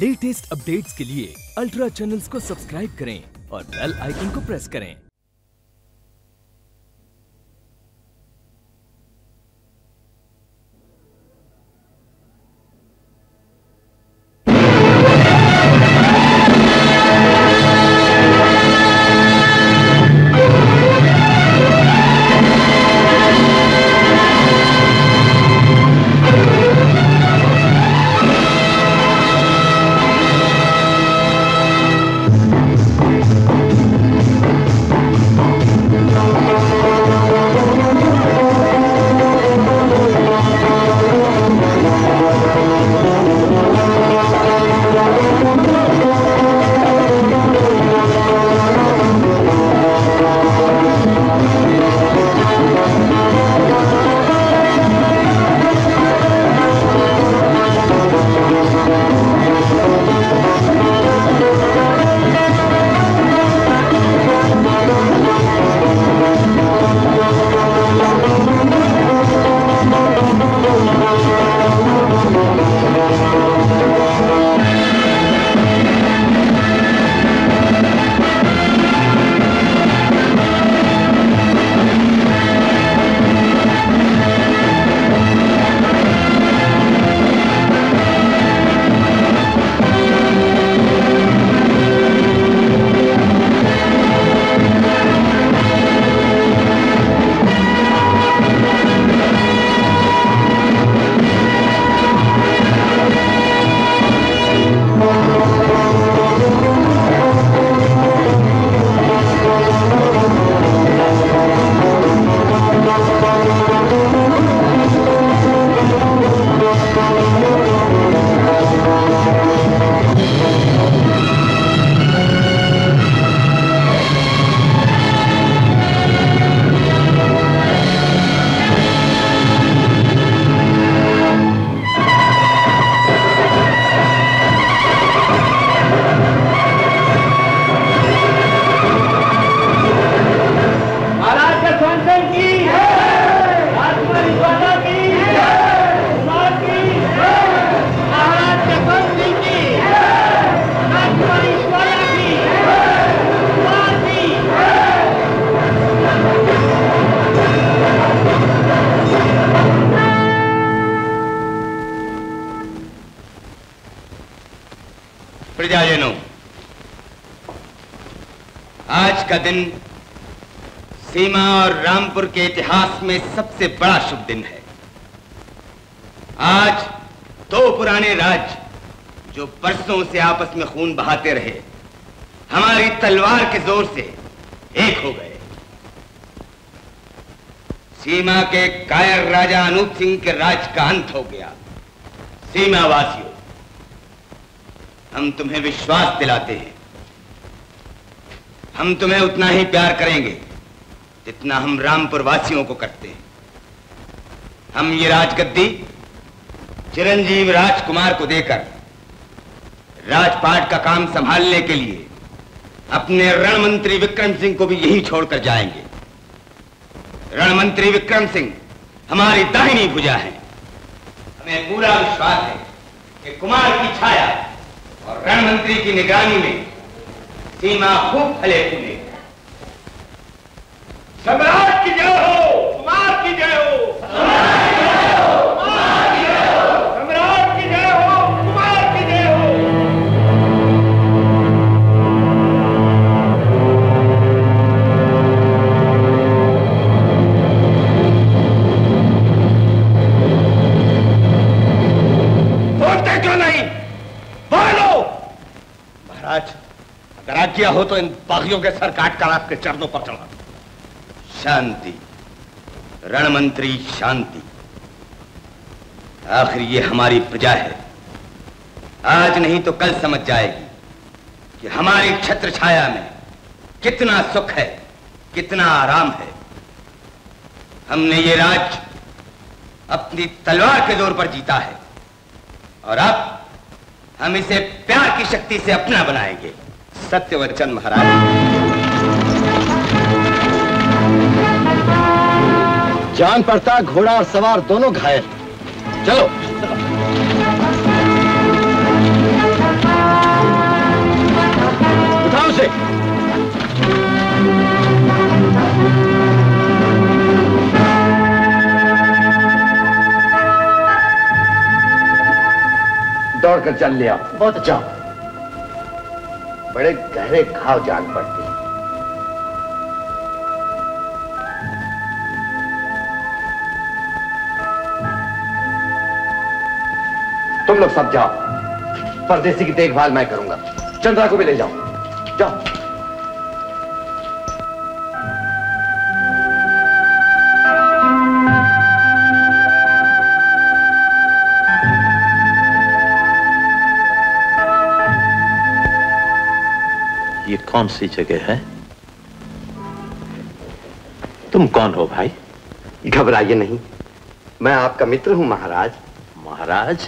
Latest updates के लिए ultra channels को सब्सक्राइब करें और बेल आइकन को प्रेस करें। आज का दिन सीमा और रामपुर के इतिहास में सबसे बड़ा शुभ दिन है। आज दो पुराने राज्य जो बरसों से आपस में खून बहाते रहे, हमारी तलवार के जोर से एक हो गए। सीमा के कायर राजा अनूप सिंह के राज का अंत हो गया। सीमा वासियों, हम तुम्हें विश्वास दिलाते हैं, हम तुम्हें उतना ही प्यार करेंगे जितना हम रामपुर वासियों को करते हैं। हम ये राजगद्दी चिरंजीव राजकुमार को देकर राजपाट का काम संभालने के लिए अपने रणमंत्री विक्रम सिंह को भी यहीं छोड़कर जाएंगे। रणमंत्री विक्रम सिंह हमारी दाहिनी भुजा है। हमें पूरा विश्वास है कि कुमार की छाया और रणमंत्री की निगरानी में सीमा खूब फले फूले। सम्राट की जय हो, कुमार की जय हो, सम्राट की जय हो, कुमार की जय हो, सम्राट की जय हो, कुमार की जय हो। बोलते क्यों नहीं? बोलो। महाराज, अगर आज्ञा हो तो इन बागियों के सर काट कर आपके चरणों पर चढ़ा। शांति रणमंत्री, शांति। आखिर ये हमारी प्रजा है। आज नहीं तो कल समझ जाएगी कि हमारी छत्र छाया में कितना सुख है, कितना आराम है। हमने ये राज अपनी तलवार के जोर पर जीता है और अब हम इसे प्यार की शक्ति से अपना बनाएंगे। सत्य वचन महाराज। जान पड़ता घोड़ा और सवार दोनों घायल। चलो। उसे। दौड़कर चल लिया। बहुत अच्छा। बड़े गहरे घाव जान पड़ते हैं। तुम लोग सब जाओ, परदेसी की देखभाल मैं करूंगा। चंद्रा को भी ले जाओ। जाओ। ये कौन सी जगह है? तुम कौन हो भाई? घबराइए नहीं, मैं आपका मित्र हूं महाराज। महाराज?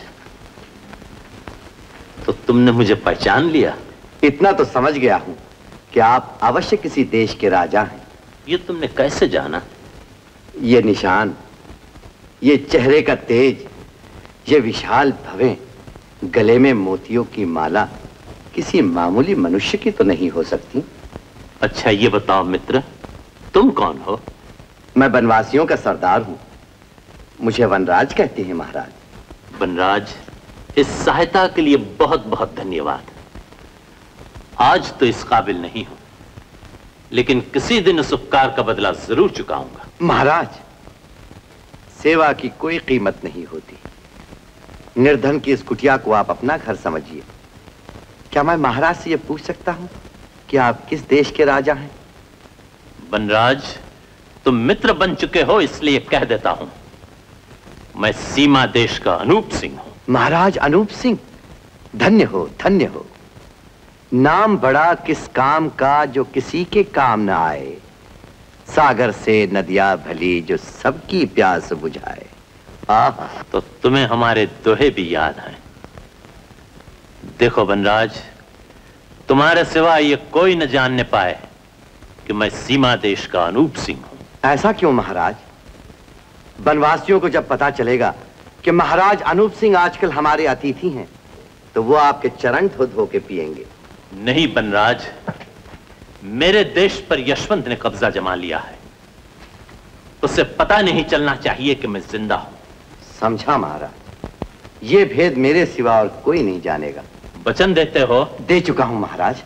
तो तुमने मुझे पहचान लिया? इतना तो समझ गया हूं कि आप अवश्य किसी देश के राजा हैं। ये तुमने कैसे जाना? ये निशान, ये चेहरे का तेज, ये विशाल भवें, गले में मोतियों की माला किसी मामूली मनुष्य की तो नहीं हो सकती। अच्छा ये बताओ मित्र, तुम कौन हो? मैं वनवासियों का सरदार हूं। मुझे वनराज कहते हैं महाराज। वनराज, इस सहायता के लिए बहुत बहुत धन्यवाद। आज तो इस काबिल नहीं हूं, लेकिन किसी दिन उस उपकार का बदला जरूर चुकाऊंगा। महाराज, सेवा की कोई कीमत नहीं होती। निर्धन की इस कुटिया को आप अपना घर समझिए। क्या मैं महाराज से यह पूछ सकता हूं कि आप किस देश के राजा हैं? वनराज, तुम मित्र बन चुके हो इसलिए कह देता हूं, मैं सीमा देश का अनूप सिंह हूं। महाराज अनूप सिंह, धन्य हो, धन्य हो। नाम बड़ा किस काम का जो किसी के काम ना आए। सागर से नदियां भली जो सबकी प्यास बुझाए। आहा। तो तुम्हें हमारे दोहे भी याद हैं। देखो वनराज, तुम्हारे सिवा ये कोई न जानने पाए कि मैं सीमा देश का अनूप सिंह हूं। ऐसा क्यों महाराज? वनवासियों को जब पता चलेगा कि महाराज अनूप सिंह आजकल हमारे अतिथि हैं, तो वो आपके चरण धो धो के पिएंगे। नहीं वनराज, मेरे देश पर यशवंत ने कब्जा जमा लिया है। उसे पता नहीं चलना चाहिए कि मैं जिंदा हूं। समझा महाराज, ये भेद मेरे सिवा और कोई नहीं जानेगा। वचन देते हो? दे चुका हूं महाराज।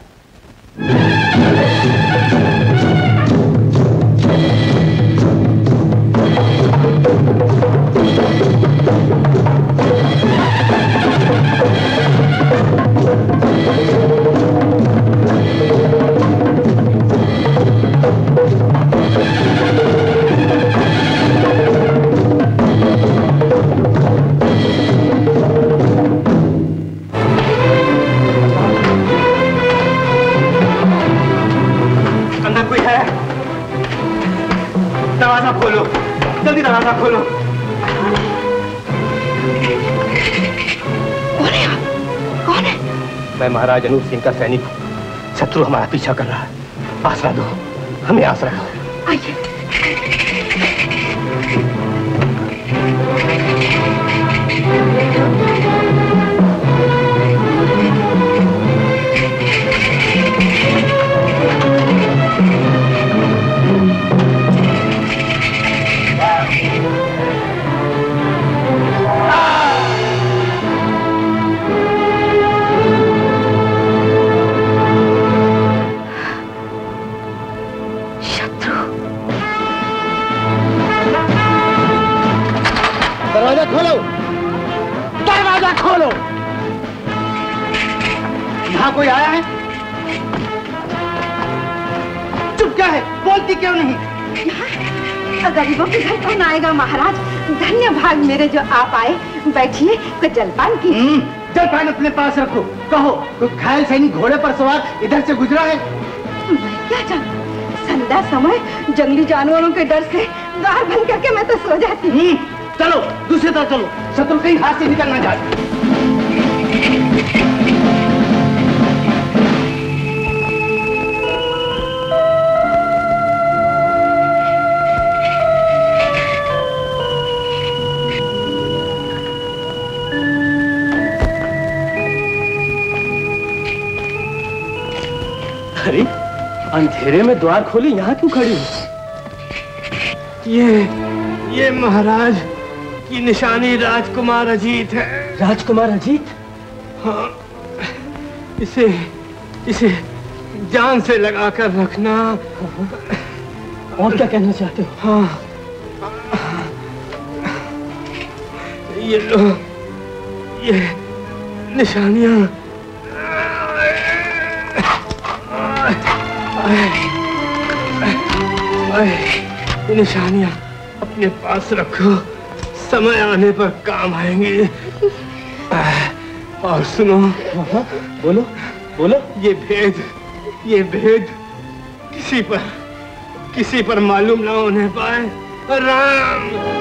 खोलो, जल्दी दरवाजा खोलो। कौन है आप? कौन है? मैं महाराज अनूप सिंह का सैनिक हूँ। शत्रु हमारा पीछा कर रहा है। आसरा दो, हमें आसरा दो। आइए। दरवाजा खोलो, दरवाजा खोलो। यहाँ कोई आया है? चुप क्या है? बोलती क्यों नहीं? यहाँ गरीबों के घर कौन आएगा महाराज? धन्य भाग मेरे जो आप आए। बैठिए, कुछ जलपान की। जलपान अपने पास रखो। कहो, कोई घायल सैनिक घोड़े पर सवार इधर से गुजरा है? मैं क्या जानूं? संध्या समय जंगली जानवरों के डर से द्वार बंद करके मैं तो सो जाती हूँ। चलो दूसरी तरफ चलो, शत्रु कहीं हाथ से निकल ना जाए। अरे अंधेरे में द्वार खोली, यहाँ क्यों खड़ी हो? ये महाराज की निशानी राजकुमार अजीत है। राजकुमार अजीत? हाँ, इसे जान से लगा कर रखना। और क्या कहना चाहते हो? हाँ, ये लो, ये निशानियां। ये निशानियां अपने पास रखो, समय आने पर काम आएंगे। और सुनो। बोलो बोलो। ये भेद किसी पर मालूम ना होने पाए। राम।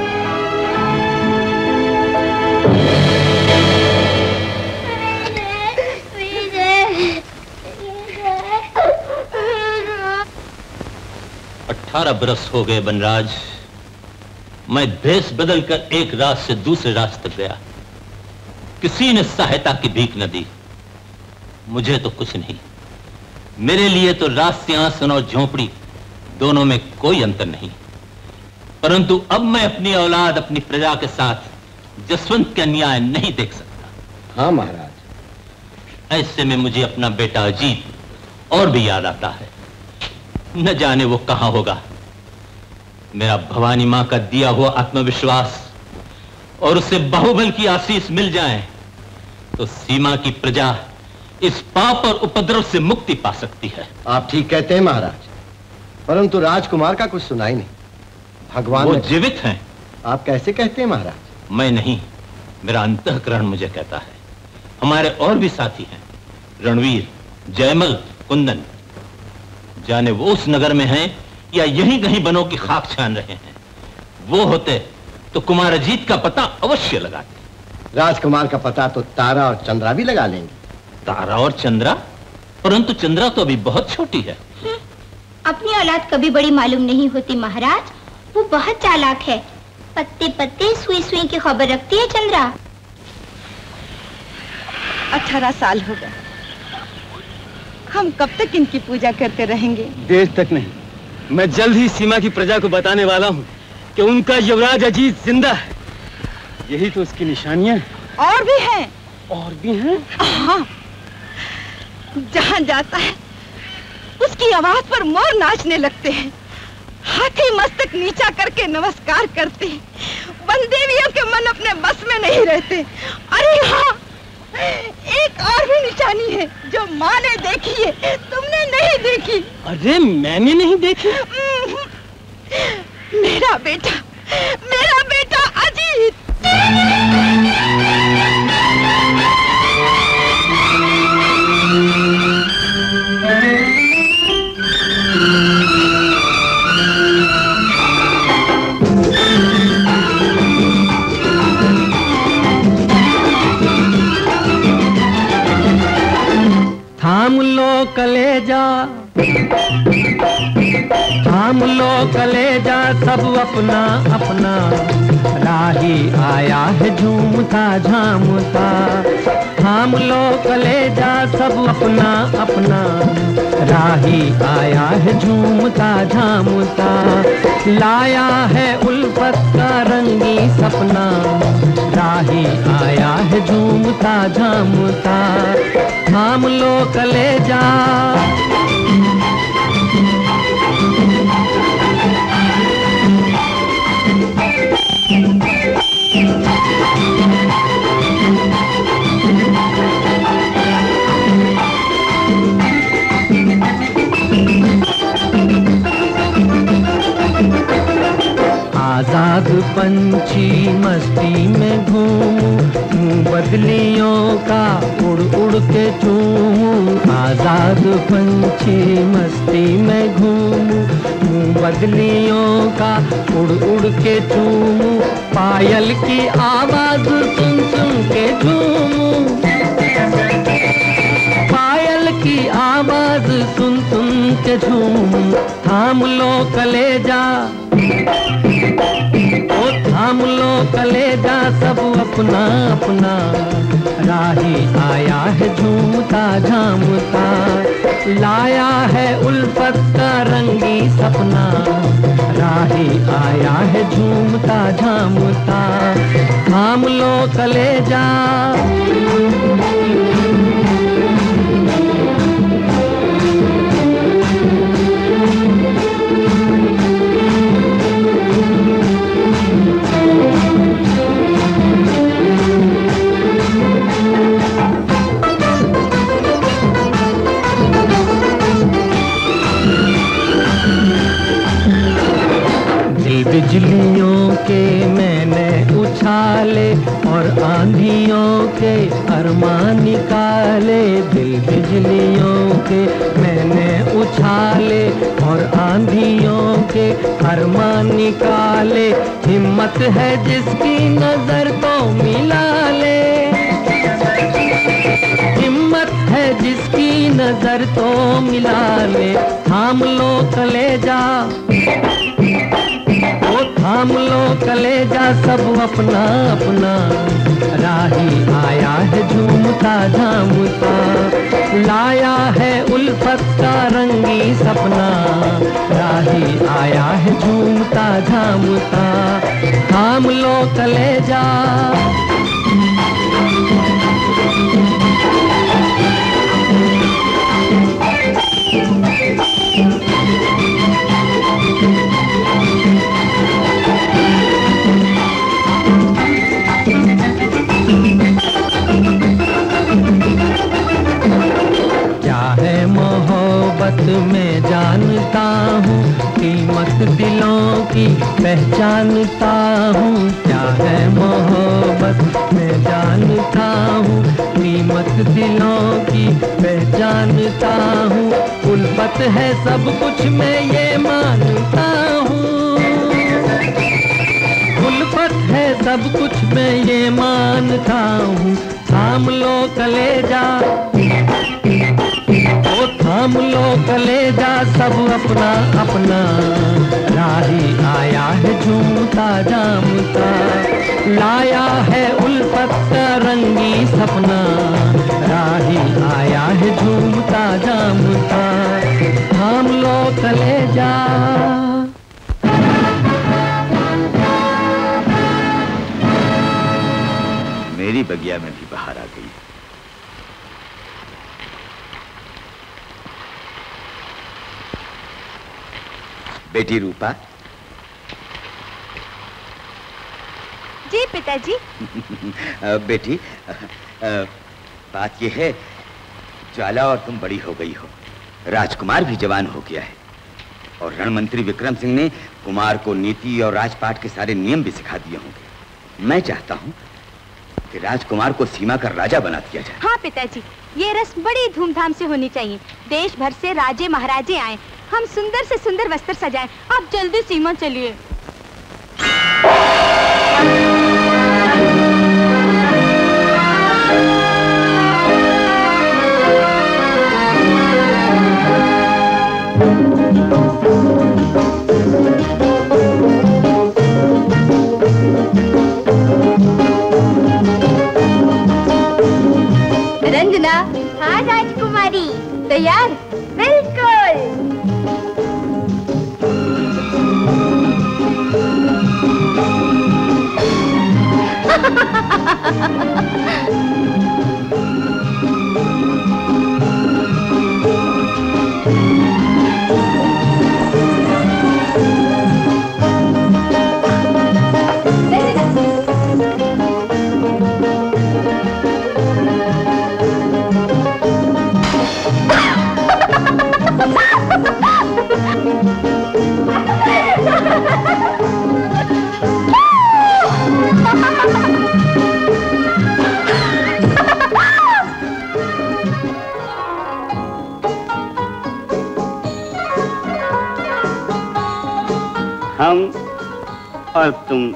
अठारह बरस हो गए बनराज, मैं भेष बदलकर एक रात से दूसरे रात तक गया। किसी ने सहायता की भीख न दी। मुझे तो कुछ नहीं। मेरे लिए तो रात सिंहासन और झोंपड़ी दोनों में कोई अंतर नहीं। परंतु अब मैं अपनी औलाद, अपनी प्रजा के साथ जसवंत का न्याय नहीं देख सकता। हाँ महाराज। ऐसे में मुझे अपना बेटा अजीत और भी याद आता है। न जाने वो कहां होगा। मेरा भवानी मां का दिया हुआ आत्मविश्वास और उसे बाहुबल की आशीष मिल जाए तो सीमा की प्रजा इस पाप और उपद्रव से मुक्ति पा सकती है। आप ठीक कहते हैं महाराज, परंतु राजकुमार का कुछ सुनाई नहीं। भगवान वो जीवित हैं। आप कैसे कहते हैं महाराज? मैं नहीं, मेरा अंतःकरण मुझे कहता है। हमारे और भी साथी हैं, रणवीर, जयमल, कुंदन। जाने वो उस नगर में हैं या यहीं कहीं बनों की खाक छान रहे हैं। वो होते तो कुमार अजीत का पता अवश्य लगाते। राजकुमार का पता तो तारा और चंद्रा भी लगा लेंगे। तारा और चंद्रा? परंतु चंद्रा तो अभी बहुत छोटी है। अपनी औलाद कभी बड़ी मालूम नहीं होती महाराज। वो बहुत चालाक है। पत्ते पत्ते सुई सुई की खबर रखती है चंद्रा। 18 साल हो गए। हम कब तक इनकी पूजा करते रहेंगे? देर तक नहीं। मैं जल्द ही सीमा की प्रजा को बताने वाला हूँ कि उनका युवराज अजीत जिंदा है। यही तो उसकी निशानियां। और भी हैं। और भी हैं? हाँ। जहाँ जाता है उसकी आवाज पर मोर नाचने लगते हैं। हाथी मस्तक नीचा करके नमस्कार करते हैं। वनदेवियों के मन अपने बस में नहीं रहते। अरे हाँ, एक और भी निशानी है जो माँ ने देखी है, तुमने नहीं देखी। अरे मैंने नहीं देखी। मेरा बेटा अजीत। थाम लो कलेजा, थाम लो कलेजा, सब अपना अपना राही आया है झूमता झामता। थाम लो कलेजा, सब अपना अपना राही आया है झूमता झामता। लाया है उल्फत का रंगी सपना, राही आया है झूमता झामता। थाम लो कलेजा। आजाद पंछी मस्ती में घूमूं, मुँह बदलियों का उड़ उड़ के चूमूं। आजाद पंछी मस्ती में घूमूं, मुँह बदलियों का उड़ उड़ के चूमूं। पायल की आवाज सुन सुन के झूमूं, पायल की आवाज सुन सुन के झूमूं। थाम लो कलेजा, ओ थाम लो कलेजा, सब अपना अपना राही आया है झूमता झामता। लाया है उल्फत का रंगी सपना, राही आया है झूमता झामता। थाम लो कलेजा, बिजलियों के मैंने उछाले और आंधियों के अरमान निकाले। दिल बिजलियों के मैंने उछाले और आंधियों के अरमान निकाले। हिम्मत है जिसकी नजर तो मिला ले, हिम्मत है जिसकी नजर तो मिला ले। थाम लो कलेजा, ओ थाम लो कलेजा, सब अपना अपना राही आया है झूमता झामता। लाया है उल्फत का रंगी सपना, राही आया है झूमता झामता। थाम लो कलेजा, मैं जानता हूँ कीमत दिलों की पहचानता हूँ। क्या है मोहब्बत मैं जानता हूँ, कीमत दिलों की पहचानता हूँ। उल्फत है सब कुछ मैं ये मानता हूँ, उल्फत है सब कुछ मैं ये मानता हूँ। थाम लो कलेजा, ओ थाम लो कलेजा, सब अपना अपना राही आया है झूमता झामता। लाया है उल्फत का रंगी सपना, राही आया है झूमता झामता। थाम लो कलेजा, मेरी बगिया में भी बाहर आ गई। बेटी रूपा। जी पिताजी। बेटी, बात यह है, ज्वाला और तुम बड़ी हो गई हो, राजकुमार भी जवान हो गया है और रणमंत्री विक्रम सिंह ने कुमार को नीति और राजपाट के सारे नियम भी सिखा दिए होंगे। मैं चाहता हूँ कि राजकुमार को सीमा का राजा बना दिया जाए। हाँ पिताजी, ये रस्म बड़ी धूमधाम से होनी चाहिए। देश भर से राजे महाराजे आए, हम सुंदर से सुंदर वस्त्र सजाएं। आप जल्दी सीमा चलिए। रंजना। हाँ राजकुमारी। तैयार? बिल्कुल। हम और तुम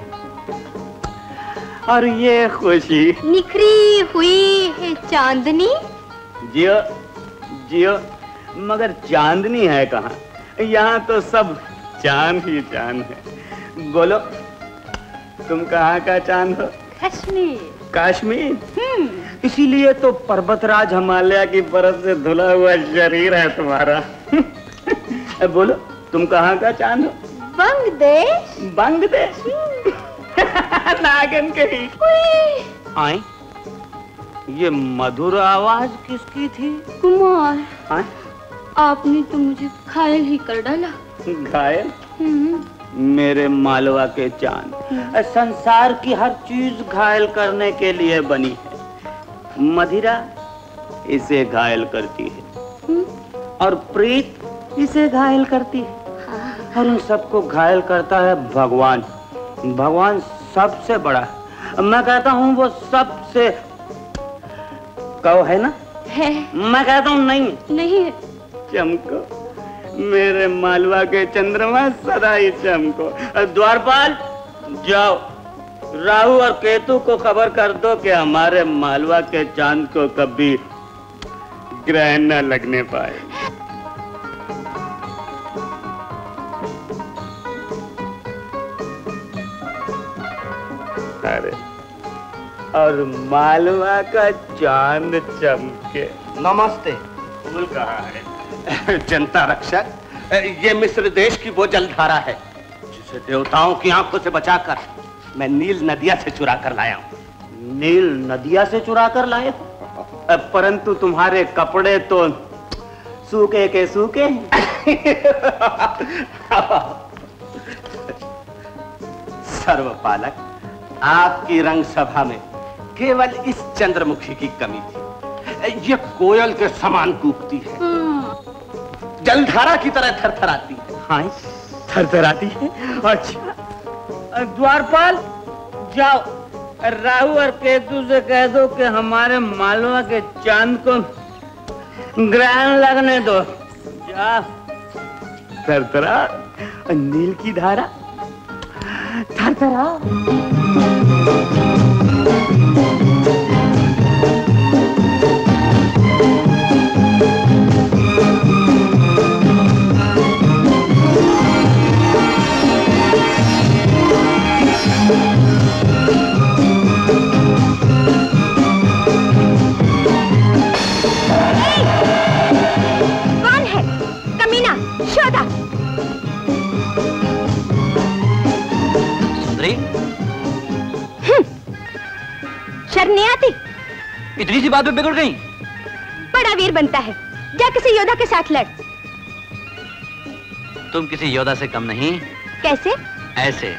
और ये खुशी निखरी हुई है चांदनी। जियो जियो मगर चांदनी है कहाँ? यहाँ तो सब चांद ही चांद है। बोलो, तुम कहाँ का चांद हो? कश्मीर। कश्मीर? इसीलिए तो पर्वतराज हिमालय की बर्फ से धुला हुआ शरीर है तुम्हारा। बोलो, तुम कहाँ का चांद हो? बांग्लादेश। बांग्लादेश? नागिन कहीं। आए? ये मधुर आवाज किसकी थी? कुमार। आए? आपने तो मुझे घायल ही कर डाला। घायल? मेरे मालवा के चांद, संसार की हर चीज घायल करने के लिए बनी है। मदिरा इसे घायल करती है और प्रीत इसे घायल करती है, और उन सबको घायल करता है भगवान। भगवान सबसे बड़ा है। मैं कहता हूँ वो सबसे, कहो है ना? है। मैं कहता हूँ नहीं है। चमको मेरे मालवा के चंद्रमा, सदा ही चमको। द्वारपाल, जाओ राहु और केतु को खबर कर दो कि हमारे मालवा के चांद को कभी ग्रहण न लगने पाए। अरे, और मालवा का चांद चमके। नमस्ते। फूल कहाँ है? जनता रक्षक, ये मिस्र देश की वो जलधारा है जिसे देवताओं की आंखों से बचाकर मैं नील नदिया से चुरा कर लाया हूँ। नील नदिया से चुरा कर लाए? परंतु तुम्हारे कपड़े तो सूखे के सूखे। सर्वपालक, आपकी रंग सभा में केवल इस चंद्रमुखी की कमी थी। ये कोयल के समान कूकती है, जलधारा की तरह थरथराती है। हाँ, थरथराती है। अच्छा, द्वारपाल, जाओ राहु और केतु से कह दो कि हमारे मालवा के चांद को ग्रहण लगने दो। जा, थरथरा, नील की धारा, थरथरा। कौन है? कमीना, शोधा। सुंदरी, शर्म नहीं आती? इतनी सी बात पे बिगड़ गई? बड़ा वीर बनता है, जा किसी योद्धा के साथ लड़। तुम किसी योद्धा से कम नहीं। कैसे? ऐसे।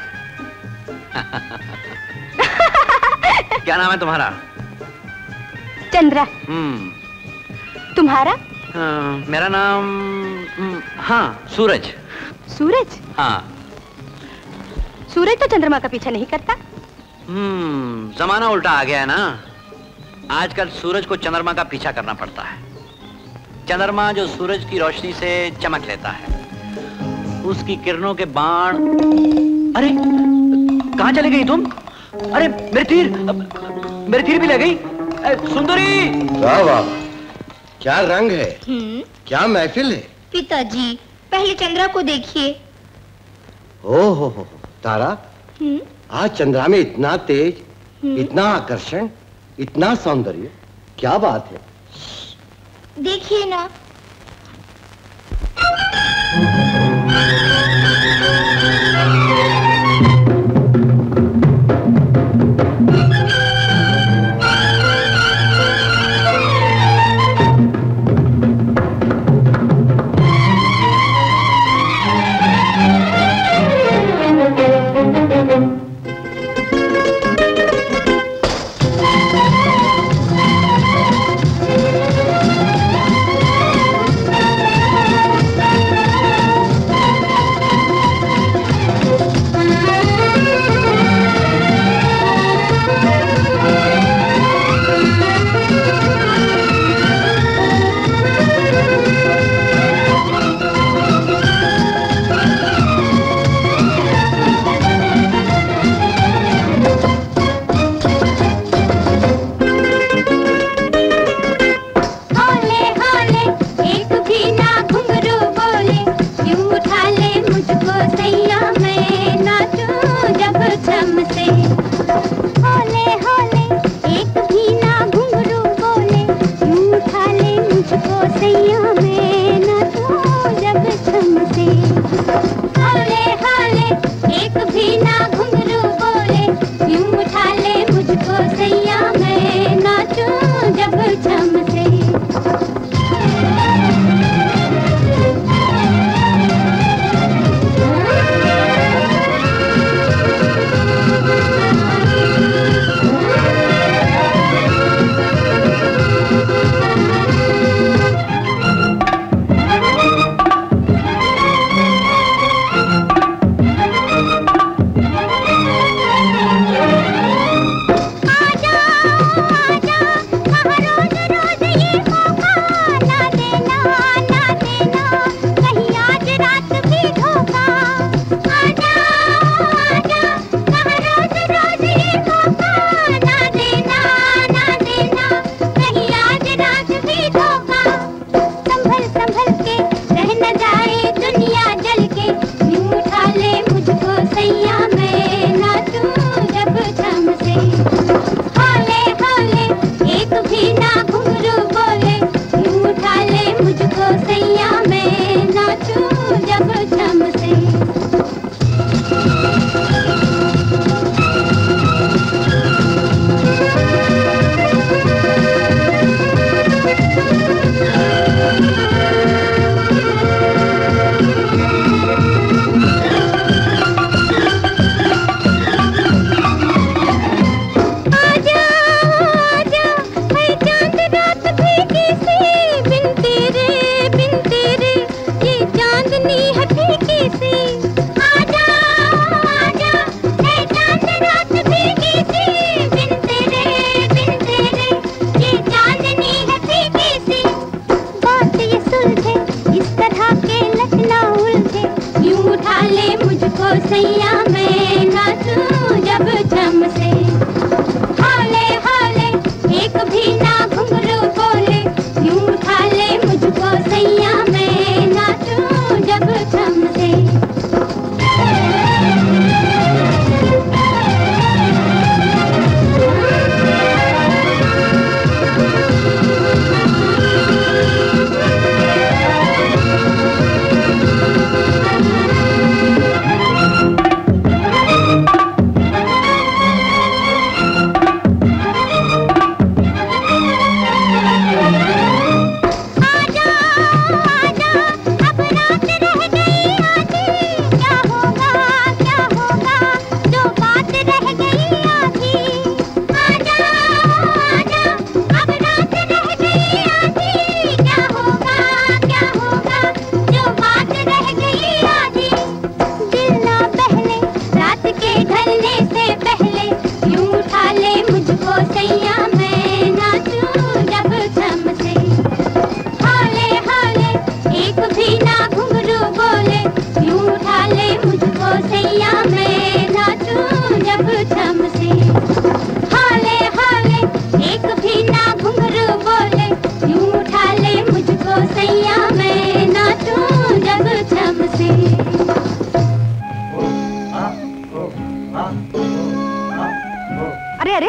क्या नाम है तुम्हारा? चंद्रा। तुम्हारा? मेरा नाम हाँ, सूरज। सूरज? हाँ। सूरज तो चंद्रमा का पीछा नहीं करता। जमाना उल्टा आ गया है ना। आजकल सूरज को चंद्रमा का पीछा करना पड़ता है। चंद्रमा जो सूरज की रोशनी से चमक लेता है, उसकी किरणों के बाण। अरे, कहाँ चले गई तुम? अरे, मेरी तीर भी ले गई। सुंदरी! वाह वाह, क्या रंग है, क्या महफिल है। पिताजी, पहले चंद्रा को देखिए। हो तारा, आज चंद्रा में इतना तेज, इतना आकर्षण, इतना सौंदर्य, क्या बात है। देखिए ना।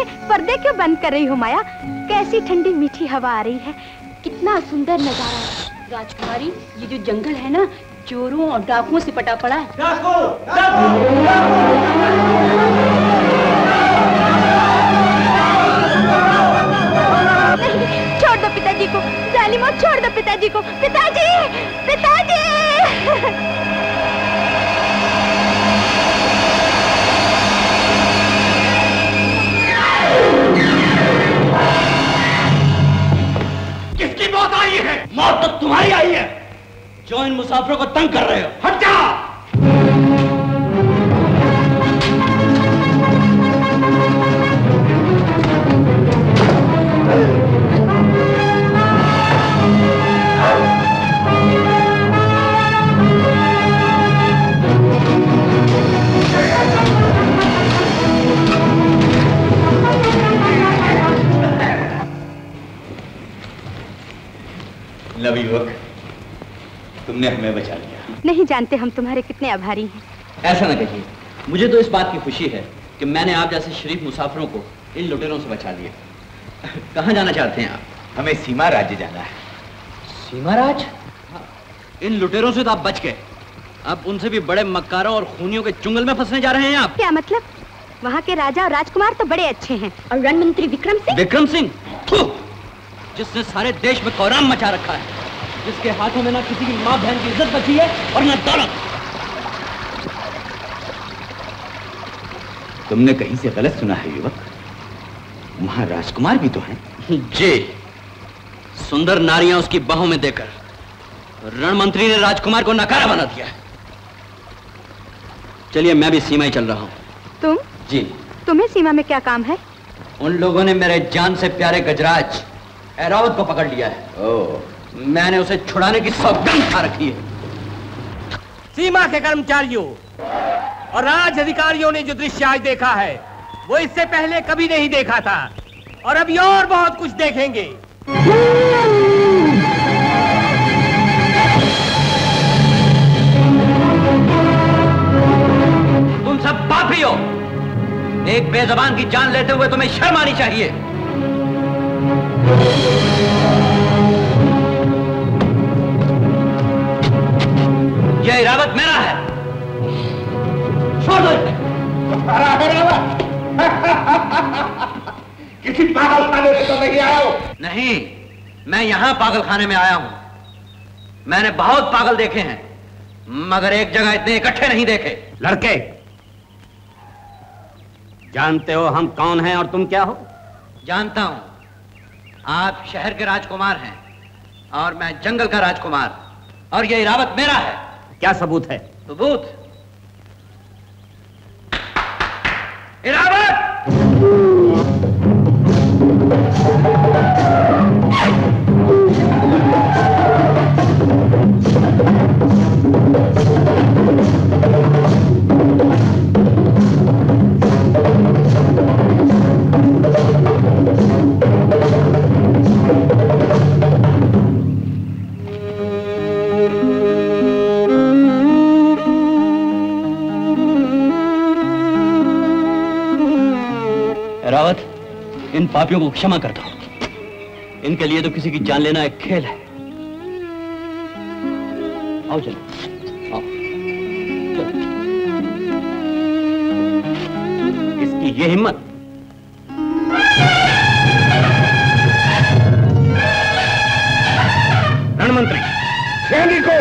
अरे पर्दे क्यों बंद कर रही हो माया? कैसी ठंडी मीठी हवा आ रही है, कितना सुंदर नजारा है। राजकुमारी, ये जो जंगल है ना, चोरों और डाकुओं से पटा पड़ा है। छोड़ दो पिताजी को, जालिमो, छोड़ दो पिताजी को। पिताजी, पिताजी! किसकी मौत आई है? मौत तो तुम्हारी आई है, जो इन मुसाफिरों को तंग कर रहे हो। हट जा! लव युवक, तुमने हमें बचा लिया। नहीं जानते हम तुम्हारे कितने आभारी हैं। ऐसा ना कहिए, मुझे तो इस बात की खुशी है कि मैंने आप जैसे शरीफ मुसाफिरों को इन लुटेरों से बचा लिया। कहाँ जाना चाहते हैं आप? हमें सीमा राज्य जाना है। सीमा राज? इन लुटेरों से तो आप बच गए, अब उनसे भी बड़े मक्कारों और खूनियों के चुंगल में फंसने जा रहे हैं आप। क्या मतलब? वहाँ के राजा और राजकुमार तो बड़े अच्छे हैं, और रण मंत्री विक्रम सिंह? विक्रम सिंह, जिसने सारे देश में कोहराम मचा रखा है, जिसके हाथों में ना किसी की माँ बहन की इज्जत बची है और ना दौलत। तुमने कहीं से गलत सुना है युवक, वहां राजकुमार भी तो हैं। जी, सुंदर नारियां उसकी बाहों में देकर रण मंत्री ने राजकुमार को नकारा बना दिया है। चलिए, मैं भी सीमा ही चल रहा हूं। तुम? जी। तुम्हें सीमा में क्या काम है? उन लोगों ने मेरे जान से प्यारे गजराज एरावत को पकड़ लिया है। मैंने उसे छुड़ाने की सौगंध खा रखी है। सीमा के कर्मचारियों और राज अधिकारियों ने जो दृश्य आज देखा है, वो इससे पहले कभी नहीं देखा था, और अभी और बहुत कुछ देखेंगे। तुम सब पापी हो, एक बेजबान की जान लेते हुए तुम्हें शर्म आनी चाहिए। यह इरावत मेरा है, छोड़ दो इसे। किसी पागल खाने से तो नहीं आया हो? नहीं, मैं यहां पागल खाने में आया हूं। मैंने बहुत पागल देखे हैं, मगर एक जगह इतने इकट्ठे नहीं देखे। लड़के, जानते हो हम कौन हैं और तुम क्या हो? जानता हूं, आप शहर के राजकुमार हैं और मैं जंगल का राजकुमार, और यह इरावत मेरा है। क्या सबूत है? सबूत? इरावत! रावत, इन पापियों को क्षमा कर दो। इनके लिए तो किसी की जान लेना एक खेल है। आओ चलो, आओ। चलो। इसकी ये हिम्मत! रणमंत्री, सैनिकों!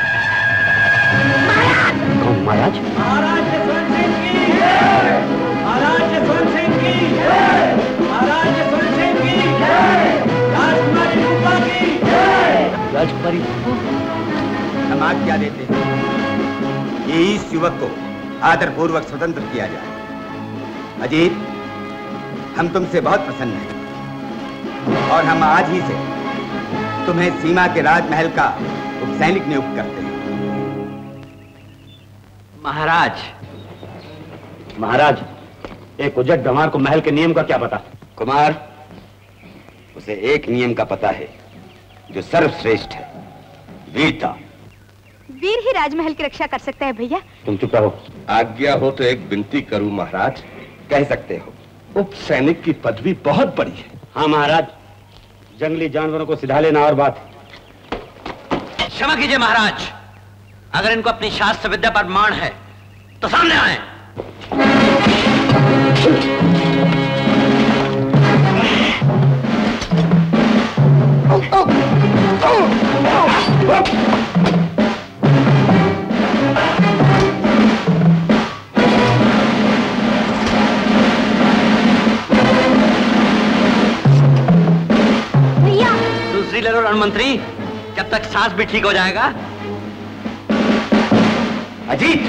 कौन? महाराज? महाराज यशवंत सिंह की जय! महाराज यशवंत सिंह की जय! महाराज यशवंत सिंह की जय! राजकुमारी रूपा की जय! राजकुमारी, हम आज्ञा देते हैं कि इस युवक को आदरपूर्वक स्वतंत्र किया जाए। अजीत, हम तुमसे बहुत प्रसन्न हैं और हम आज ही से तुम्हें सीमा के राजमहल का उपसैनिक नियुक्त करते हैं। महाराज। महाराज, एक उजट गंवार को महल के नियम का क्या पता? कुमार, उसे एक नियम का पता है जो सर्वश्रेष्ठ है, वीरता। वीर ही राजमहल की रक्षा कर सकता है भैया। तुम चुप रहो। आज्ञा हो तो एक विनती करूं महाराज। कह सकते हो। उप सैनिक की पदवी बहुत बड़ी है। हाँ महाराज, जंगली जानवरों को सिधा लेना और बात। क्षमा कीजिए महाराज, अगर इनको अपनी शास्त्र विद्या पर मान है तो सामने आए। दूसरी ले लो रण मंत्री, जब तक सांस भी ठीक हो जाएगा। अजीत,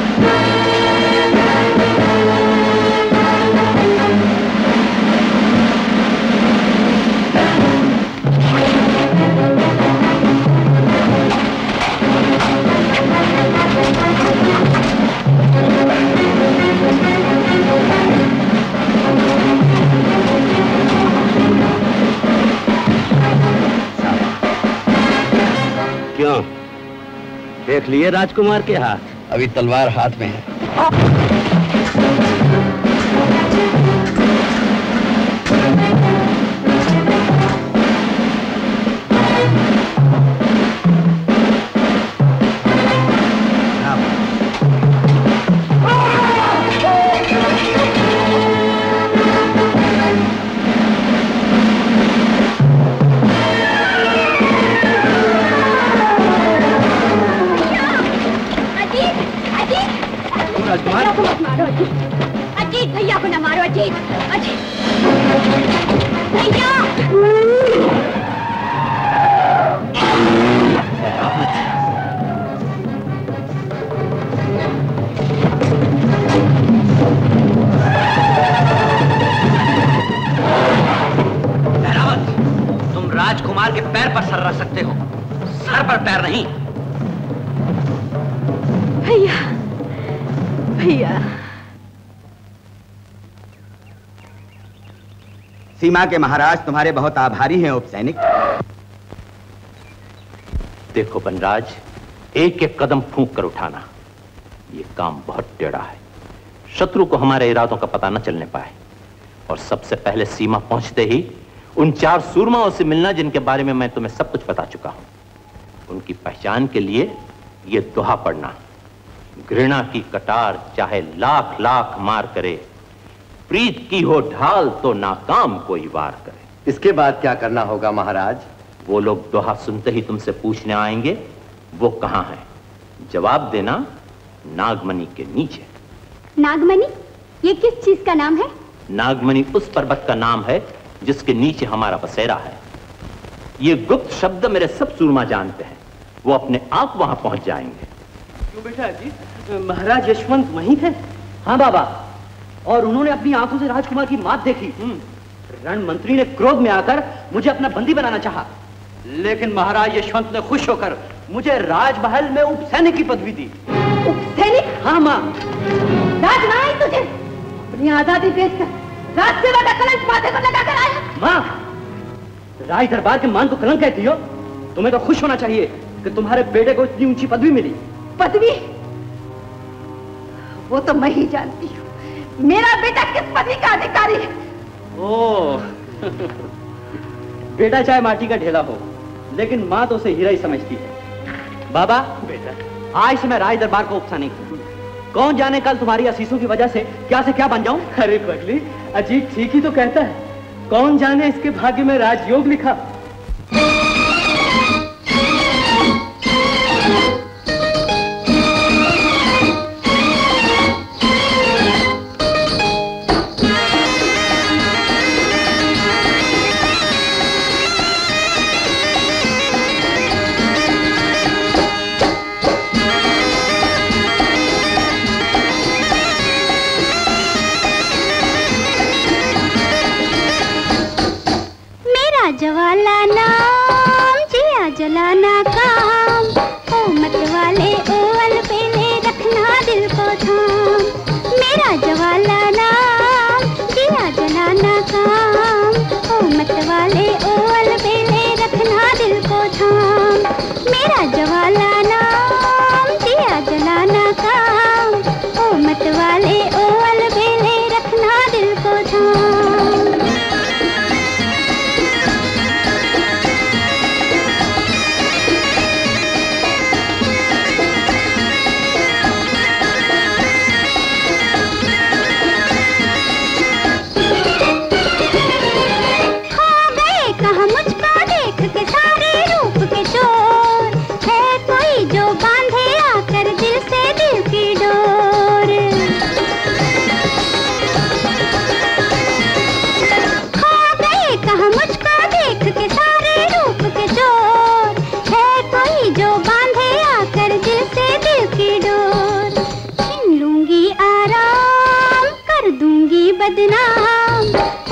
क्यों? देख लिए राजकुमार के हाथ? अभी तलवार हाथ में है। अजीत भैया को न मारो। अजीत, अजीत भैया। तुम राजकुमार के पैर पर सर रख सकते हो, सर पर पैर नहीं। भैया, भैया। सीमा के महाराज तुम्हारे बहुत आभारी हैं उप सैनिक। देखो बनराज, एक एक कदम फूंक कर उठाना, ये काम बहुत टेढ़ा है। शत्रु को हमारे इरादों का पता न चलने पाए, और सबसे पहले सीमा पहुंचते ही उन 4 सूरमाओं से मिलना जिनके बारे में मैं तुम्हें सब कुछ बता चुका हूं। उनकी पहचान के लिए ये दोहा पढ़ना, घृणा की कटार चाहे लाख लाख मार करे, प्रीत की हो ढाल तो नाकाम कोई वार करे। इसके बाद क्या करना होगा महाराज? वो लोग दोहा सुनते ही तुमसे पूछने आएंगे वो कहां है। जवाब देना नागमणि के नीचे। नागमणि? ये किस चीज का नाम है? नागमणि उस पर्वत का नाम है जिसके नीचे हमारा बसेरा है। ये गुप्त शब्द मेरे सब सूरमा जानते हैं, वो अपने आप वहां पहुंच जाएंगे। क्यों बेटा अजीत, महाराज यशवंत वहीं थे? हाँ बाबा, और उन्होंने अपनी आंखों से राजकुमार की मात देखी। रण मंत्री ने क्रोध में आकर मुझे अपना बंदी बनाना चाहा, लेकिन महाराज यशवंत ने खुश होकर मुझे राजमहल में उप सैनिक की पदवी दी। उप सैनिक? हाँ माँ। राजकुमार तुझे अपनी आजादी बेचकर राज सेवा का कलंक माथे पर लगाकर आया। माँ, राज दरबार के मान को कलंक कहती हो? तुम्हें तो खुश होना चाहिए कि तुम्हारे बेटे को इतनी ऊंची पदवी मिली। पदवी? वो तो मैं ही जानती हूँ मेरा बेटा किस पदवी का अधिकारी है। ओ, बेटा चाहे माटी का ढेला हो, लेकिन माँ तो उसे हीरा ही समझती है। बाबा बेटा, आज से मैं राज दरबार को उपसैनिक हूँ। कौन जाने कल तुम्हारी असीसों की वजह से क्या बन जाऊं। अरे पगली, अजीत ठीक ही तो कहता है, कौन जाने इसके भाग्य में राजयोग लिखा। ज्वाला नाम जिया जलाना काम, ओ मत वाले ओवल पेले रखना दिल को थाम। मेरा ज्वाला नाम जिया जलाना काम, ओ मत वाले ओवल पेले रखना दिल को थाम। मेरा ज्वाला नाम जिया जलाना काम, ओ मत वाले ओवल पेले रखना दिल को थाम।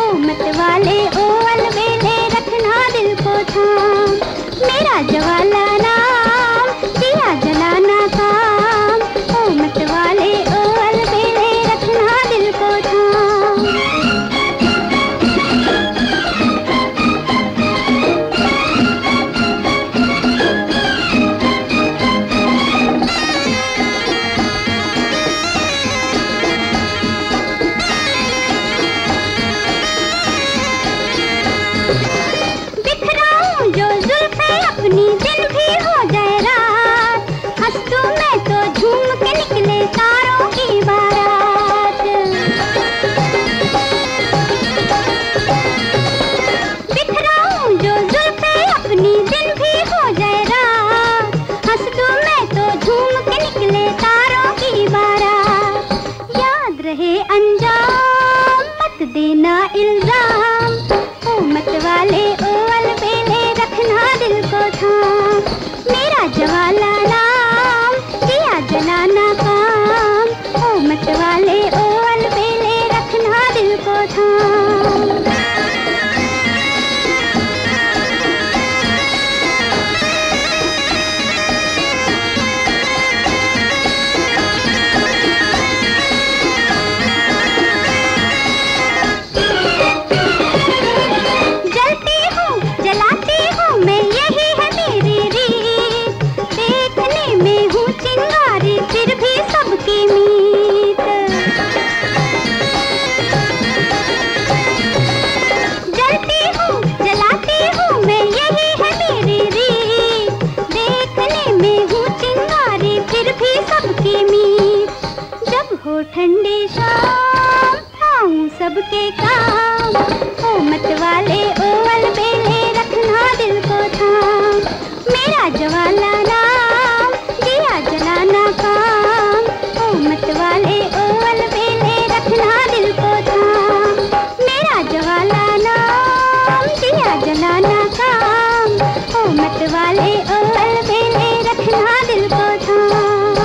ओ मत वाले ओ अलबेले रखना दिल को थाम, मेरा ज्वाला नाम दिया जलाना काम, ओ मत वाले ओ अलबेले रखना दिल को थाम। बिखराऊं जो जुल्फे अपनी दिन भी हो जाए रात, हंसू मैं तो झूम के निकले तारों की बारात। बिखराऊं जो जुल्फे अपनी दिन भी हो जाए रात, हंसू मैं तो झूम के निकले तारों की बारात। याद रहे अंजाम मत देना इल्जाम, ओ मत वाले ओ अलबेले रखना दिल को थाम, मेरा ज्वाला नाम दिया जलाना काम, ओ मत वाले ओ अलबेले रखना दिल को थाम। जलती हूँ जलाती हूँ मैं यही है मेरी रीत, देखने में हूँ चिंगारी फिर भी सबकी मीत। जलती हूँ जलाती हूँ मैं यही है मेरी रीत, देखने में हूँ चिंगारी फिर भी सबकी मीत। जब हो ठंडी शाम आऊं सबके काम, ओ मत वाले ओ अलबेले रखना दिल को थाम, मेरा ज्वाला नाम दिया जलाना काम, ओ मत वाले ओ अलबेले रखना दिल को थाम, मेरा ज्वाला नाम दिया जलाना काम, ओ मत वाले ओ अलबेले रखना दिल को थाम।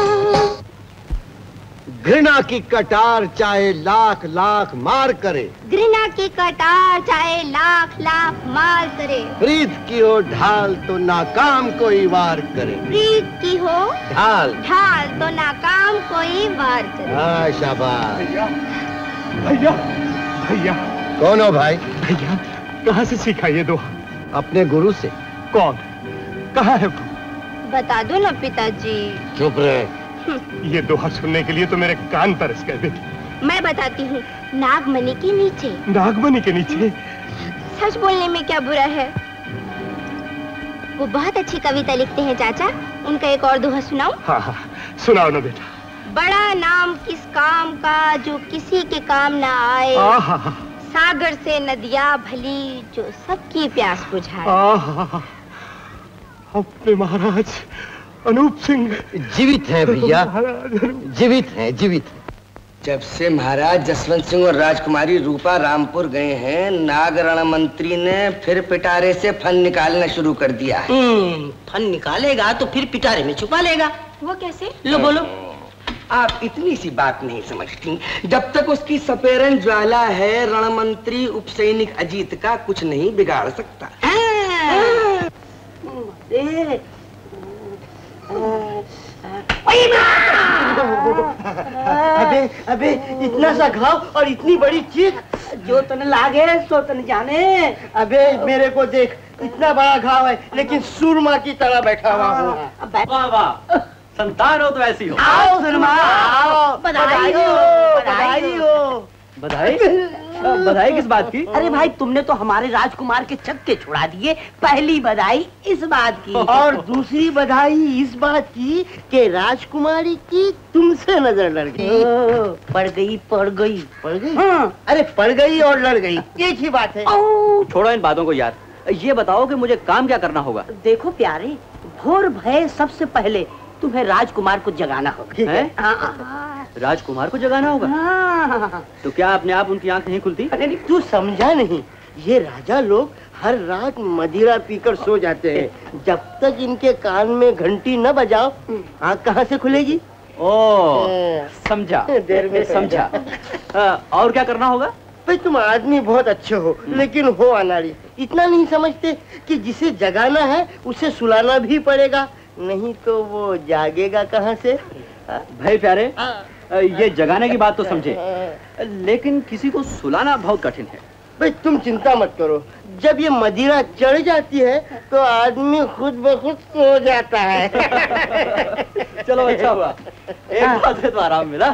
घृणा की कटार चाहे लाख लाख मार करे, घृणा की कटार चाहे लाख लाख मार करे, प्रीत की हो ढाल तो नाकाम कोई वार करे, प्रीत की हो ढाल ढाल तो नाकाम कोई वार करे। हाँ शाबाश। भैया भैया कौन हो भाई? भैया कहाँ से सीखा ये दोहा? अपने गुरु से। कौन? कहाँ है वो? बता दो ना पिताजी। चुप रहे। ये दोहा सुनने के लिए तो मेरे कान तरस गए थे। मैं बताती हूँ, नागमणि के नीचे। नागमणि के नीचे? सच बोलने में क्या बुरा है? वो बहुत अच्छी कविता लिखते हैं चाचा, उनका एक और दोहा सुनाऊं? हाँ हाँ सुनाओ ना बेटा। बड़ा नाम किस काम का जो किसी के काम ना आए, सागर से नदियाँ भली जो सबकी प्यास बुझाए। अपने महाराज अनूप सिंह जीवित हैं भैया, जीवित हैं, जीवित हैं। जब से महाराज जसवंत सिंह और राजकुमारी रूपा रामपुर गए हैं, नागरण मंत्री ने फिर पिटारे से फन निकालना शुरू कर दिया है। फन निकालेगा तो फिर पिटारे में छुपा लेगा। वो कैसे? लो बोलो। आप इतनी सी बात नहीं समझती। जब तक उसकी सपेरन ज्वाला है, रणमंत्री उपसैनिक अजीत का कुछ नहीं बिगाड़ सकता। अबे अबे इतना सा घाव और इतनी बड़ी चीख, जो तन लागे सो तन जाने। अबे मेरे को देख, इतना बड़ा घाव है लेकिन सुरमा की तरह बैठा हुआ हूँ। वाह वाह, संतान हो तो ऐसी हो। आओ सुरमा आओ, बधाई हो, बधाई हो। बधाई? बधाई किस बात की? अरे भाई तुमने तो हमारे राजकुमार के छक्के छुड़ा दिए। पहली बधाई इस बात की और दूसरी बधाई इस बात की कि राजकुमारी की तुमसे नजर लड़ गई। पड़ गई पड़ गई पड़ गई। हाँ। अरे पड़ गई और लड़ गई, एक ही बात है। छोड़ो इन बातों को यार, ये बताओ कि मुझे काम क्या करना होगा? देखो प्यारे, भोर भय सबसे पहले तुम्हें राजकुमार को जगाना होगा। राजकुमार को जगाना होगा? हाँ। तो क्या अपने आप उनकी आंख नहीं खुलती? अरे नहीं, तू समझा नहीं। ये राजा लोग हर रात मदिरा पीकर सो जाते हैं। जब तक इनके कान में घंटी न बजाओ, आंख कहाँ से खुलेगी? ओह समझा, देर में समझा। और क्या करना होगा? भाई तुम आदमी बहुत अच्छे हो, लेकिन हो अनाड़ी। इतना नहीं समझते कि जिसे जगाना है उसे सुलाना भी पड़ेगा, नहीं तो वो जागेगा कहाँ से? भाई प्यारे, ये जगाने की बात तो समझे, लेकिन किसी को सुलाना बहुत कठिन है। भाई तुम चिंता मत करो, जब ये मदिरा चढ़ जाती है तो आदमी खुद ब खुद सो जाता है। चलो अच्छा हुआ, एक बात है तो आराम मिला।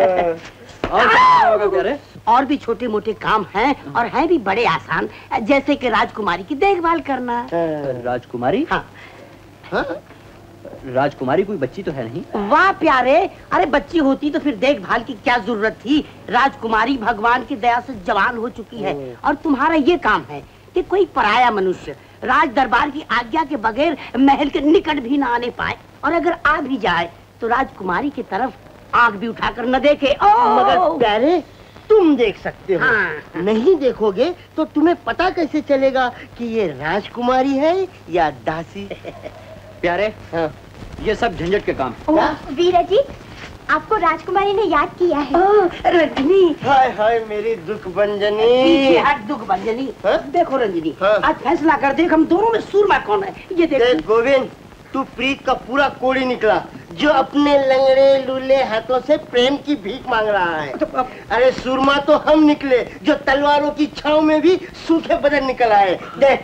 और प्यारे, और भी छोटे मोटे काम हैं और हैं भी बड़े आसान, जैसे कि राजकुमारी की देखभाल करना। राजकुमारी? हाँ। हाँ? राजकुमारी कोई बच्ची तो है नहीं? वाह प्यारे, अरे बच्ची होती तो फिर देखभाल की क्या जरूरत थी। राजकुमारी भगवान की दया से जवान हो चुकी है और तुम्हारा ये काम है कि कोई पराया मनुष्य राज दरबार की आज्ञा के बगैर महल के निकट भी ना आने पाए, और अगर आ भी जाए तो राजकुमारी की तरफ आंख भी उठाकर न देखे। मगर प्यारे तुम देख सकते हो। हाँ। नहीं देखोगे तो तुम्हें पता कैसे चलेगा कि ये राजकुमारी है या दासी? प्यारे, हाँ। ये सब झंझट के काम। वीरा जी, आपको राजकुमारी ने याद किया है। रंजनी, हाय हाय मेरी दुख भंजनी। दुख भंजनी। देखो रंजनी, आज फैसला कर देख हम दोनों में सूरमा कौन है। ये देख गोविंद, तू प्रीत का पूरा कोड़ी निकला जो अपने लंगड़े लूले हाथों से प्रेम की भीख मांग रहा है। अरे सूरमा तो हम निकले जो तलवारों की छाव में भी सूखे बदन निकल आए। देख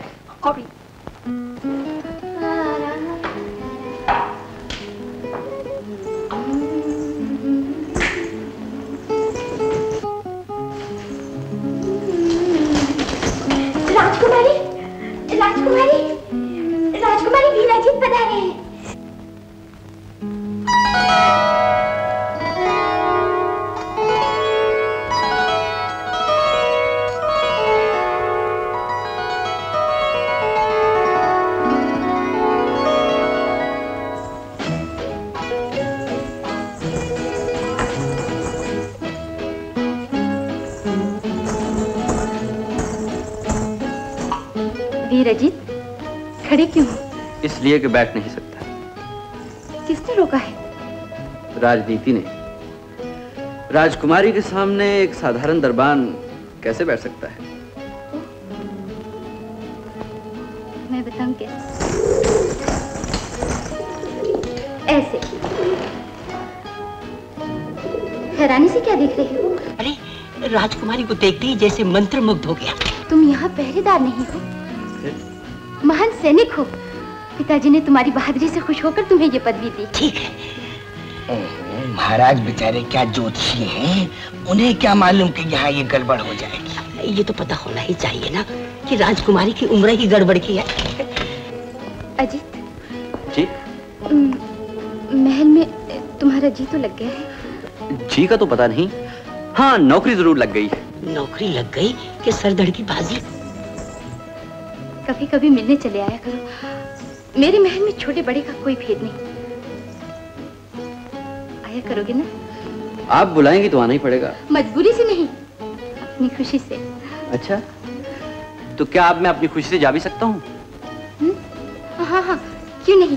राजकुमारी, राजकुमारी वीरा जी पधारे हैं। वीरा जी खड़े क्यों हो? इसलिए कि बैठ नहीं सकता। किसने रोका है? राजनीति ने। राजकुमारी के सामने एक साधारण दरबान कैसे बैठ सकता है? मैं बताऊं कैसे? ऐसे। हैरानी से क्या देख रही हो? अरे राजकुमारी को देखते ही जैसे मंत्रमुग्ध हो गया। तुम यहाँ पहरेदार नहीं हो, महान सैनिक हो। पिताजी ने तुम्हारी बहादुरी से खुश होकर तुम्हें ये पदवी दी। ठीक है। महाराज बेचारे क्या ज्योतिषी हैं, उन्हें क्या मालूम कि यहाँ ये गड़बड़ हो जाएगी। ये तो पता होना ही चाहिए ना कि राजकुमारी की उम्र ही गड़बड़ की है। अजीत जी, महल में तुम्हारा जी तो लग गया है? जी का तो पता नहीं, हाँ नौकरी जरूर लग गई है। नौकरी लग गई कि सरदड़ की बाजी? कभी कभी मिलने चले आया करो, मेरे महल में छोटे बड़े का कोई भेद नहीं। आया करोगे ना? आप बुलाएंगी तो आना ही पड़ेगा। मजबूरी से नहीं, अपनी खुशी से। अच्छा, तो क्या अब मैं अपनी खुशी से जा भी सकता हूँ? हाँ हाँ, क्यों नहीं।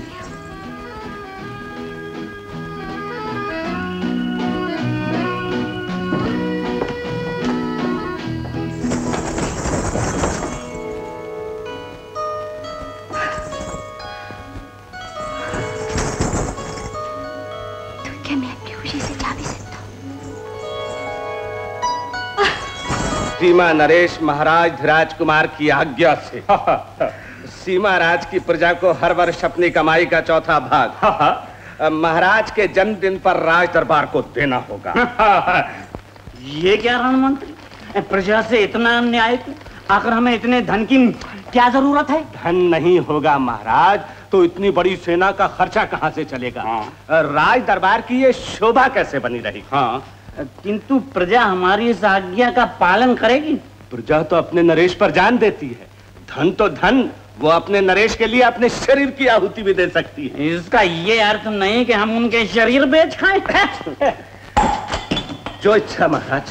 सीमा नरेश महाराज राजकुमार की आज्ञा से सीमा राज की प्रजा को हर वर्ष अपनी कमाई का चौथा भाग महाराज के जन्मदिन पर राज दरबार को देना होगा। ये क्या रण मंत्री, प्रजा से इतना अन्याय? आखिर हमें इतने धन की क्या जरूरत है? धन नहीं होगा महाराज तो इतनी बड़ी सेना का खर्चा कहाँ से चलेगा? राज दरबार की ये शोभा कैसे बनी रहेगी? हाँ, किंतु प्रजा हमारी इस आज्ञा का पालन करेगी? प्रजा तो अपने नरेश पर जान देती है, धन तो धन, वो अपने नरेश के लिए अपने शरीर की आहुति भी दे सकती है। इसका ये अर्थ नहीं कि हम उनके शरीर बेच खाएं। जो इच्छा महाराज।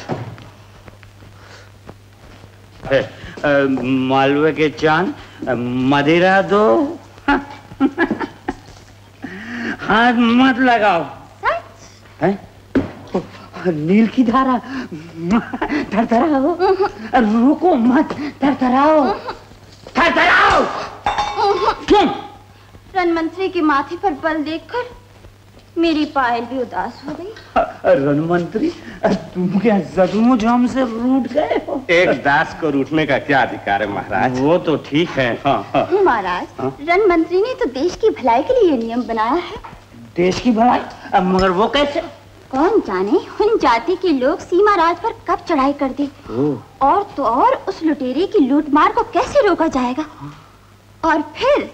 मालवे के चांद, मदिरा दो। हाथ मत लगाओ। नील की धारा, थरथराओ, रुको मत, थरथराओ, थरथराओ। क्यों? रण मंत्री के माथे पर बल देखकर मेरी पायल भी उदास हो गई। रण मंत्री, तुम क्या जख्मों जाम से रूठ गए हो? एक दास को रूठने का क्या अधिकार है महाराज? वो तो ठीक है। महाराज, रण मंत्री ने तो देश की भलाई के लिए नियम बनाया है। देश की भलाई? मगर वो कैसे? कौन जाने उन जाति के लोग सीमा राज पर कब चढ़ाई कर दे, और तो और उस लुटेरे की लूटमार को कैसे रोका जाएगा, और फिर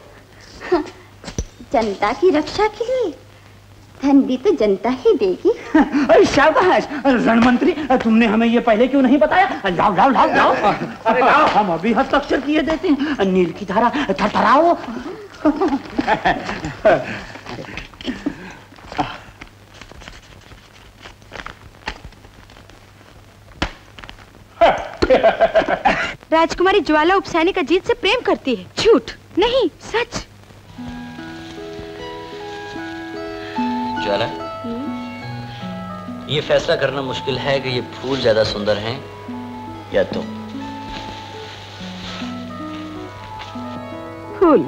जनता की रक्षा के लिए धन भी तो जनता ही देगी। अरे शाबाश रण मंत्री, तुमने हमें ये पहले क्यों नहीं बताया? लाओ लाओ लाओ लाओ, अरे लाओ, हम अभी हस्ताक्षर किए देते हैं। नील की धारा, थरथराओ। राजकुमारी ज्वाला उपसैनिक अजीत से प्रेम करती है। झूठ नहीं, सच। ज्वाला, ये फैसला करना मुश्किल है कि ये फूल ज्यादा सुंदर हैं या तुम। फूल?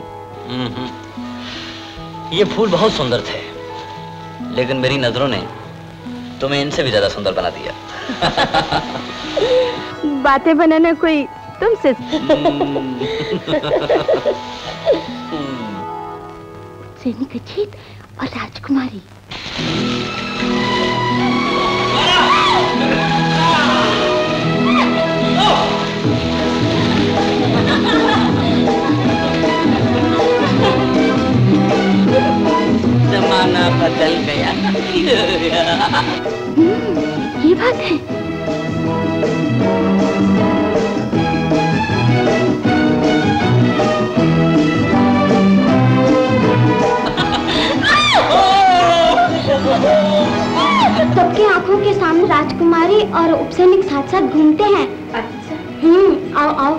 ये फूल बहुत सुंदर थे, लेकिन मेरी नजरों ने तुम्हें इनसे भी ज्यादा सुंदर बना दिया। बातें बनाना कोई तुमसे। सैनिक अजीत और राजकुमारी। जमाना बदल गया। ये बात है। सबके आंखों के सामने राजकुमारी और उपसैनिक साथ साथ घूमते हैं। अच्छा। आओ आओ।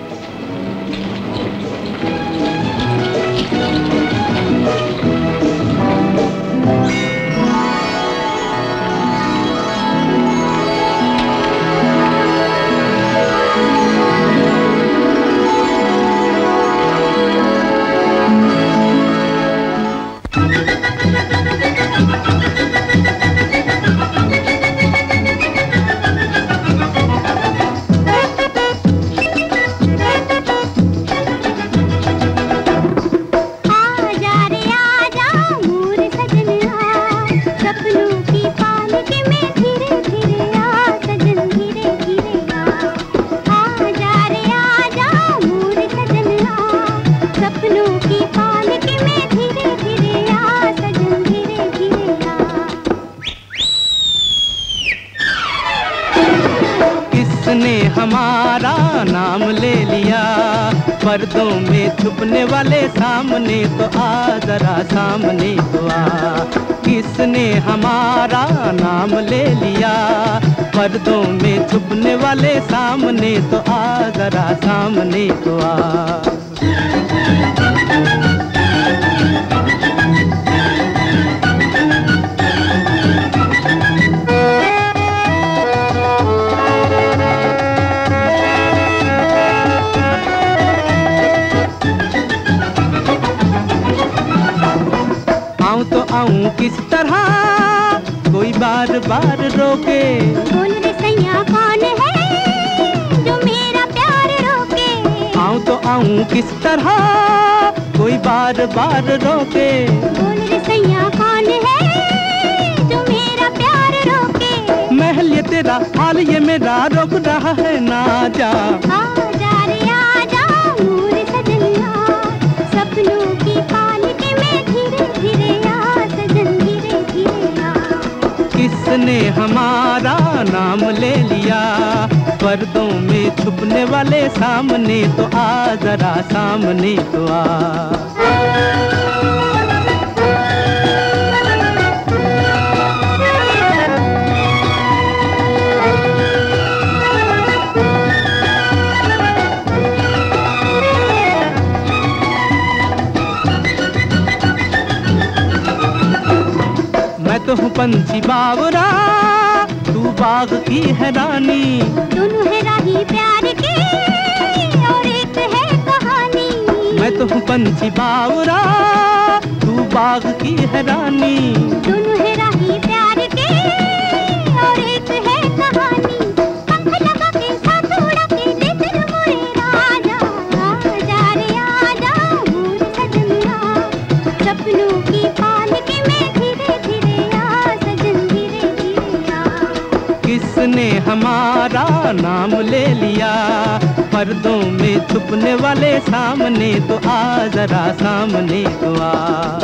हमारा नाम ले लिया, पर्दों में छुपने वाले सामने तो आ, जरा सामने तो आ। किसने हमारा नाम ले लिया, पर्दों में छुपने वाले सामने तो आ, जरा सामने तो आ। तो आऊं किस तरह, कोई बार बार रोके। बोल रे सैया कौन है जो मेरा प्यार रोके। आऊं तो आऊं किस तरह, कोई बार बार रोके। बोल रे सैया कौन है जो मेरा प्यार रोके। महल ये तेरा, हाल ये मेरा, रोक रहा है ना जा। आजा रे आजा मोर सजनिया, सपनों की पालकी में धीरे धीरे किसने हमारा नाम ले लिया, पर्दों में छुपने वाले सामने तो आ, जरा सामने तो आ। मैं तो हूँ पंछी बावरा, बाग की है रानी। दोनों है राही प्यार के और एक है कहानी। मैं तो हूँ पंछी बावरा, तू बाग की है रानी। दोनों है राही प्यार के और एक है कहानी। पंख लगा के साथ उड़ा के ले चल मोरे राजा, आजा रे आजा मोर सजना। सपनों की पालकी में धीरे धीरे आ सजन, धीरे धीरे आ। किसने हमारा नाम ले लिया, पर्दों में छुपने वाले सामने तो आ, जरा सामने तो आ।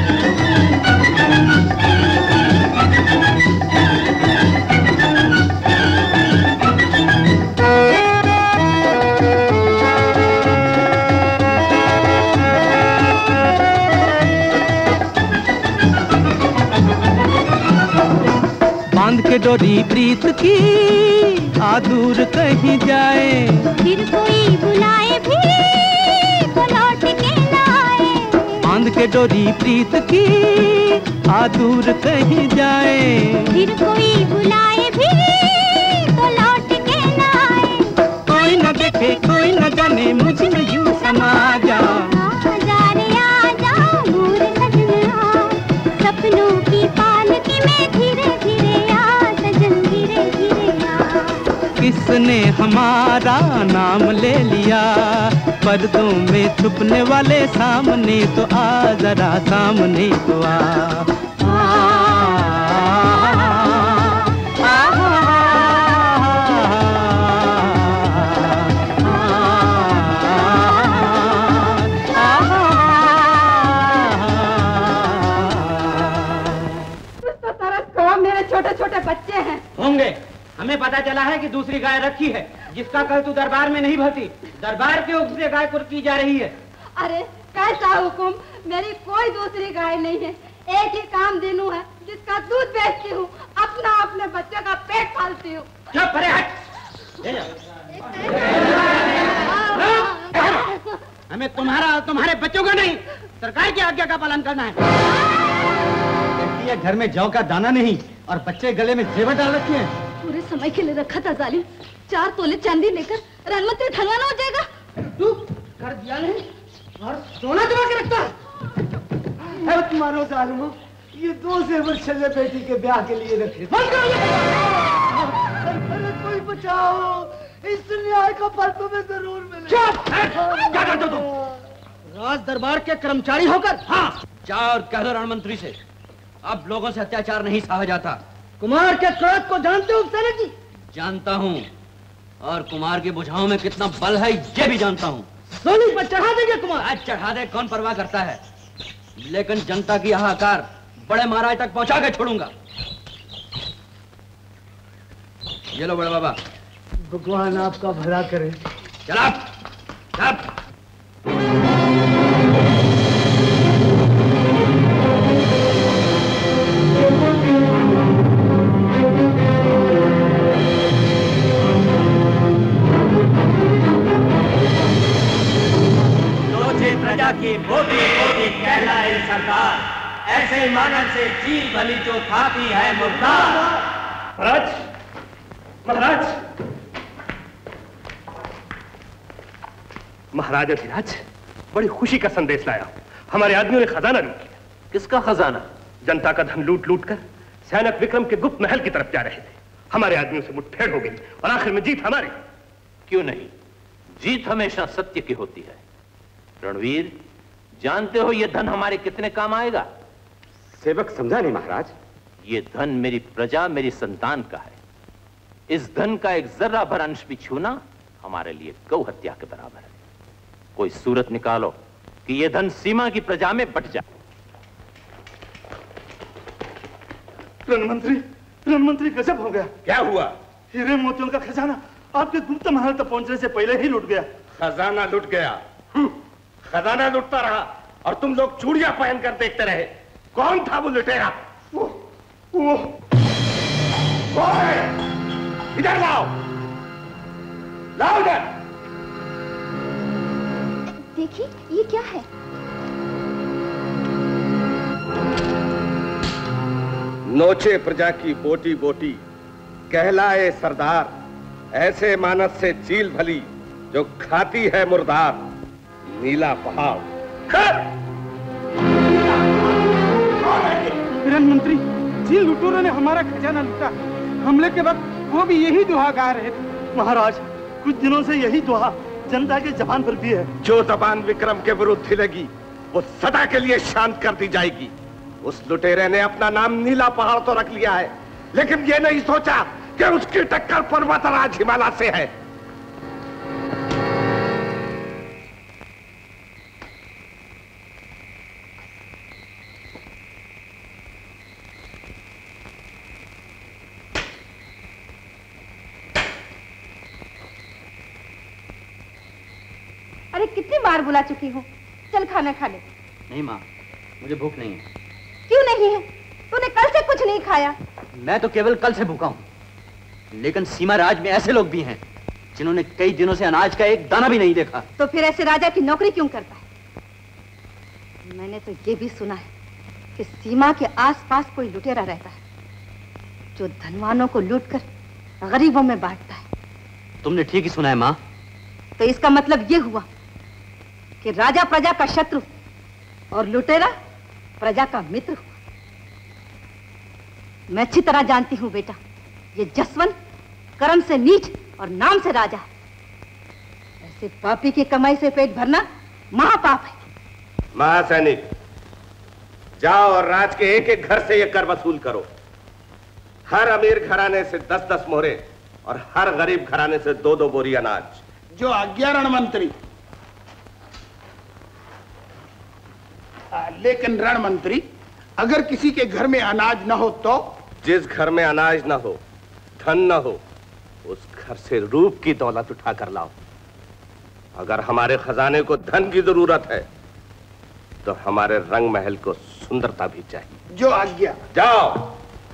बांध के डोरी प्रीत की आ दूर कहीं जाए, फिर कोई बुलाए भी तो लौट के ना आए। बांध के डोरी प्रीत की आ दूर कहीं जाए, फिर कोई बुलाए भी तो लौट के ना आए। कोई न देखे कोई न जाने मुझ में यूं समा जा, आजा रे आजा मोर सजना। सपनों की पालकी में धीरे धीरे आ सजन, धीरे धीरे आ। किसने हमारा नाम ले लिया, पर्दों में छुपने वाले सामने तो आ, जरा सामने तो आ। छोटे छोटे बच्चे हैं। होंगे, हमें पता चला है कि दूसरी गाय रखी है, जिसका कल तू दरबार में नहीं भरती। दरबार के हुक्म से गाय कुर्की जा रही है। अरे कैसा हुक्म, मेरी कोई दूसरी गाय नहीं है, एक ही काम दिनू है जिसका दूध बेचती हूँ, अपना अपने बच्चे का पेट पालती हूँ। चुप, परे हट। हमें तुम्हारा और तुम्हारे बच्चों का नहीं, सरकार की आज्ञा का पालन करना है। घर में जौ का दाना नहीं और बच्चे गले में जेवर डाल रखे हैं। पूरे समय के लिए रखा था जालिम, 4 तोले चांदी लेकर रनमती ढलवाना हो जाएगा। तू कर दिया नहीं और सोना जमा के रखता है। तुम्हारो जालिमो, ये 2 जेवर छल्ले बेटी के ब्याह के लिए रखे। अरे कोई बचाओ, इस न्याय का फल तुम्हें जरूर मिले। क्या करते हो तुम? राज दरबार के कर्मचारी होकर? हाँ, जाओ और कह दो रण मंत्री से, अब लोगों से अत्याचार नहीं सहा जाता। कुमार के क्रोध को जानते हो सेना जी? जानता हूँ, और कुमार की भुजाओं में कितना बल है ये भी जानता हूँ। सोनी पर चढ़ा देंगे कुमार। आज चढ़ा दे, कौन परवाह करता है, लेकिन जनता की हाहाकार बड़े महाराज तक पहुंचा के छोड़ूंगा। ये लो बड़े बाबा। भगवान आपका भला करे। चला, चल। प्रजा की मोटी मोटी कहलाए सरदार, ऐसे मानव से चील भली जो खाती है मुर्दार। महाराज, महाराज, महाराज अधिराज, बड़ी खुशी का संदेश लाया। हमारे आदमियों ने खजाना लूट लिया। किसका खजाना? जनता का धन लूट लूट कर सैनिक विक्रम के गुप्त महल की तरफ जा रहे थे। हमारे आदमियों से मुठभेड़ हो गई और आखिर में जीत हमारी। क्यों नहीं, जीत हमेशा सत्य की होती है। रणवीर, जानते हो ये धन हमारे कितने काम आएगा? सेवक समझा नहीं महाराज। ये धन मेरी प्रजा, मेरी संतान का है। इस धन का एक जर्रा भर अंश भी छूना हमारे लिए गौ हत्या के बराबर है। कोई सूरत निकालो कि यह धन सीमा की प्रजा में बट जाए। रणमंत्री गजब हो गया। क्या हुआ? हीरे मोतियों का खजाना आपके गुप्त महल तक पहुंचने से पहले ही लूट गया। खजाना लूट गया? खजाना लूटता रहा और तुम लोग चूड़ियां पहनकर देखते रहे। कौन था वो लुटेरा? वो इधर लाओ, लाओ इधर। देखिए ये क्या है? नोचे प्रजा की बोटी बोटी, कहलाए सरदार, ऐसे मानस से चील भली जो खाती है मुर्दार। नीला पहाड़। मंत्री, जिन लुटेरों ने हमारा खजाना लूटा, हमले के वक्त वो भी यही दुआ गा रहे थे। महाराज, कुछ दिनों से यही दुआ जनता के जबान पर भी है। जो जबान विक्रम के विरुद्ध हिलेगी वो सदा के लिए शांत कर दी जाएगी। उस लुटेरे ने अपना नाम नीला पहाड़ तो रख लिया है, लेकिन ये नहीं सोचा कि उसकी टक्कर पर्वतराज हिमालय से है। अरे कितनी बार बुला चुकी हूँ, चल खाना खा ले। नहीं माँ, मुझे भूख नहीं है। क्यों नहीं है? तूने कल से कुछ नहीं खाया। मैं तो केवल कल से भूखा हूँ, लेकिन सीमा राज में ऐसे लोग भी हैं जिन्होंने कई दिनों से अनाज का एक दाना भी नहीं देखा। तो फिर ऐसे राजा की नौकरी क्यों करता है? मैंने तो ये भी सुना है कि सीमा के आसपास कोई लुटेरा रहता है जो धनवानों को लूटकर गरीबों में बांटता है। तुमने ठीक ही सुना है माँ। तो इसका मतलब ये हुआ कि राजा प्रजा का शत्रु और लुटेरा प्रजा का मित्र हुआ। मैं अच्छी तरह जानती हूँ बेटा, ये जसवंत कर्म से नीच और नाम से राजा है। ऐसे पापी की कमाई से पेट भरना महापाप है। महासैनिक, जाओ और राज के एक एक घर से ये कर वसूल करो। हर अमीर घराने से 10-10 मोहरे और हर गरीब घराने से 2-2 बोरी अनाज। जो आज्ञा रण मंत्री। लेकिन रण मंत्री, अगर किसी के घर में अनाज न हो तो? जिस घर में अनाज न हो, धन न हो, उस घर से रूप की दौलत उठा कर लाओ। अगर हमारे खजाने को धन की जरूरत है तो हमारे रंग महल को सुंदरता भी चाहिए। जो आज्ञा। जाओ।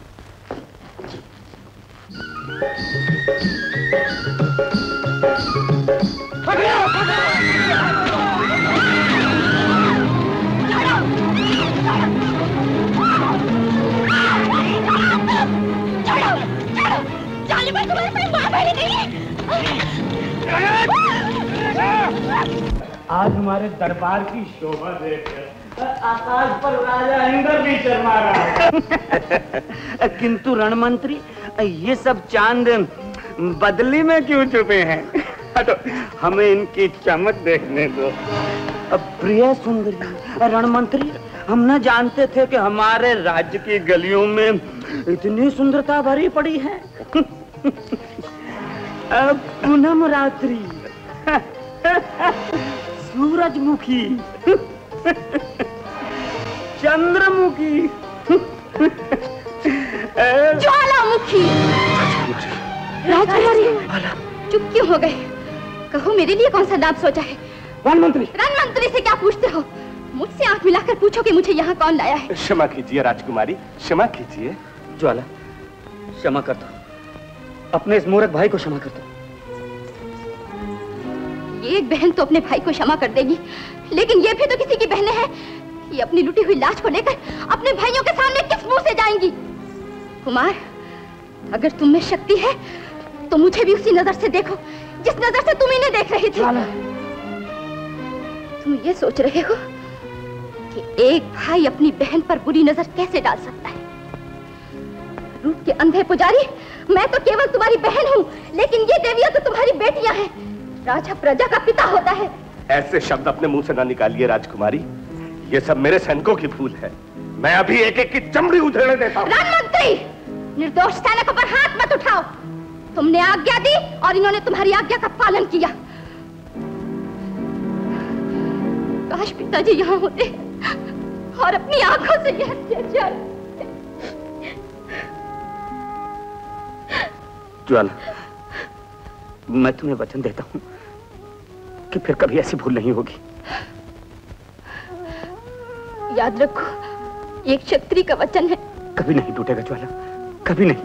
आज हमारे दरबार की शोभा देखकर आकाश पर राजा इंद्र भी शर्मा रहा है। किंतु रण मंत्री, ये सब चांद बदली में क्यों छुपे हैं? तो हमें इनकी चमक देखने दो। प्रिय सुंदरी रण मंत्री, हम न जानते थे कि हमारे राज्य की गलियों में इतनी सुंदरता भरी पड़ी है। पूनम रात्रि, सूरजमुखी, चंद्रमुखी, ज्वालामुखी। राजकुमारी, चुप क्यों हो गए? कहो मेरे लिए कौन सा नाम सोचा है? रण मंत्री। रण मंत्री से क्या पूछते हो? मुझसे आंख मिलाकर पूछो कि मुझे यहाँ कौन लाया है। क्षमा कीजिए राजकुमारी, क्षमा कीजिए। ज्वाला, क्षमा कर दो, अपने इस मूर्ख भाई को क्षमा कर दो। एक बहन तो अपने भाई को क्षमा कर देगी, लेकिन ये भी तो किसी की बहनें हैं। ये अपनी लुटी हुई लाश को लेकर अपने भाइयों के सामने किस मुंह से जाएंगी? कुमार, अगर तुम में शक्ति है तो मुझे भी उसी नजर से देखो जिस नजर से तुम इन्हें देख रही थी। तुम ये सोच रहे हो कि एक भाई अपनी बहन पर बुरी नजर कैसे डाल सकता है? रूप के अंधे पुजारी, मैं तो केवल तुम्हारी बहन हूँ, लेकिन ये देवियां तो तुम्हारी बेटियां हैं। राजा प्रजा का पिता होता है। ऐसे शब्द अपने मुंह से ना निकालिए राजकुमारी, ये सब मेरे सैनिकों की भूल है। मैं अभी एक एक की चमड़ी उधेड़ देता हूँ। राजमंत्री, निर्दोष सैनिकों पर हाथ मत उठाओ। तुमने आज्ञा दी और इन्होंने तुम्हारी आज्ञा का पालन किया। काश पिताजी यहाँ होते और अपनी आंखों से यह अत्याचार। ज्वाला, मैं तुम्हें वचन देता हूँ कि फिर कभी ऐसी भूल नहीं होगी। याद रखो, एक क्षत्रिय का वचन है। कभी नहीं टूटेगा ज्वाला, कभी नहीं।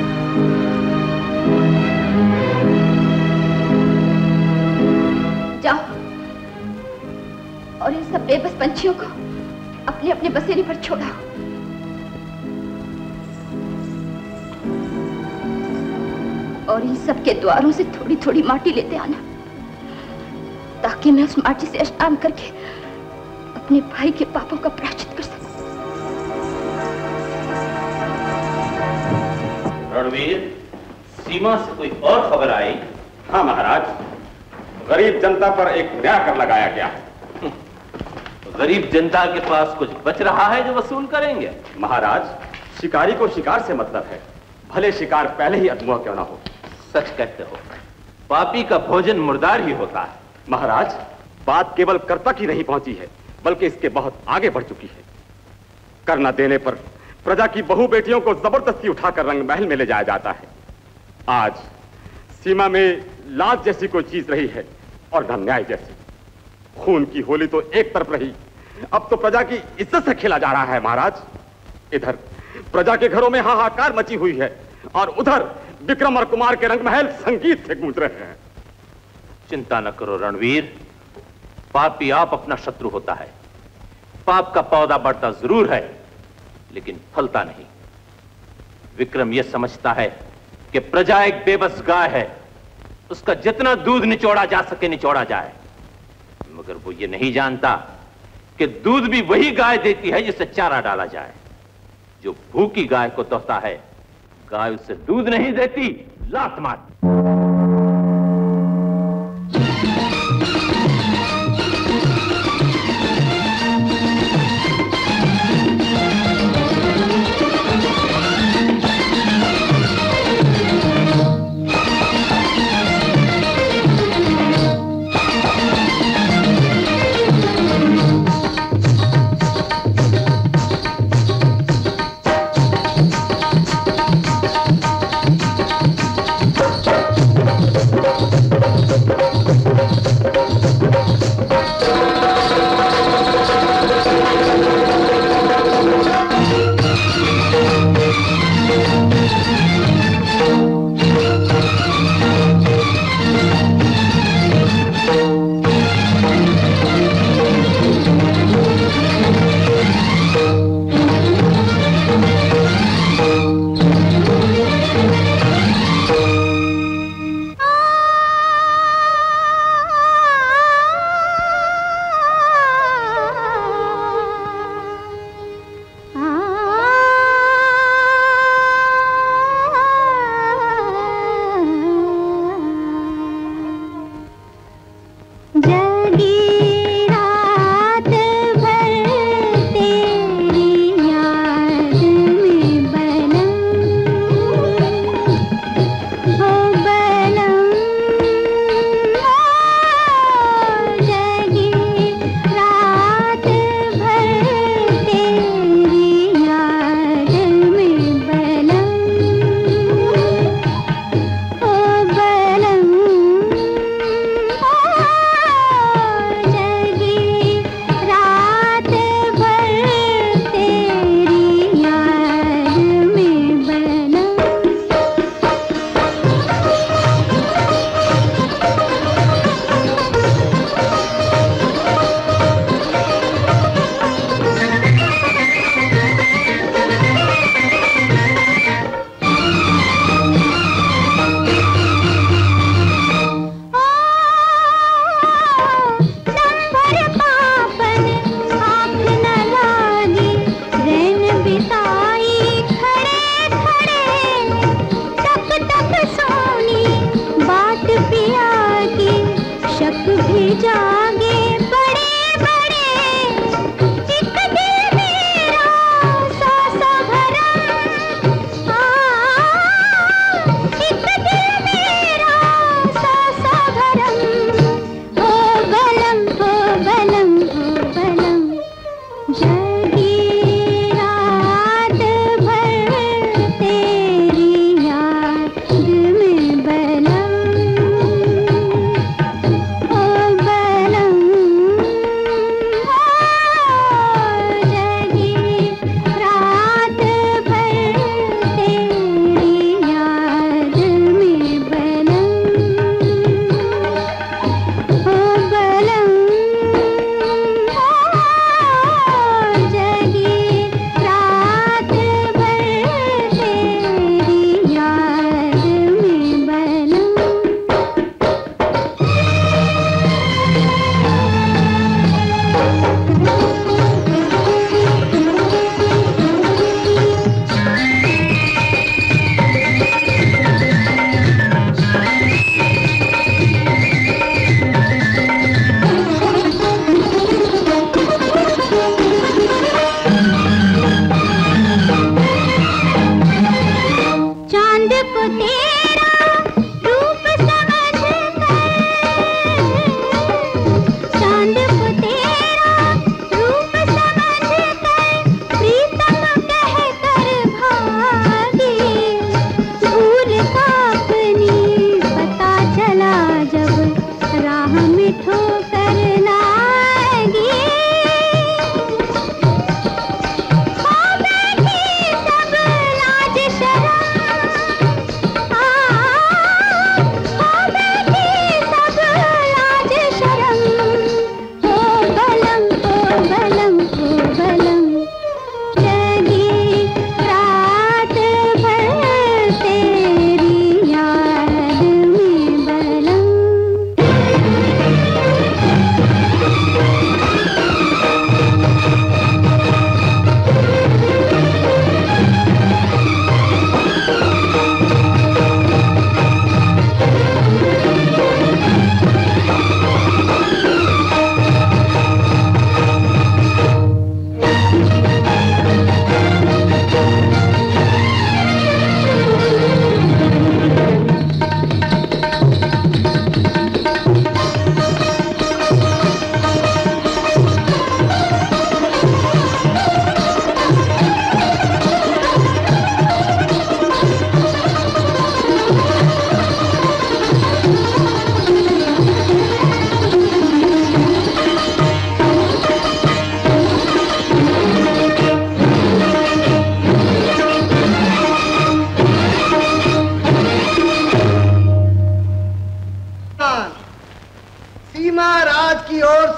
जाओ, बेबस पंछियों को अपने अपने बसेरे पर छोड़ा। और इन सब के द्वारों से थोड़ी थोड़ी माटी लेते आना, ताकि मैं उस माटी से स्नान करके अपने भाई के पापों का प्रायश्चित कर सकूं। रणवीर, सीमा से कोई और खबर आई? हाँ महाराज, गरीब जनता पर एक नया कर लगाया गया। गरीब जनता के पास कुछ बच रहा है जो वसूल करेंगे? महाराज, शिकारी को शिकार से मतलब है, भले शिकार पहले ही अधमुआ क्यों ना हो। सच कहते हो, पापी का भोजन मुर्दार ही होता है। महाराज, बात केवल कर तक ही नहीं पहुंची है, बल्कि इसके बहुत आगे बढ़ चुकी है। कर न देने पर प्रजा की बहु बेटियों को जबरदस्ती उठाकर रंग महल में ले जाया जाता है। आज सीमा में लाज जैसी कोई चीज रही है और न न्याय जैसी। खून की होली तो एक तरफ रही, अब तो प्रजा की इज्जत से खेला जा रहा है। महाराज, इधर प्रजा के घरों में हाहाकार मची हुई है और उधर विक्रम और कुमार के रंग महल संगीत से गूंज रहे हैं। चिंता न करो रणवीर, पापी आप अपना शत्रु होता है। पाप का पौधा बढ़ता जरूर है, लेकिन फलता नहीं। विक्रम यह समझता है कि प्रजा एक बेबस गाय है, उसका जितना दूध निचोड़ा जा सके निचोड़ा जाए, मगर वो ये नहीं जानता कि दूध भी वही गाय देती है जिसे चारा डाला जाए। जो भूखी गाय को दोहता है, गाय उसे दूध नहीं देती, लात मार।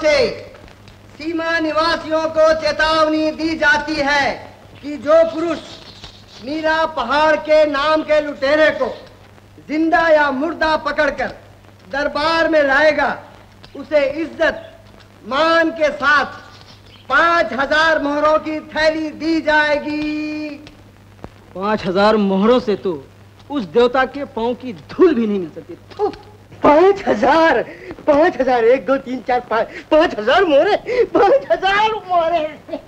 से सीमा निवासियों को चेतावनी दी जाती है कि जो पुरुष नीला पहाड़ के नाम के लुटेरे को जिंदा या मुर्दा पकड़कर दरबार में लाएगा, उसे इज्जत मान के साथ 5000 मोहरों की थैली दी जाएगी। 5000 मोहरों से तो उस देवता के पांव की धूल भी नहीं मिल सकती। 5000 5000 1 2 3 4 5 5000 मोहरे 5000 मोहरे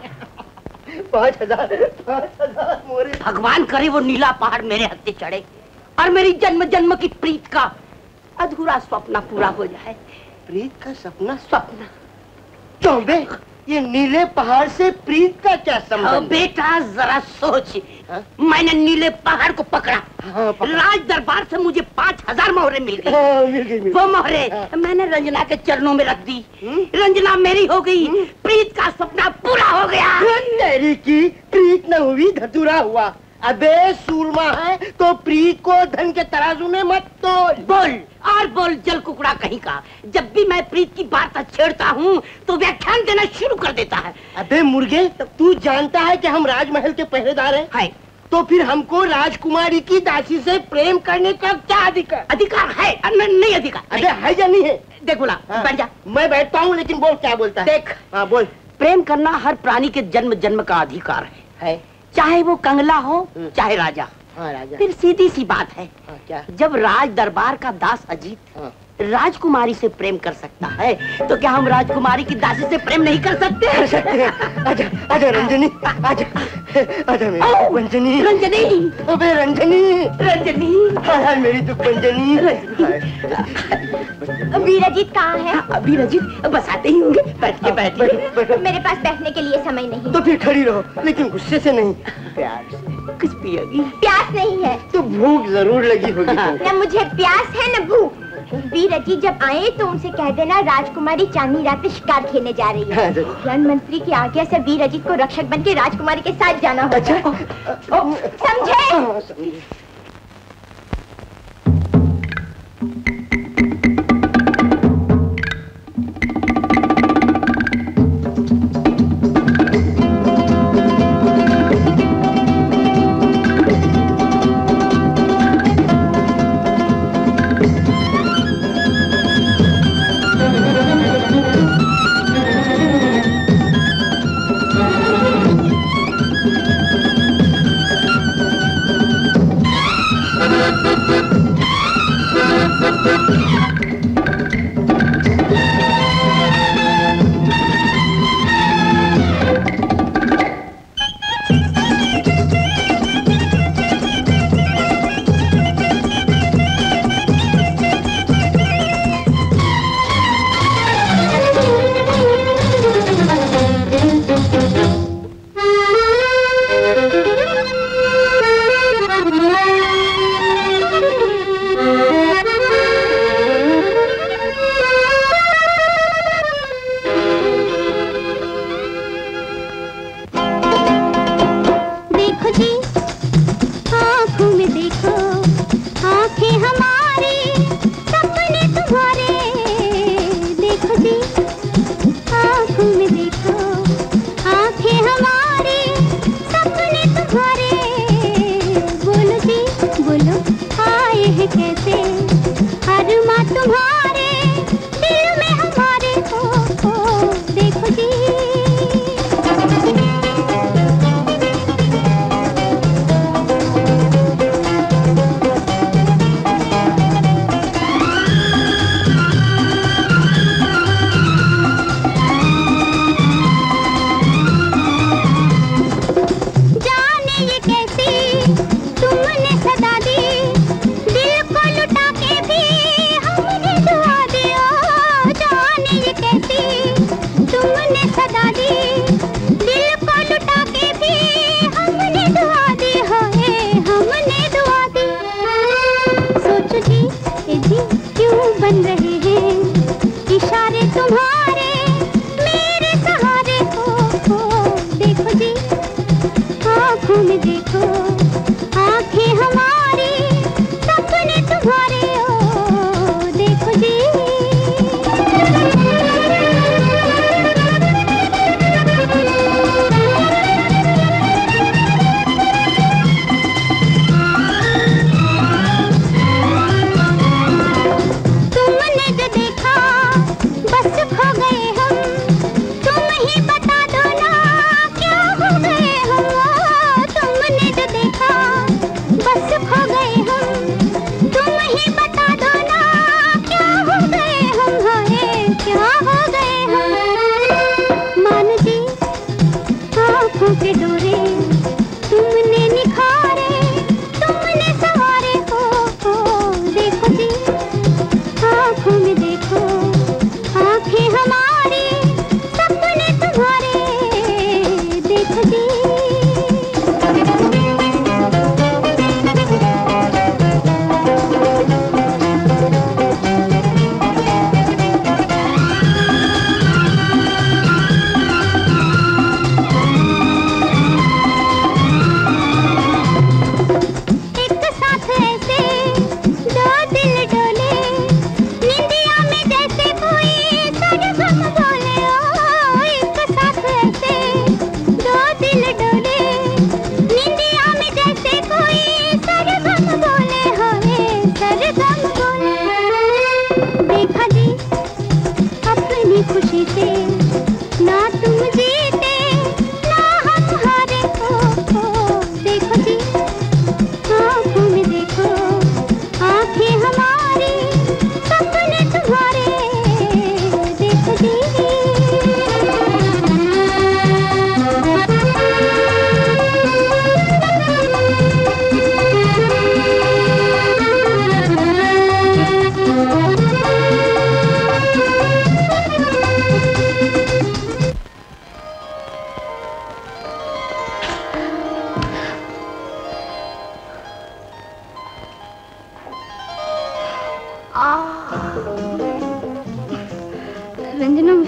5000 मोहरे। भगवान करे वो नीला पहाड़ मेरे हत्थे चढ़े और मेरी जन्म जन्म की प्रीत का अधूरा स्वप्न पूरा हो जाए। प्रीत का सपना? स्वप्न चौबे, ये नीले पहाड़ से प्रीत का क्या संबंध? बेटा जरा सोच, मैंने नीले पहाड़ को पकड़ा, राज दरबार से मुझे 5000 मोहरे मिल गई। वो मोहरे मैंने रंजना के चरणों में रख दी, रंजना मेरी हो गई, प्रीत का सपना पूरा हो गया। तेरी की प्रीत न हुई, धतूरा हुआ। अबे सूरमा है तो प्रीत को धन के तराजू में मत तोल। बोल और बोल जल कुकड़ा कहीं का। जब भी मैं प्रीत की बात छेड़ता हूँ तो व्याख्यान देना शुरू कर देता है। अबे मुर्गे, तू जानता है कि हम राजमहल के पहरेदार हैं? है। तो फिर हमको राजकुमारी की दासी से प्रेम करने का क्या अधिकार? अधिकार है नहीं अधिकार? अबे है या नहीं है? देख बोला, बैठ जा। मैं बैठता हूँ, लेकिन बोल क्या बोलता है? देख, हाँ बोल। प्रेम करना हर प्राणी के जन्म जन्म का अधिकार है। चाहे वो कंगला हो चाहे राजा। हाँ, राजा। फिर सीधी सी बात है। हाँ, क्या? जब राज दरबार का दास अजीत राजकुमारी से प्रेम कर सकता है तो क्या हम राजकुमारी की दासी से प्रेम नहीं कर सकते? कर सकते हैं। आजा आजा रंजनी, आजा आजा मेरी रंजनी। रंजनी, अबे रंजनी, रंजनी, हाय मेरी दुख रंजनी। वीराजीत कहाँ है? वीराजीत बस आते ही होंगे। बैठ के बैठ। मेरे पास बैठने के लिए समय नहीं। तो फिर खड़ी रहो, लेकिन गुस्से से नहीं, प्यार से। कुछ पियोगी? प्यास नहीं है। तो भूख जरूर लगी होगी। न मुझे प्यास है न भूख। वीराजी जब आए तो उनसे कह देना राजकुमारी चांदनी रात में शिकार खेलने जा रही है। रण मंत्री की आज्ञा से वीराजीत को रक्षक बन के राजकुमारी के साथ जाना होगा। समझे?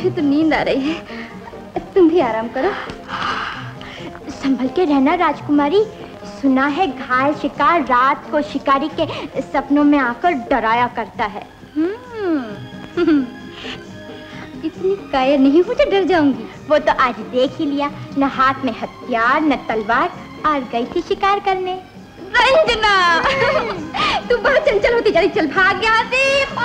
मुझे तो नींद आ रही है, तुम भी आराम करो। संभल के रहना राजकुमारी। सुना है घायल शिकार रात को शिकारी के सपनों में आकर डराया करता है। इतनी कायर नहीं हूँ जो डर जाऊंगी। वो तो आज देख ही लिया, न हाथ में हथियार न तलवार, और गई थी शिकार करने। रंजना, तू बहुत चंचल होती जा रही, चल भाग यहाँ से।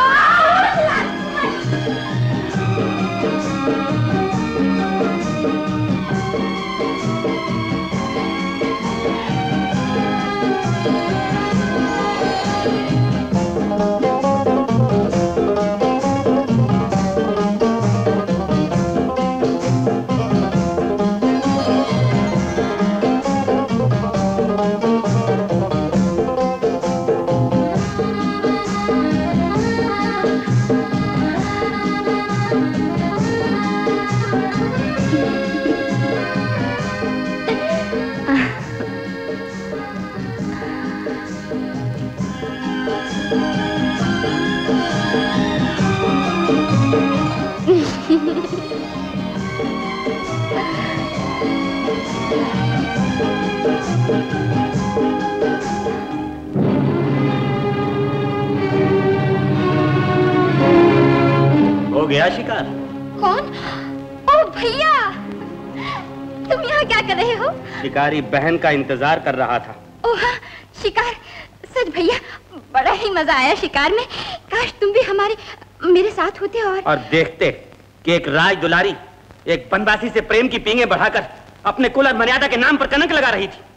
हो गया शिकार? कौन? ओ भैया, तुम यहाँ क्या कर रहे हो? शिकारी बहन का इंतजार कर रहा था। ओह शिकार, सच भैया बड़ा ही मजा आया शिकार में। काश तुम भी मेरे साथ होते और देखते कि एक राज दुलारी एक बनवासी से प्रेम की पींगे बढ़ाकर अपने कुल और मर्यादा के नाम पर कलंक लगा रही थी।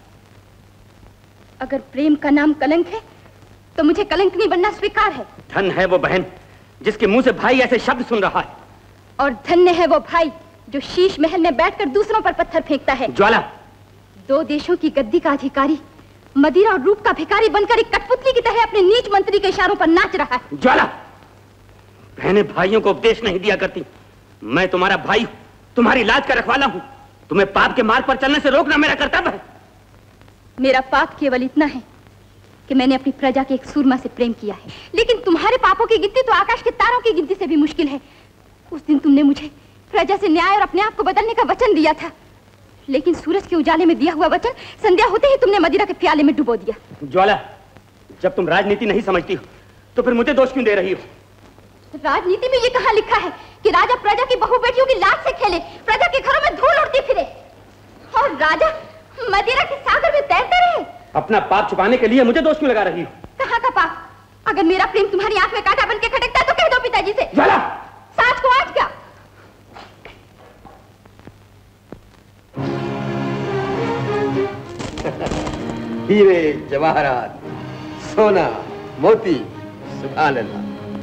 अगर प्रेम का नाम कलंक है तो मुझे कलंक नहीं बनना स्वीकार है। धन है वो बहन जिसके मुंह से भाई ऐसे शब्द सुन रहा है, और धन्य है वो भाई जो शीश महल में बैठकर दूसरों पर पत्थर फेंकता है। ज्वाला, 2 देशों की गद्दी का अधिकारी मदिरा और रूप का भिखारी बनकर एक कठपुतली की तरह अपने नीच मंत्री के इशारों पर नाच रहा है। ज्वाला, बहनें भाइयों को उपदेश नहीं दिया करती। मैं तुम्हारा भाई हूं, तुम्हारी लाज का रखवाला हूं। तुम्हें पाप के मार्ग पर चलने से रोकना मेरा कर्तव्य है। मेरा पाप केवल इतना है कि मैंने अपनी प्रजा के एक सूरमा से प्रेम किया है, लेकिन तुम्हारे पापों की गिनती तो आकाश के तारों की गिनती से भी मुश्किल है। उस दिन तुमने मुझे प्रजा से न्याय और अपने आप को बदलने का वचन दिया था, लेकिन सूरज के उजाले में दिया हुआ वचन संध्या होते ही तुमने मदिरा के प्याले में डुबो दिया। ज्वाला, जब तुम राजनीति नहीं समझती हो तो फिर मुझे दोष क्यों दे रही हो? राजनीति में ये कहाँ लिखा है कि राजा प्रजा की बहू बेटियों की लाज से खेले, प्रजा के घरों में धूल उड़ती फिरे, और राजा मदिरा के सागर में तैरते रहे? अपना पाप छुपाने के लिए मुझे दोष क्यों लगा रही हो? कहाँ का पाप? अगर मेरा प्रेम तुम्हारी आंख में कांटा बन के खटकता है तो कह दो पिताजी से। ज्वाला, साच को आज क्या? हीरे जवाहरात, सोना मोती, सुभान अल्लाह।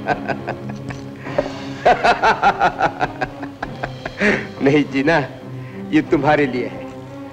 नहीं जीना, ये तुम्हारे लिए है।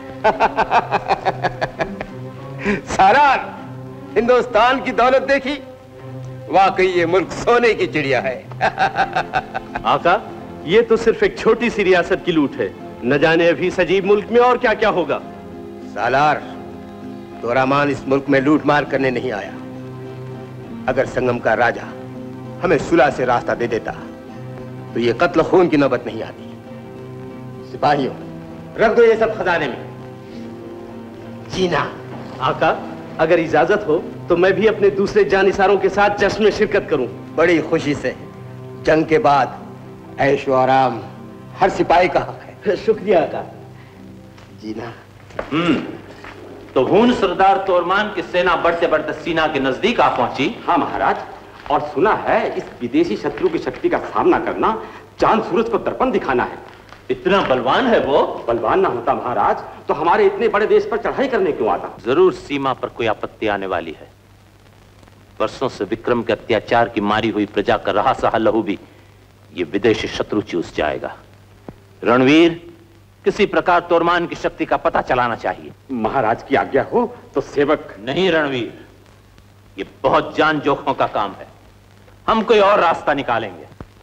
सारा हिंदुस्तान की दौलत देखी, वाकई ये मुल्क सोने की चिड़िया है। आका, ये तो सिर्फ एक छोटी सी रियासत की लूट है, न जाने अभी सजीव मुल्क में और क्या क्या होगा। सालार, तो रामान इस मुल्क में लूट मार करने नहीं आया। अगर संगम का राजा हमें सुलह से रास्ता दे देता तो ये कत्ल खून की नौबत नहीं आती। सिपाहियों, रख दो ये सब खजाने में। जीना। आका, अगर इजाजत हो तो मैं भी अपने दूसरे जानिसारों के साथ जश्न में शिरकत करूं। बड़ी खुशी से। जंग के बाद ऐश व आराम हर सिपाही का हक है। शुक्रिया आका। जीना। तो हून सरदार तोरमान की सेना बढ़ते बढ़ते सीना के नजदीक आ पहुंची। हाँ महाराज, और सुना है इस विदेशी शत्रु की शक्ति का सामना करना चांद सूरज को दर्पण दिखाना है। इतना बलवान है वो? बलवान ना होता महाराज तो हमारे इतने बड़े देश पर चढ़ाई करने क्यों आता? जरूर सीमा पर कोई आपत्ति आने वाली है। वर्षों से विक्रम के अत्याचार की मारी हुई प्रजा का रहा सहा लहू भी ये विदेशी शत्रु चूस जाएगा। रणवीर, किसी प्रकार तोरमान की शक्ति का पता चलाना चाहिए। महाराज की आज्ञा हो तो सेवक। नहीं रणवीर, ये बहुत जान जोखों का काम है। हम कोई और रास्ता निकालेंगे।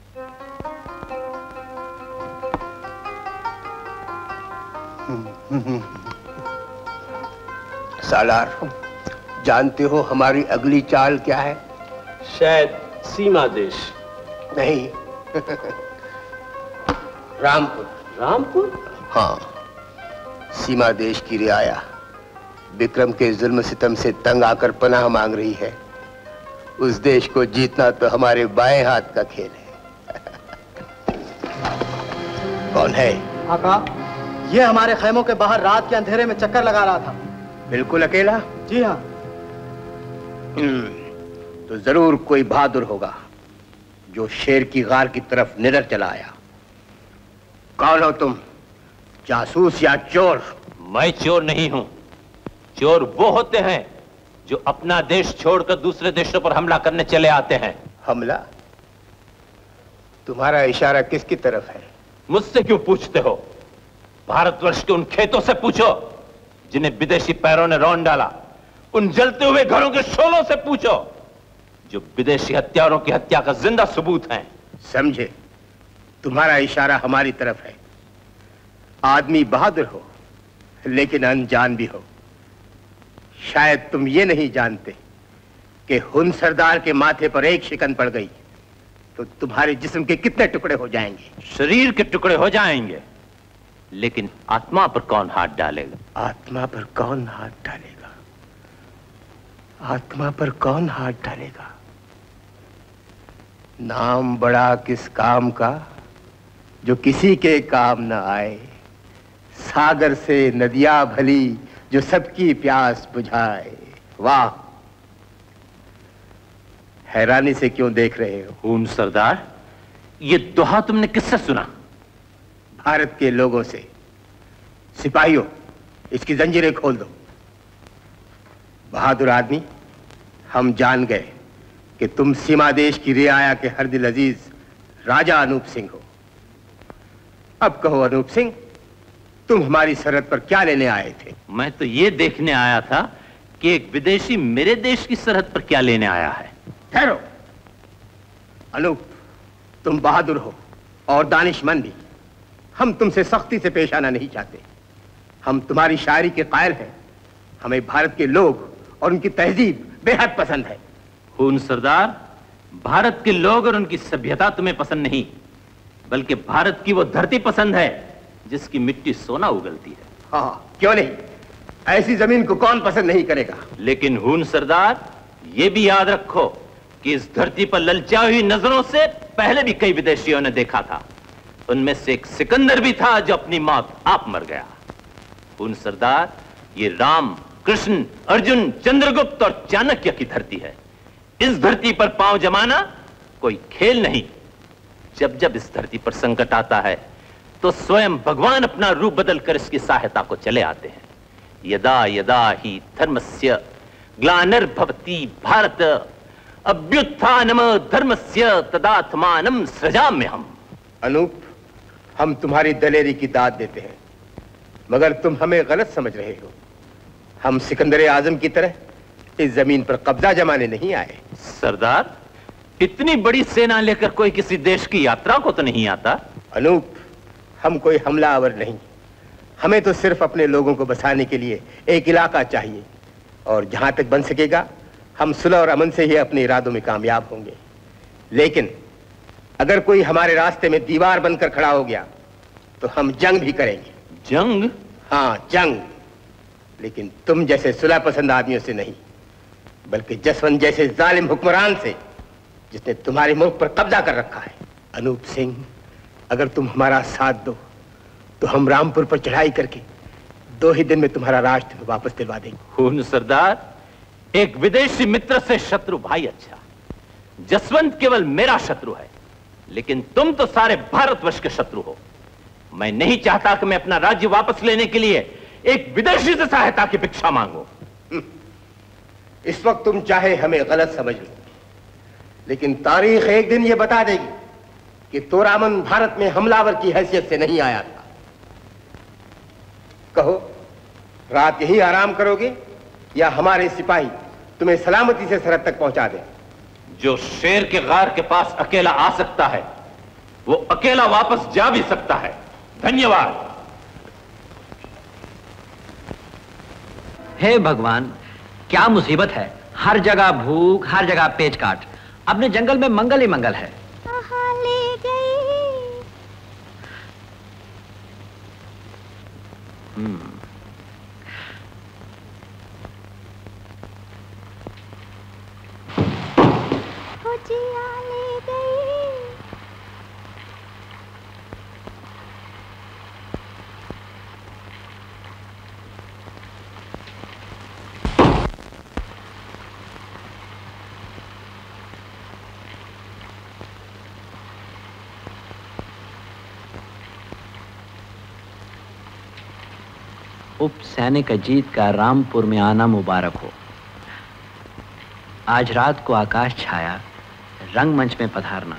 सालार, जानते हो हमारी अगली चाल क्या है? शायद सीमा देश। नहीं। रामपुर। रामपुर? हाँ, सीमा देश की रियाया विक्रम के जुल्म सितम से तंग आकर पनाह मांग रही है। उस देश को जीतना तो हमारे बाएं हाथ का खेल है। कौन है? आका, ये हमारे खेमों के बाहर रात के अंधेरे में चक्कर लगा रहा था। बिल्कुल अकेला? जी हाँ। तो जरूर कोई बहादुर होगा जो शेर की गार की तरफ निडर चला आया। कौन हो तुम, जासूस या चोर? मैं चोर नहीं हूं। चोर वो होते हैं जो अपना देश छोड़कर दूसरे देशों पर हमला करने चले आते हैं। हमला? तुम्हारा इशारा किसकी तरफ है? मुझसे क्यों पूछते हो? भारतवर्ष के उन खेतों से पूछो जिन्हें विदेशी पैरों ने रौंद डाला। उन जलते हुए घरों के शोलों से पूछो जो विदेशी हत्यारों की हत्या का जिंदा सबूत हैं। समझे, तुम्हारा इशारा हमारी तरफ है। आदमी बहादुर हो लेकिन अनजान भी हो। शायद तुम ये नहीं जानते कि हुन सरदार के माथे पर एक शिकन पड़ गई तो तुम्हारे जिस्म के कितने टुकड़े हो जाएंगे। शरीर के टुकड़े हो जाएंगे, लेकिन आत्मा पर कौन हाथ डालेगा? आत्मा पर कौन हाथ डालेगा? आत्मा पर कौन हाथ डालेगा? नाम बड़ा किस काम का जो किसी के काम न आए। सागर से नदियां भली जो सबकी प्यास बुझाए। वाह, हैरानी से क्यों देख रहे हो? खून सरदार, ये दोहा तुमने किससे सुना? भारत के लोगों से। सिपाहियों, इसकी जंजीरें खोल दो। बहादुर आदमी, हम जान गए कि तुम सीमा देश की रियाया के हर दिल अजीज राजा अनूप सिंह हो। अब कहो अनूप सिंह, तुम हमारी सरहद पर क्या लेने आए थे? मैं तो ये देखने आया था कि एक विदेशी मेरे देश की सरहद पर क्या लेने आया है। ठहरो अनूप, तुम बहादुर हो और दानिशमंद भी। हम तुमसे सख्ती से पेश आना नहीं चाहते। हम तुम्हारी शायरी के कायल हैं। हमें भारत के लोग और उनकी तहजीब बेहद पसंद है। खून सरदार, भारत के लोग और उनकी सभ्यता तुम्हें पसंद नहीं, बल्कि भारत की वो धरती पसंद है जिसकी मिट्टी सोना उगलती है। हाँ, क्यों नहीं, ऐसी जमीन को कौन पसंद नहीं करेगा। लेकिन खून सरदार, ये भी याद रखो कि इस धरती पर ललचाई हुई नजरों से पहले भी कई विदेशियों ने देखा था। उनमें से एक सिकंदर भी था जो अपनी मौत आप मर गया। खून सरदार, ये राम, कृष्ण, अर्जुन, चंद्रगुप्त और चाणक्य की धरती है। इस धरती पर पांव जमाना कोई खेल नहीं। जब जब इस धरती पर संकट आता है तो स्वयं भगवान अपना रूप बदल कर इसकी सहायता को चले आते हैं। यदा यदा ही धर्मस्य ग्लानिर्भवति भारत अभ्युत्थानम धर्मस्य तदात्मानं सृजाम्यहम्। अनूप, हम तुम्हारी दलेरी की दाद देते हैं, मगर तुम हमें गलत समझ रहे हो। हम सिकंदर आजम की तरह इस जमीन पर कब्जा जमाने नहीं आए। सरदार, इतनी बड़ी सेना लेकर कोई किसी देश की यात्रा को तो नहीं आता। अनूप, हम कोई हमलावर नहीं। हमें तो सिर्फ अपने लोगों को बसाने के लिए एक इलाका चाहिए, और जहां तक बन सकेगा हम सुलह और अमन से ही अपने इरादों में कामयाब होंगे। लेकिन अगर कोई हमारे रास्ते में दीवार बनकर खड़ा हो गया तो हम जंग भी करेंगे। जंग? हाँ, जंग। लेकिन तुम जैसे सुलह पसंद आदमियों से नहीं, बल्कि जसवंत जैसे जालिम हुक्मरान से, जिसने तुम्हारे मुल्क पर कब्जा कर रखा है। अनूप सिंह, अगर तुम हमारा साथ दो तो हम रामपुर पर चढ़ाई करके 2 ही दिन में तुम्हारा राज तुम्हें वापस दिलवा देंगे। खून सरदार, एक विदेशी मित्र से शत्रु भाई अच्छा। जसवंत केवल मेरा शत्रु है, लेकिन तुम तो सारे भारतवर्ष के शत्रु हो। मैं नहीं चाहता कि मैं अपना राज्य वापस लेने के लिए एक विदेशी से सहायता की भिक्षा मांगू। इस वक्त तुम चाहे हमें गलत समझ लो, लेकिन तारीख एक दिन यह बता देगी कि तोरामन भारत में हमलावर की हैसियत से नहीं आया था। कहो, रात यही आराम करोगे या हमारे सिपाही तुम्हें सलामती से सरहद तक पहुंचा दें? जो शेर के गार के पास अकेला आ सकता है वो अकेला वापस जा भी सकता है। धन्यवाद। हे भगवान, क्या मुसीबत है। हर जगह भूख, हर जगह पेच काट। अपने जंगल में मंगल ही मंगल है। उप सैनिक अजीत का रामपुर में आना मुबारक हो। आज रात को आकाश छाया रंगमंच में पधारना।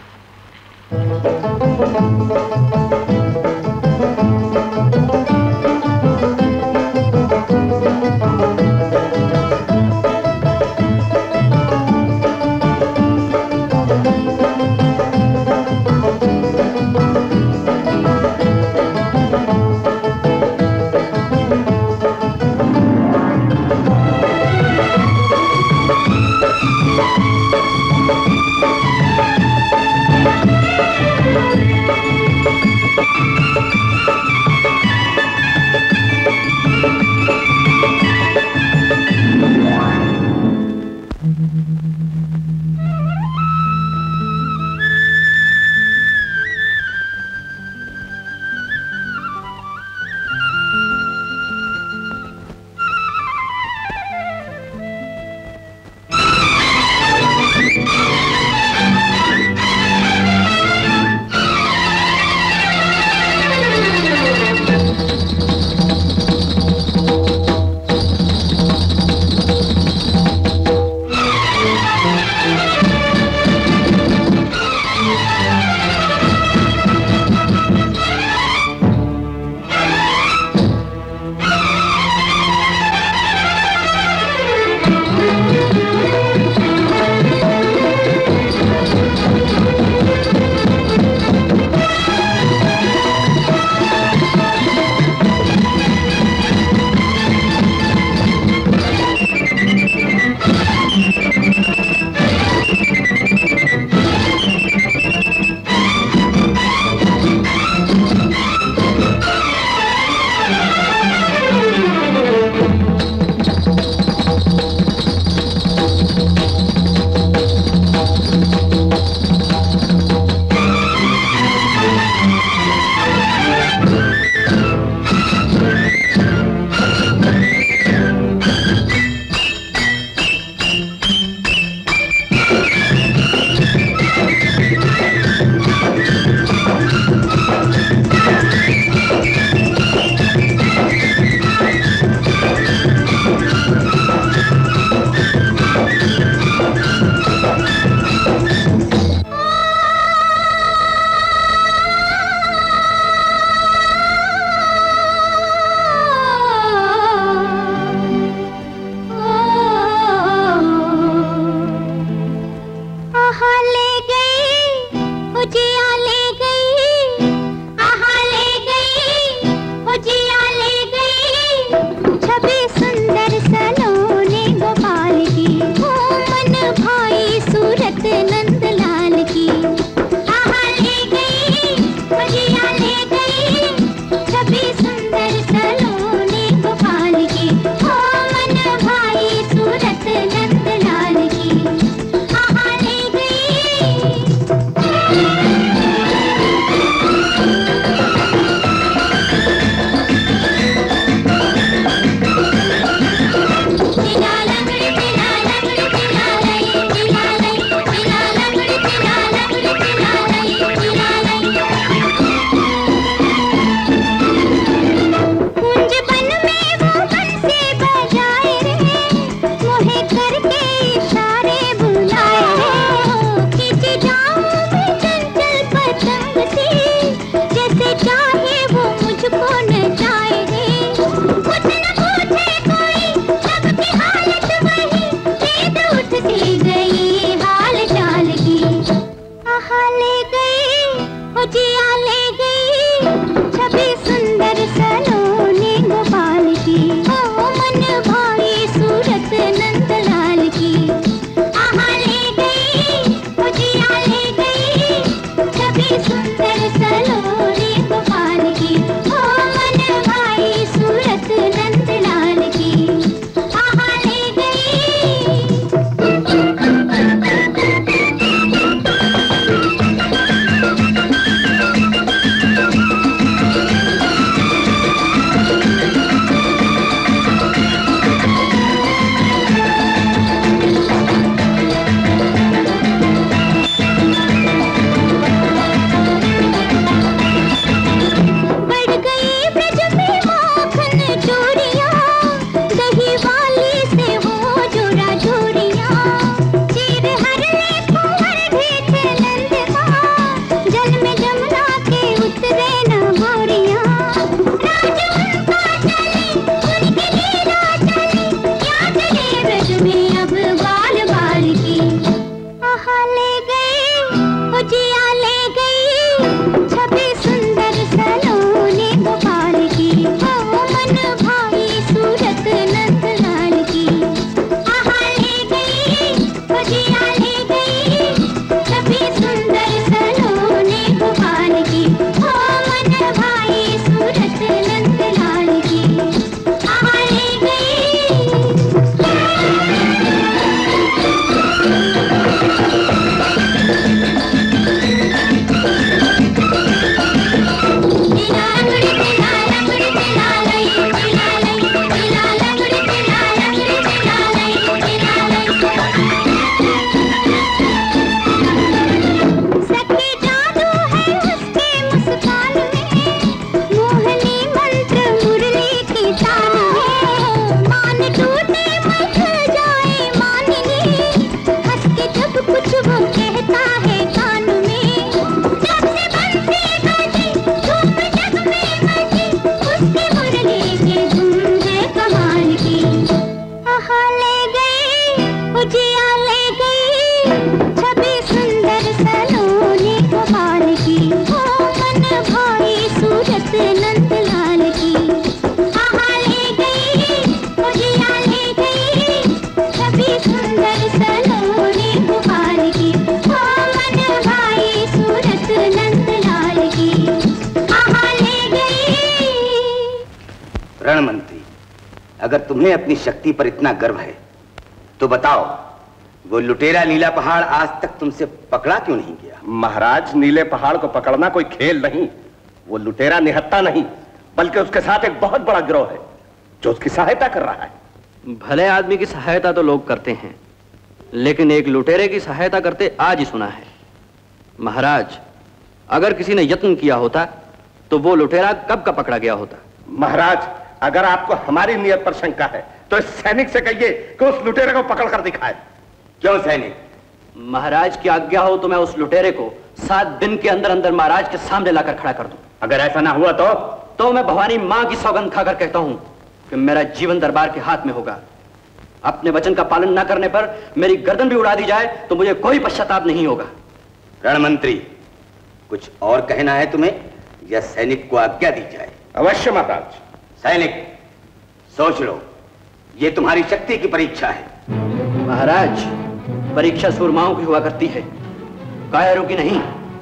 अगर तुम्हें अपनी शक्ति पर इतना गर्व है तो बताओ, वो लुटेरा नीला पहाड़ आज तक तुमसे पकड़ा क्यों नहीं गया? महाराज, नीले पहाड़ को पकड़ना कोई खेल नहीं। वो लुटेरा निहत्था नहीं, बल्कि उसके साथ एक बहुत बड़ा गिरोह है जो उसकी सहायता कर रहा है। भले आदमी की सहायता तो लोग करते हैं, लेकिन एक लुटेरे की सहायता करते आज ही सुना है। महाराज, अगर किसी ने यत्न किया होता तो वो लुटेरा कब का पकड़ा गया होता। महाराज, अगर आपको हमारी नियत पर शंका है तो इस सैनिक से कहिए कि उस लुटेरे को पकड़ कर दिखाए। क्यों सैनिक? महाराज की आज्ञा हो तो मैं उस लुटेरे को 7 दिन के अंदर अंदर महाराज के सामने लाकर खड़ा कर दूं। अगर ऐसा ना हुआ तो मैं भवानी मां की सौगंध खाकर कहता हूं कि मेरा जीवन दरबार के हाथ में होगा। अपने वचन का पालन न करने पर मेरी गर्दन भी उड़ा दी जाए तो मुझे कोई पश्चाताप नहीं होगा। रण मंत्री, कुछ और कहना है तुम्हें या सैनिक को आज्ञा दी जाए? अवश्य महाराज। सैनिक, सोच लो, ये तुम्हारी शक्ति की परीक्षा है। महाराज, परीक्षा सूरमाओं की हुआ करती है, कायरों की नहीं।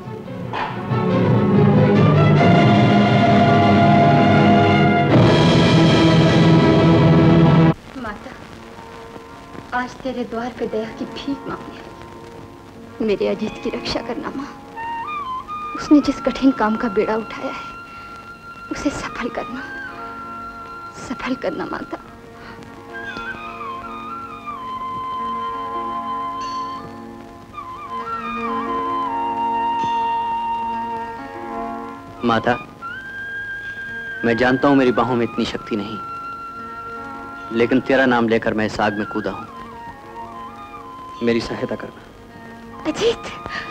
माता, आज तेरे द्वार पे दया की भीख मांगने आई। मेरे अजीत की रक्षा करना मां। उसने जिस कठिन काम का बेड़ा उठाया है उसे सफल करना माता। माता, मैं जानता हूं मेरी बाहों में इतनी शक्ति नहीं, लेकिन तेरा नाम लेकर मैं इस आग में कूदा हूं। मेरी सहायता करना। अजीत।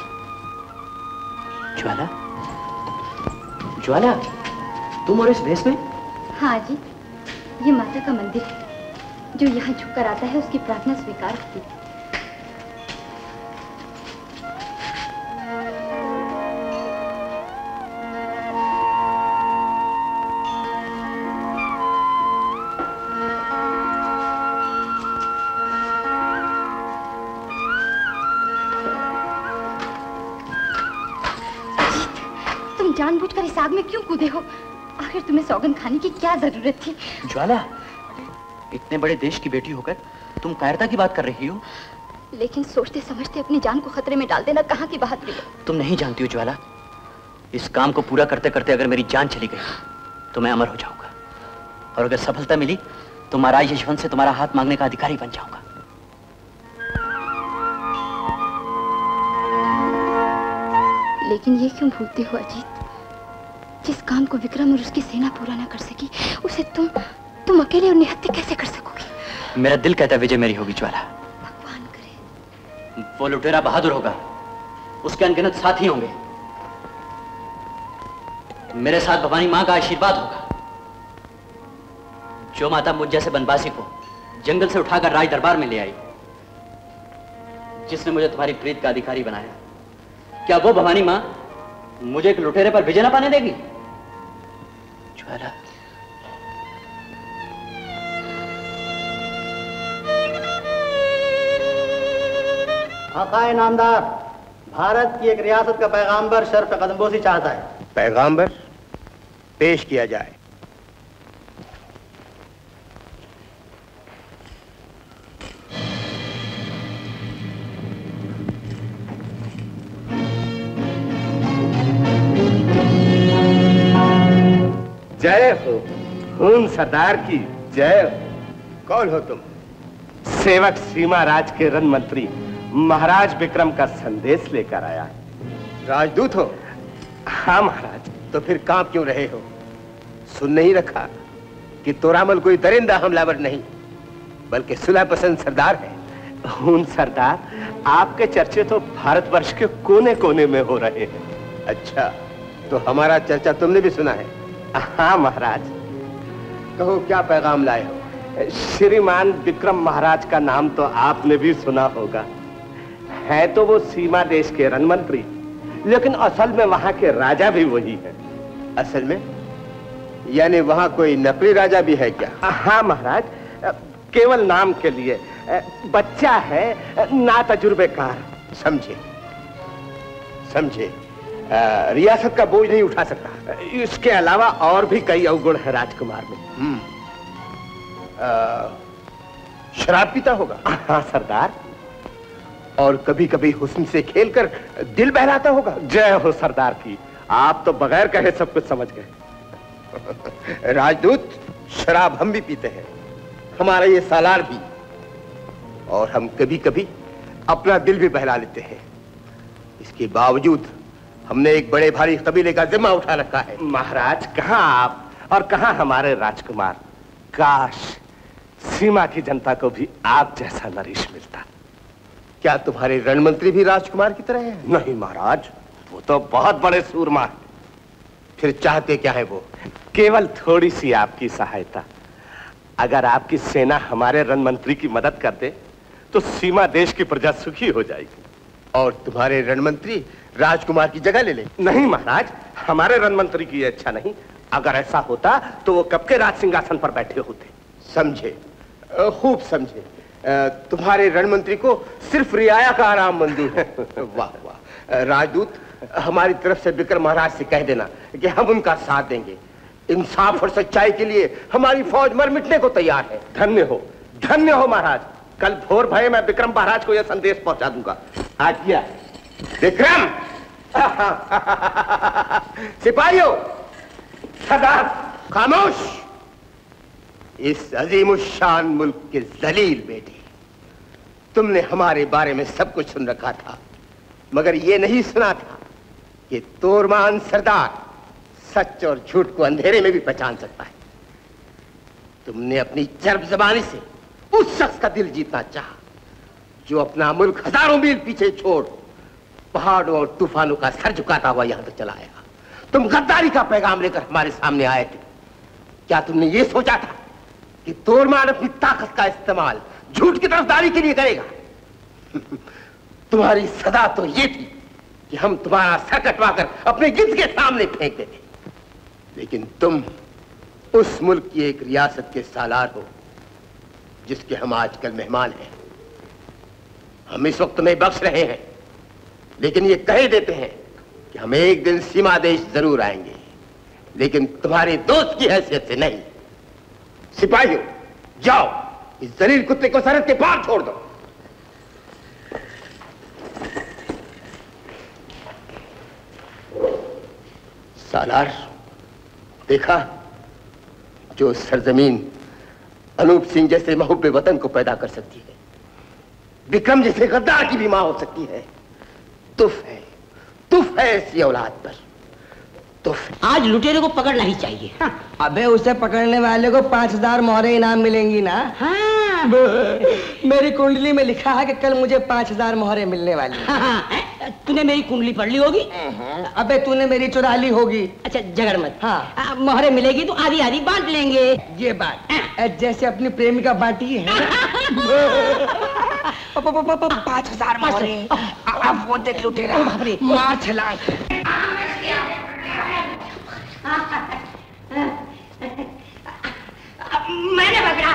ज्वाला, ज्वाला, तुम और इस भेष में? हाँ जी, ये माता का मंदिर है। जो यहाँ झुककर आता है उसकी प्रार्थना स्वीकार होती है। जानबूझकर इस आग में क्यों कूदे हो? आखिर तुम्हें सौगंध खाने की क्या जरूरत थी? ज्वाला, इतने बड़े देश की बेटी होकर तुम कायरता की बात कर रही हो। लेकिन सोचते समझते अपनी जान को खतरे में डाल देना कहाँ की बहादुरी है? तुम नहीं जानती हो ज्वाला, इस काम को पूरा करते करते अगर मेरी जान चली गई तो मैं अमर हो जाऊंगा, और अगर सफलता मिली तो महाराज यशवंत से तुम्हारा हाथ मांगने का अधिकारी बन जाऊंगा। लेकिन ये क्यों भूलते हो अजीत? जिस काम को विक्रम और उसकी सेना पूरा न कर सकी उसे तुम अकेले और निहत्थे कैसे कर सकोगे? मेरा दिल कहता है विजय मेरी होगी ज्वाला। भगवान करे। वो लुटेरा बहादुर होगा, उसके अनगिनत साथी होंगे। मेरे साथ भवानी मां का आशीर्वाद होगा। जो माता मुझ जैसे बनवासी को जंगल से उठाकर राज दरबार में ले आई, जिसने मुझे तुम्हारी प्रीत का अधिकारी बनाया, क्या वो भवानी मां मुझे एक लुटेरे पर विजय न पाने देगी? ज्वाला, आकाए नामदार, भारत की एक रियासत का पैगाम्बर शर्फ कदमबोसी चाहता है। पैगाम्बर पेश किया जाए। जय हो खून सरदार की जय हो। कौन हो तुम? सेवक सीमा राज के रण मंत्री महाराज विक्रम का संदेश लेकर आया। राजदूत हो? हाँ महाराज। तो फिर कांप क्यों रहे हो? सुन नहीं रखा कि तोरामल कोई दरिंदा हमलावर नहीं बल्कि सुलह पसंद सरदार है? खून सरदार, आपके चर्चे तो भारतवर्ष के कोने कोने में हो रहे हैं। अच्छा, तो हमारा चर्चा तुमने भी सुना है? हाँ महाराज। कहो क्या पैगाम लाए हो? श्रीमान विक्रम महाराज का नाम तो आपने भी सुना होगा। है तो वो सीमा देश के रण मंत्री, लेकिन असल में वहां के राजा भी वही है। असल में? यानी वहां कोई नकली राजा भी है क्या? हाँ महाराज, केवल नाम के लिए। बच्चा है, ना तजुर्बेकार। समझे समझे, रियासत का बोझ नहीं उठा सकता। इसके अलावा और भी कई अवगुण है राजकुमार में। शराब पीता होगा। हाँ सरदार। और कभी कभी हुस्न से खेलकर दिल बहलाता होगा। जय हो सरदार की, आप तो बगैर कहे सब कुछ समझ गए। राजदूत, शराब हम भी पीते हैं, हमारा ये सालार भी, और हम कभी कभी अपना दिल भी बहला लेते हैं। इसके बावजूद हमने एक बड़े भारी कबीले का जिम्मा उठा रखा है। महाराज, कहाँ आप और कहाँ हमारे राजकुमार। काश सीमा की जनता को भी आप जैसा नरेश मिलता। क्या तुम्हारे रण मंत्री भी राजकुमार की तरह हैं? नहीं महाराज, वो तो बहुत बड़े सूरमा है। फिर चाहते क्या है वो? केवल थोड़ी सी आपकी सहायता। अगर आपकी सेना हमारे रण मंत्री की मदद कर दे तो सीमा देश की प्रजा सुखी हो जाएगी। और तुम्हारे रण मंत्री राजकुमार की जगह ले ले? नहीं महाराज, हमारे रण मंत्री की अच्छा नहीं। अगर ऐसा होता तो वो कब के राज सिंहासन पर बैठे होते। समझे, खूब समझे। तुम्हारे रण मंत्री को सिर्फ रियाया का आराम मंजूर है। वाह वाह। राजदूत, हमारी तरफ से विक्रम महाराज से कह देना कि हम उनका साथ देंगे। इंसाफ और सच्चाई के लिए हमारी फौज मर मिटने को तैयार है। धन्य हो महाराज। कल भोर भये मैं विक्रम महाराज को यह संदेश पहुंचा दूंगा। आज्ञा। विक्रम। सिपाहियों, सरदार, खामोश। इस अजीमुशान मुल्क के जलील बेटे, तुमने हमारे बारे में सब कुछ सुन रखा था, मगर ये नहीं सुना था कि तोरमान सरदार सच और झूठ को अंधेरे में भी पहचान सकता है। तुमने अपनी चर्ब ज़बानी से उस शख्स का दिल जीतना चाहा जो अपना मुल्क हजारों मील पीछे छोड़ पहाड़ों और तूफानों का सर झुकाता हुआ यहां तक चला आया। तुम गद्दारी का पैगाम लेकर हमारे सामने आए थे। क्या तुमने ये सोचा था कि तोरमान अपनी ताकत का इस्तेमाल झूठ की तरफदारी के लिए करेगा? तुम्हारी सदा तो ये थी कि हम तुम्हारा सर कटवाकर अपने जिद के सामने फेंक देते, लेकिन तुम उस मुल्क की एक रियासत के सालार हो जिसके हम आजकल मेहमान हैं। हम इस वक्त तुम्हें बख्श रहे हैं, लेकिन ये कह देते हैं कि हम एक दिन सीमा देश जरूर आएंगे, लेकिन तुम्हारे दोस्त की हैसियत से नहीं। सिपाहियों, जाओ, इस जलील कुत्ते को सरहद के पार छोड़ दो। सालार, देखा जो सरजमीन अनूप सिंह जैसे महबूब वतन को पैदा कर सकती है, विक्रम जैसे गद्दार की भी मां हो सकती है। तुफ है ऐसी औलाद पर। आज लुटेरे को पकड़ना ही चाहिए। हाँ। अबे उसे पकड़ने वाले को 5000 मोहरे इनाम मिलेंगी ना। हाँ। मेरी कुंडली में लिखा है कि कल मुझे 5000 मोहरे मिलने वाली। हाँ। तूने मेरी कुंडली पढ़ ली होगी। अबे तूने मेरी चुरा ली होगी। अच्छा जगड़ मत। हाँ। मोहरे मिलेगी तो आधी आधी बांट लेंगे। ये बात जैसे अपनी प्रेमिका बांटी है। 5000 मोहरे। अब वो देख लुटेरा, मार छलांग। मैंने पकड़ा।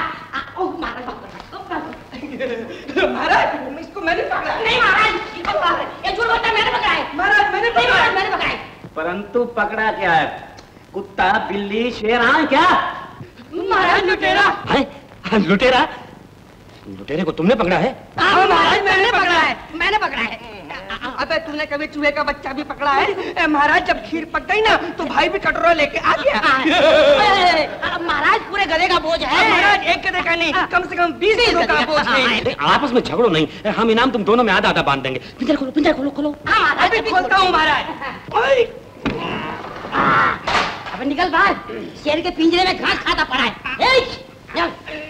महाराज, इसको मैंने पकड़ा। नहीं महाराज, ये झूठ बोलता है, मैंने पकड़ा है। महाराज मैंने पकड़ा है। परंतु पकड़ा क्या है? कुत्ता, बिल्ली, शेर, हाँ क्या? महाराज लुटेरा है। लुटेरा? लुटेरे को तुमने पकड़ा है? महाराज मैंने पकड़ा है। अबे तूने कभी चूहे का बच्चा भी पकड़ा है? महाराज जब खीर पक गई ना तो भाई भी कटोरा लेके आ गया। महाराज पूरे गधे का बोझ है। महाराज एक गधे का नहीं, कम से कम 20 किलो का बोझ है। आपस में झगड़ो नहीं, हम इनाम तुम दोनों में आधा आधा बांध देंगे। पिंजरा खोलो। अभी खोलता हूँ महाराज। अब निकल बाहर, शेर के पिंजरे में घास खाता पड़ा है।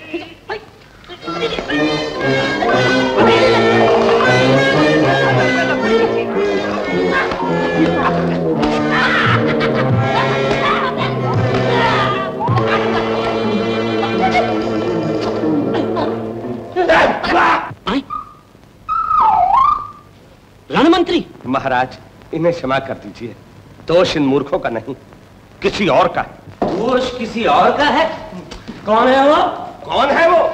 रण मंत्री महाराज, इन्हें क्षमा कर दीजिए। दोष इन मूर्खों का नहीं, किसी और का है। दोष किसी और का है? कौन है वो? कौन है वो?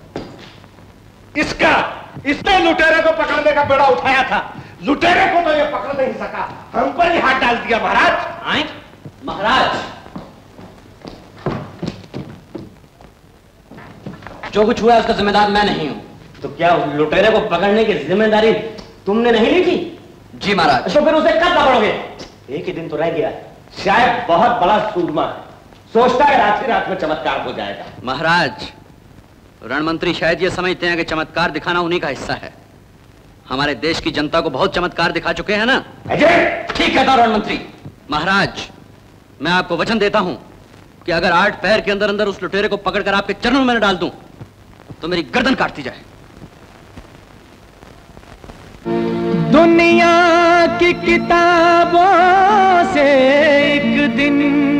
इसने लुटेरे को पकड़ने का बेड़ा उठाया था। लुटेरे को तो ये पकड़ नहीं सका, हम पर ही हाथ डाल दिया। महाराज महाराज, जो कुछ हुआ है उसका जिम्मेदार मैं नहीं हूँ। तो क्या लुटेरे को पकड़ने की जिम्मेदारी तुमने नहीं ली थी? जी महाराज। तो फिर उसे कब पकड़ोगे? एक ही दिन तो रह गया है। शायद बहुत बड़ा सूरमा है, सोचता है रात ही रात में चमत्कार हो जाएगा। महाराज, रण मंत्री शायद ये समझते हैं कि चमत्कार दिखाना उन्हीं का हिस्सा है। हमारे देश की जनता को बहुत चमत्कार दिखा चुके हैं ना। ठीक कहता रण मंत्री। महाराज, मैं आपको वचन देता हूं कि अगर 8 पैर के अंदर अंदर उस लुटेरे को पकड़कर आपके चरणों में डाल दूं तो मेरी गर्दन काटती जाए। दुनिया की किताबों से एक दिन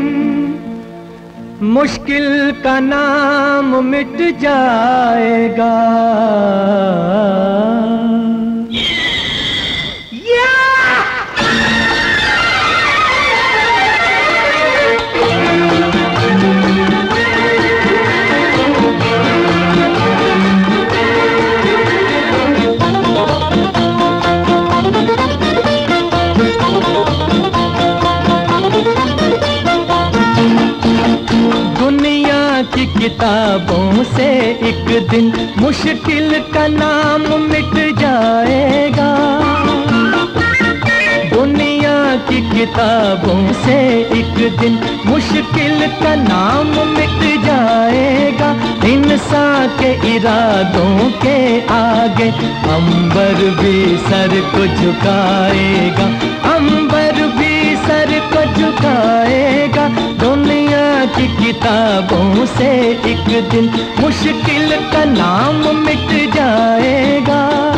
मुश्किल का नाम मिट जाएगा। की किताबों से एक दिन मुश्किल का नाम मिट जाएगा। दुनिया की किताबों से एक दिन मुश्किल का नाम मिट जाएगा। इंसान के इरादों के आगे अंबर भी सर को झुकाएगा, अंबर भी सर को झुकाएगा। दुनिया की किताबों से एक दिन मुश्किल का नाम मिट जाएगा।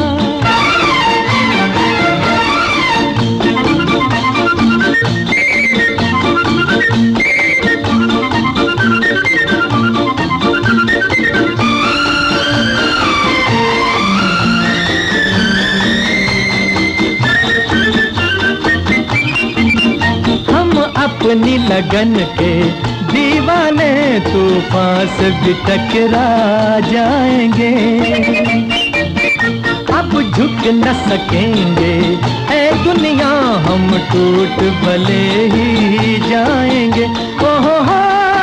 अपनी लगन के दीवाने तूफान से भी टकरा जाएंगे। अब झुक न सकेंगे ऐ दुनिया, हम टूट भले ही जाएंगे। ओहो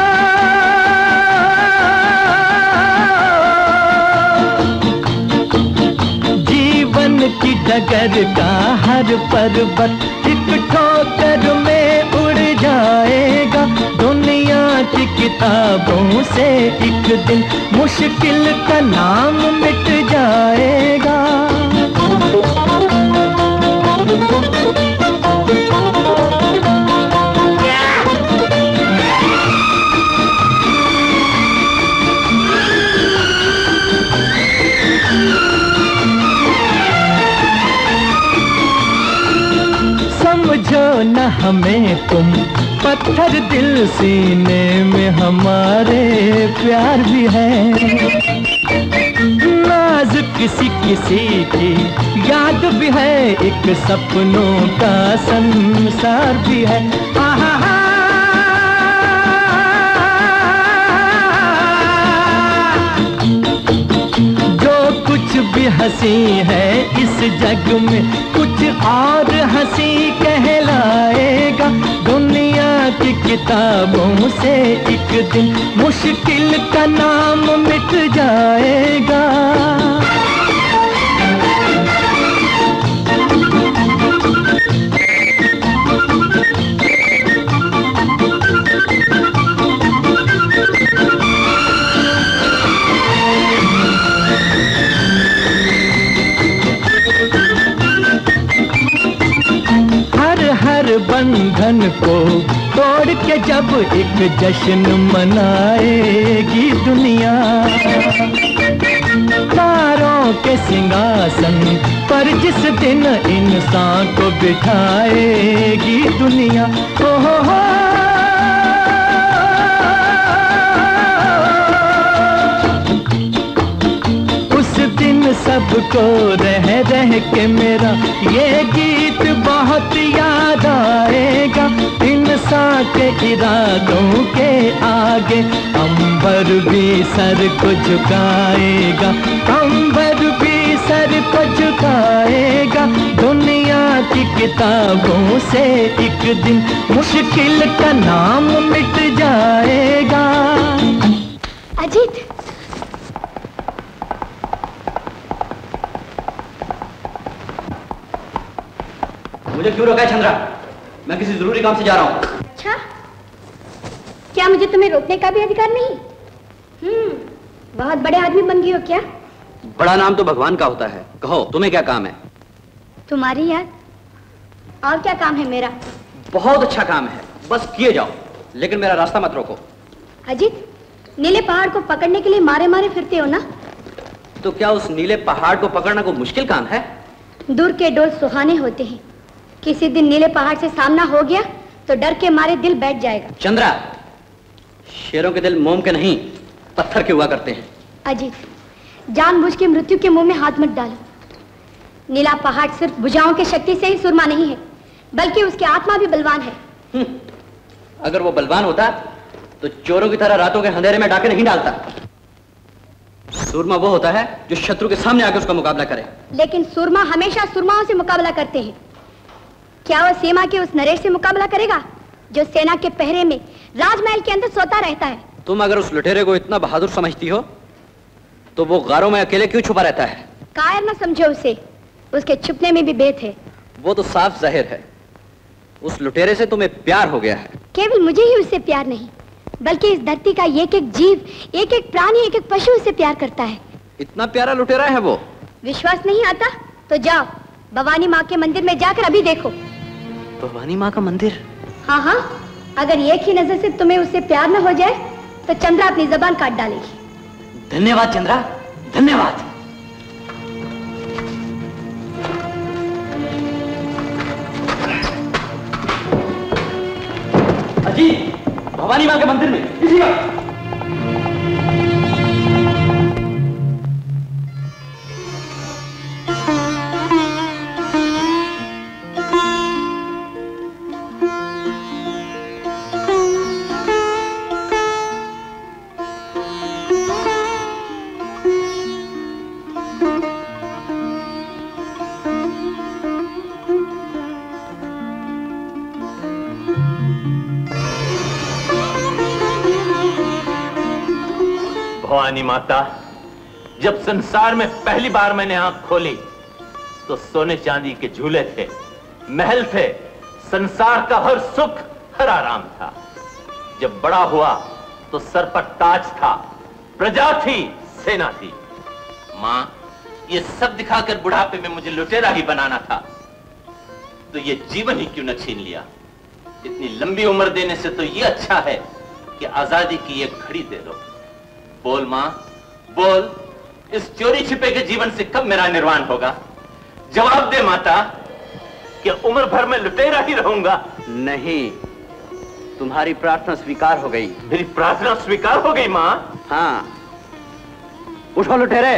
जीवन की डगर का हर पर्वत एक ठोकर में उड़ जाएगा। दुनिया की किताबों से एक दिन मुश्किल का नाम मिट जाएगा। समझो न हमें तुम पत्थर दिल, सीने में हमारे प्यार भी है। नाज किसी किसी की याद भी है, एक सपनों का संसार भी है। जो कुछ भी हंसी है इस जग में, कुछ और हंसी कहलाएगा। दुनिया की किताबों से एक दिन मुश्किल का नाम मिट जाएगा। हर बंधन को तोड़ के जब एक जश्न मनाएगी दुनिया, तारों के सिंहासन पर जिस दिन इंसान को बिठाएगी दुनिया। ओहो उस दिन सबको रह रह के मेरा ये गीत बहुत याद आएगा। इंसान के इरादों के आगे अंबर भी सर को झुकाएगा, अंबर भी सर को झुकाएगा। दुनिया की किताबों से एक दिन मुश्किल का नाम मिट जाएगा। अजीत, मुझे क्यों रोका है चंद्रा? मैं किसी जरूरी काम से जा रहा हूँ। अच्छा, क्या मुझे तुम्हें रोकने का भी अधिकार नहीं? बहुत बड़े आदमी बन गए हो क्या? बड़ा नाम तो भगवान का होता है। कहो तुम्हें क्या काम है? तुम्हारी याद। और क्या काम है मेरा? बहुत अच्छा काम है, बस किए जाओ, लेकिन मेरा रास्ता मत रोको। अजीत, नीले पहाड़ को पकड़ने के लिए मारे मारे फिरते हो ना? तो क्या उस नीले पहाड़ को पकड़ना कोई मुश्किल काम है? दूर के डोल सुहाने होते हैं। किसी दिन नीले पहाड़ से सामना हो गया तो डर के मारे दिल बैठ जाएगा। चंद्रा, शेरों के दिल मोम के नहीं पत्थर के हुआ करते हैं। अजीत, जानबूझ के मृत्यु के मुंह में हाथ मत डालो। नीला पहाड़ सिर्फ भुजाओं की शक्ति से ही सुरमा नहीं है, बल्कि उसकी आत्मा भी बलवान है। अगर वो बलवान होता तो चोरों की तरह रातों के अंधेरे में डाके नहीं डालता। सूरमा वो होता है जो शत्रु के सामने आकर उसका मुकाबला करे। लेकिन सूरमा हमेशा सूरमाओं से मुकाबला करते हैं। क्या वो सीमा के उस नरेश से मुकाबला करेगा जो सेना के पहरे में राजमहल के अंदर सोता रहता है? तुम अगर उस लुटेरे को इतना बहादुर समझती हो तो वो गारों में अकेले क्यों छुपा रहता है? कायर न समझो उसे, उसके छुपने में भी भेद है। वो तो साफ जाहिर है, उस लुटेरे से तुम्हें प्यार हो गया है। केवल मुझे ही उससे प्यार नहीं, बल्कि इस धरती का एक एक जीव, एक एक प्राणी, एक एक पशु उससे प्यार करता है। इतना प्यारा लुटेरा है वो। विश्वास नहीं आता तो जाओ भवानी माँ के मंदिर में जाकर अभी देखो। भवानी माँ का मंदिर? हाँ हाँ, अगर एक ही नजर से तुम्हें उससे प्यार न हो जाए तो चंद्रा अपनी जबान काट डालेगी। धन्यवाद चंद्रा, धन्यवाद। अजी, भवानी माँ के मंदिर में इसी वक्त। भवानी माता, जब संसार में पहली बार मैंने आंख खोली तो सोने चांदी के झूले थे, महल थे, संसार का हर सुख, हर आराम था। जब बड़ा हुआ तो सर पर ताज था, प्रजा थी, सेना थी। मां, ये सब दिखाकर बुढ़ापे में मुझे लुटेरा ही बनाना था, तो ये जीवन ही क्यों न छीन लिया? इतनी लंबी उम्र देने से तो ये अच्छा है कि आजादी की एक घड़ी दे दो। बोल मां, बोल, इस चोरी छिपे के जीवन से कब मेरा निर्वाण होगा? जवाब दे माता, कि उम्र भर में लुटेरा ही रहूंगा? नहीं, तुम्हारी प्रार्थना स्वीकार हो गई। मेरी प्रार्थना स्वीकार हो गई मां? हाँ, उठो लुटेरे,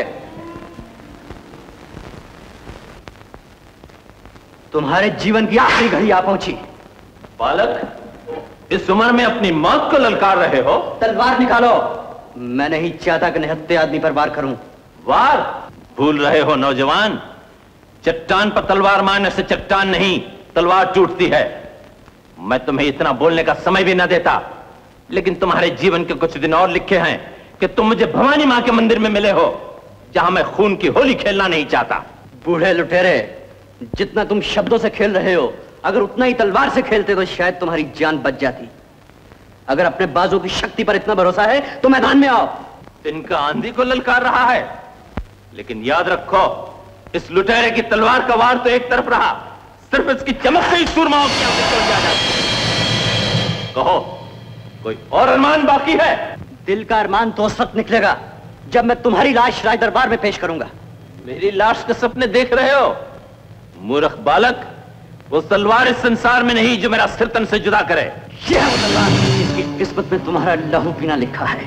तुम्हारे जीवन की आखिरी घड़ी आ पहुंची। बालक, इस उम्र में अपनी मौत को ललकार रहे हो? तलवार निकालो। मैं नहीं चाहता कि निहत्थे आदमी पर वार करूं। वार? भूल रहे हो नौजवान, चट्टान पर तलवार मारने से चट्टान नहीं, तलवार टूटती है। मैं तुम्हें इतना बोलने का समय भी न देता, लेकिन तुम्हारे जीवन के कुछ दिन और लिखे हैं कि तुम मुझे भवानी मां के मंदिर में मिले हो, जहां मैं खून की होली खेलना नहीं चाहता। बूढ़े लुटेरे, जितना तुम शब्दों से खेल रहे हो, अगर उतना ही तलवार से खेलते तो शायद तुम्हारी जान बच जाती। अगर अपने बाजू की शक्ति पर इतना भरोसा है तो मैदान में आओ। इनका आंधी को ललकार रहा है, लेकिन याद रखो, इस लुटेरे की तलवार का वार तो एक तरफ रहा, सिर्फ इसकी चमक से ही सूरमाओं की आंखें चढ़ जाती। कहो, कोई और अरमान बाकी है? दिल का अरमान तो उस वक्त निकलेगा जब मैं तुम्हारी लाश राज दरबार में पेश करूंगा। मेरी लाश के सपने देख रहे हो? मूर्ख बालक, वो तलवार इस संसार में नहीं जो मेरा सिर तन से जुदा करे। ये है वो तलवार जिसकी किस्मत में तुम्हारा लहू पीना लिखा है।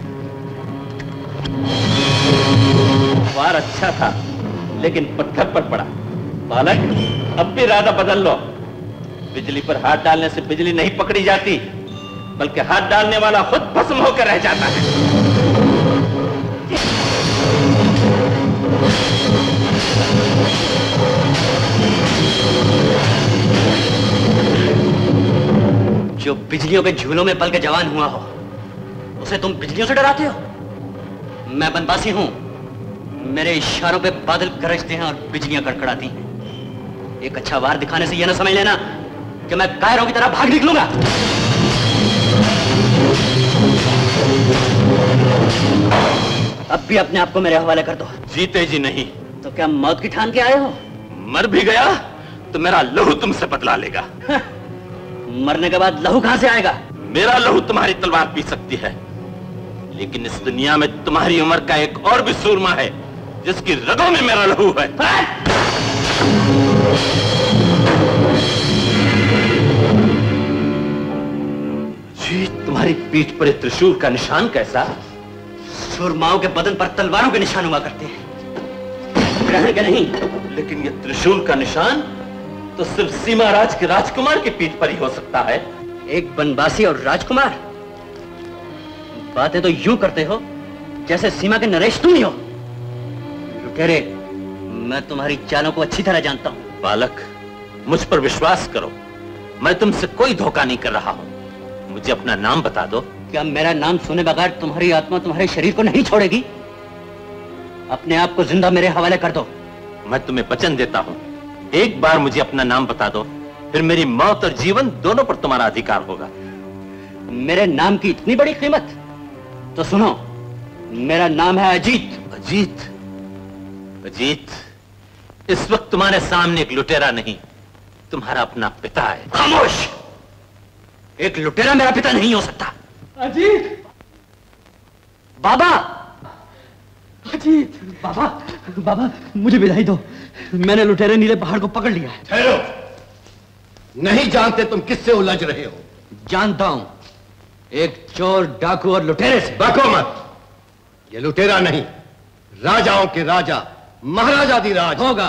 वार अच्छा था, लेकिन पत्थर पर पड़ा। बालक, अब भी इरादा बदल लो। बिजली पर हाथ डालने से बिजली नहीं पकड़ी जाती, बल्कि हाथ डालने वाला खुद भस्म होकर रह जाता है। जो बिजलियों के झूलों में पल के जवान हुआ हो, उसे तुम बिजलियों से डराते हो? मैं बनवासी हूं, मेरे इशारों पे बादल गरजते हैं और बिजलियां कड़कड़ाती हैं। एक अच्छा वार दिखाने से यह ना समझ लेना कि मैं कायरों की तरह भाग निकलूंगा। अब भी अपने आप को मेरे हवाले कर दो। जीते जी नहीं। तो क्या मौत की ठान के आए हो? मर भी गया तो मेरा लहू तुमसे बदला लेगा। मरने के बाद लहू कहां से आएगा? मेरा लहू तुम्हारी तलवार पी सकती है, लेकिन इस दुनिया में तुम्हारी उम्र का एक और भी सूरमा है जिसकी रगों में मेरा लहू है। जी, तुम्हारी पीठ पर त्रिशूल का निशान कैसा? सुरमाओं के बदन पर तलवारों के निशान हुआ करते हैं, ग्रहण के नहीं। लेकिन ये त्रिशूल का निशान तो सिर्फ सीमा राज के राजकुमार की पीठ पर ही हो सकता है। एक बनवासी और राजकुमार, बातें तो यूं करते हो जैसे सीमा के नरेश तुम ही हो। लुटेरे, मैं तुम्हारी चालों को अच्छी तरह जानता हूं। बालक, मुझ पर विश्वास करो, मैं तुमसे कोई धोखा नहीं कर रहा हूं। मुझे अपना नाम बता दो। क्या मेरा नाम सुने बगैर तुम्हारी आत्मा तुम्हारे शरीर को नहीं छोड़ेगी? अपने आप को जिंदा मेरे हवाले कर दो। मैं तुम्हें वचन देता हूं, एक बार मुझे अपना नाम बता दो, फिर मेरी मौत और जीवन दोनों पर तुम्हारा अधिकार होगा। मेरे नाम की इतनी बड़ी कीमत? तो सुनो, मेरा नाम है अजीत। अजीत? अजीत, इस वक्त तुम्हारे सामने एक लुटेरा नहीं, तुम्हारा अपना पिता है। खामोश! एक लुटेरा मेरा पिता नहीं हो सकता। अजीत! बाबा! अजीत! बाबा, बाबा, मुझे विदाई दो। मैंने लुटेरे नीले पहाड़ को पकड़ लिया है। ठहरो, नहीं जानते तुम किससे उलझ रहे हो? जानता हूं, एक चोर, डाकू और लुटेरे से। बको मत, ये लुटेरा नहीं, राजाओं के राजा महाराजा अधिराज होगा।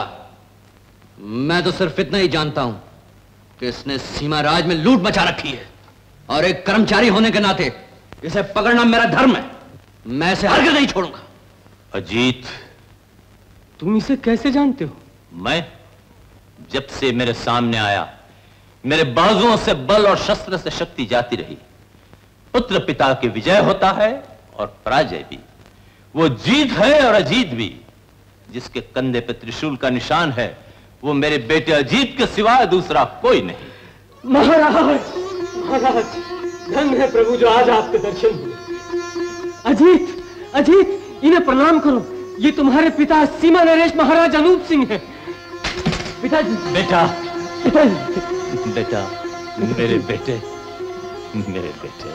मैं तो सिर्फ इतना ही जानता हूं कि इसने सीमा राज में लूट मचा रखी है, और एक कर्मचारी होने के नाते इसे पकड़ना मेरा धर्म है। मैं इसे हरगिज़ नहीं छोड़ूंगा। अजीत, तुम इसे कैसे जानते हो? मैं जब से मेरे सामने आया, मेरे बाजुओं से बल और शस्त्र से शक्ति जाती रही। पुत्र पिता की विजय होता है और पराजय भी। वो जीत है और अजीत भी। जिसके कंधे पे त्रिशूल का निशान है, वो मेरे बेटे अजीत के सिवाय दूसरा कोई नहीं। महाराज, महाराज, धन्य है प्रभु जो आज आपके दर्शन हुए। अजीत, अजीत, इन्हें प्रणाम करो। ये तुम्हारे पिता सीमा नरेश महाराज अनूप सिंह हैं। पिताजी। बेटा, पिताजी। बेटा, मेरे बेटे, मेरे बेटे।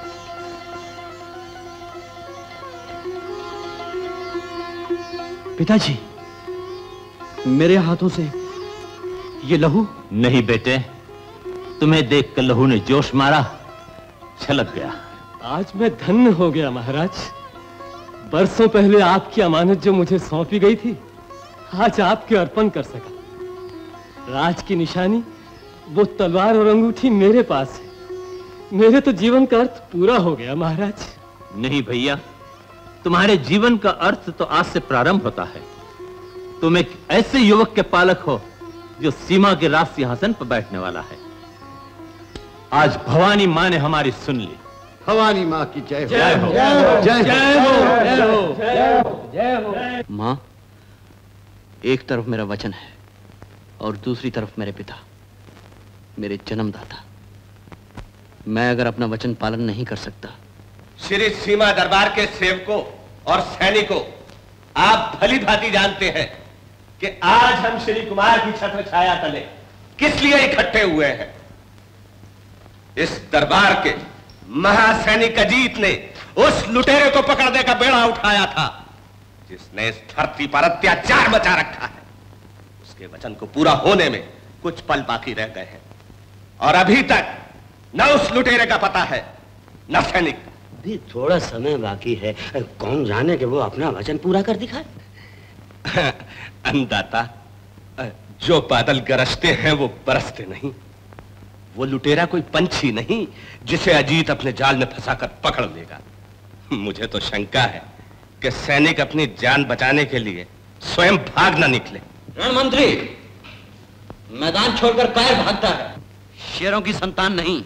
पिताजी, मेरे हाथों से ये लहू? नहीं बेटे, तुम्हें देखकर लहू ने जोश मारा, छलक गया। आज मैं धन्य हो गया महाराज। बरसों पहले आपकी अमानत जो मुझे सौंपी गई थी, आज आपके अर्पण कर सका। राज की निशानी, वो तलवार और अंगूठी मेरे पास है। मेरे तो जीवन का अर्थ पूरा हो गया महाराज। नहीं भैया, तुम्हारे जीवन का अर्थ तो आज से प्रारंभ होता है। तुम एक ऐसे युवक के पालक हो जो सीमा के राज सिंहासन पर बैठने वाला है। आज भवानी माँ ने हमारी सुन ली। भवानी माँ की जय हो। जय हो, जय हो, जय हो, जय हो, जय हो। माँ, एक तरफ मेरा वचन है और दूसरी तरफ मेरे पिता, मेरे जन्मदाता। मैं अगर अपना वचन पालन नहीं कर सकता। श्री सीमा दरबार के सेवकों और सैनिकों, आप भली भांति जानते हैं कि आज हम श्री कुमार की छत्र छाया तले किस लिए इकट्ठे हुए हैं। इस दरबार के महासैनिक अजीत ने उस लुटेरे को पकड़ने का बेड़ा उठाया था जिसने इस धरती पर अत्याचार मचा रखा है। उसके वचन को पूरा होने में कुछ पल बाकी रह गए हैं, और अभी तक न उस लुटेरे का पता है न सैनिक। अभी थोड़ा समय बाकी है, कौन जाने कि वो अपना वचन पूरा कर दिखाए। अन्नदाता, जो बादल गरजते हैं वो बरसते नहीं। वो लुटेरा कोई पंछी नहीं जिसे अजीत अपने जाल में फंसाकर पकड़ लेगा। मुझे तो शंका है कि सैनिक अपनी जान बचाने के लिए स्वयं भाग न निकले। रण मंत्री, मैदान छोड़कर कायर भागता है, शेरों की संतान नहीं।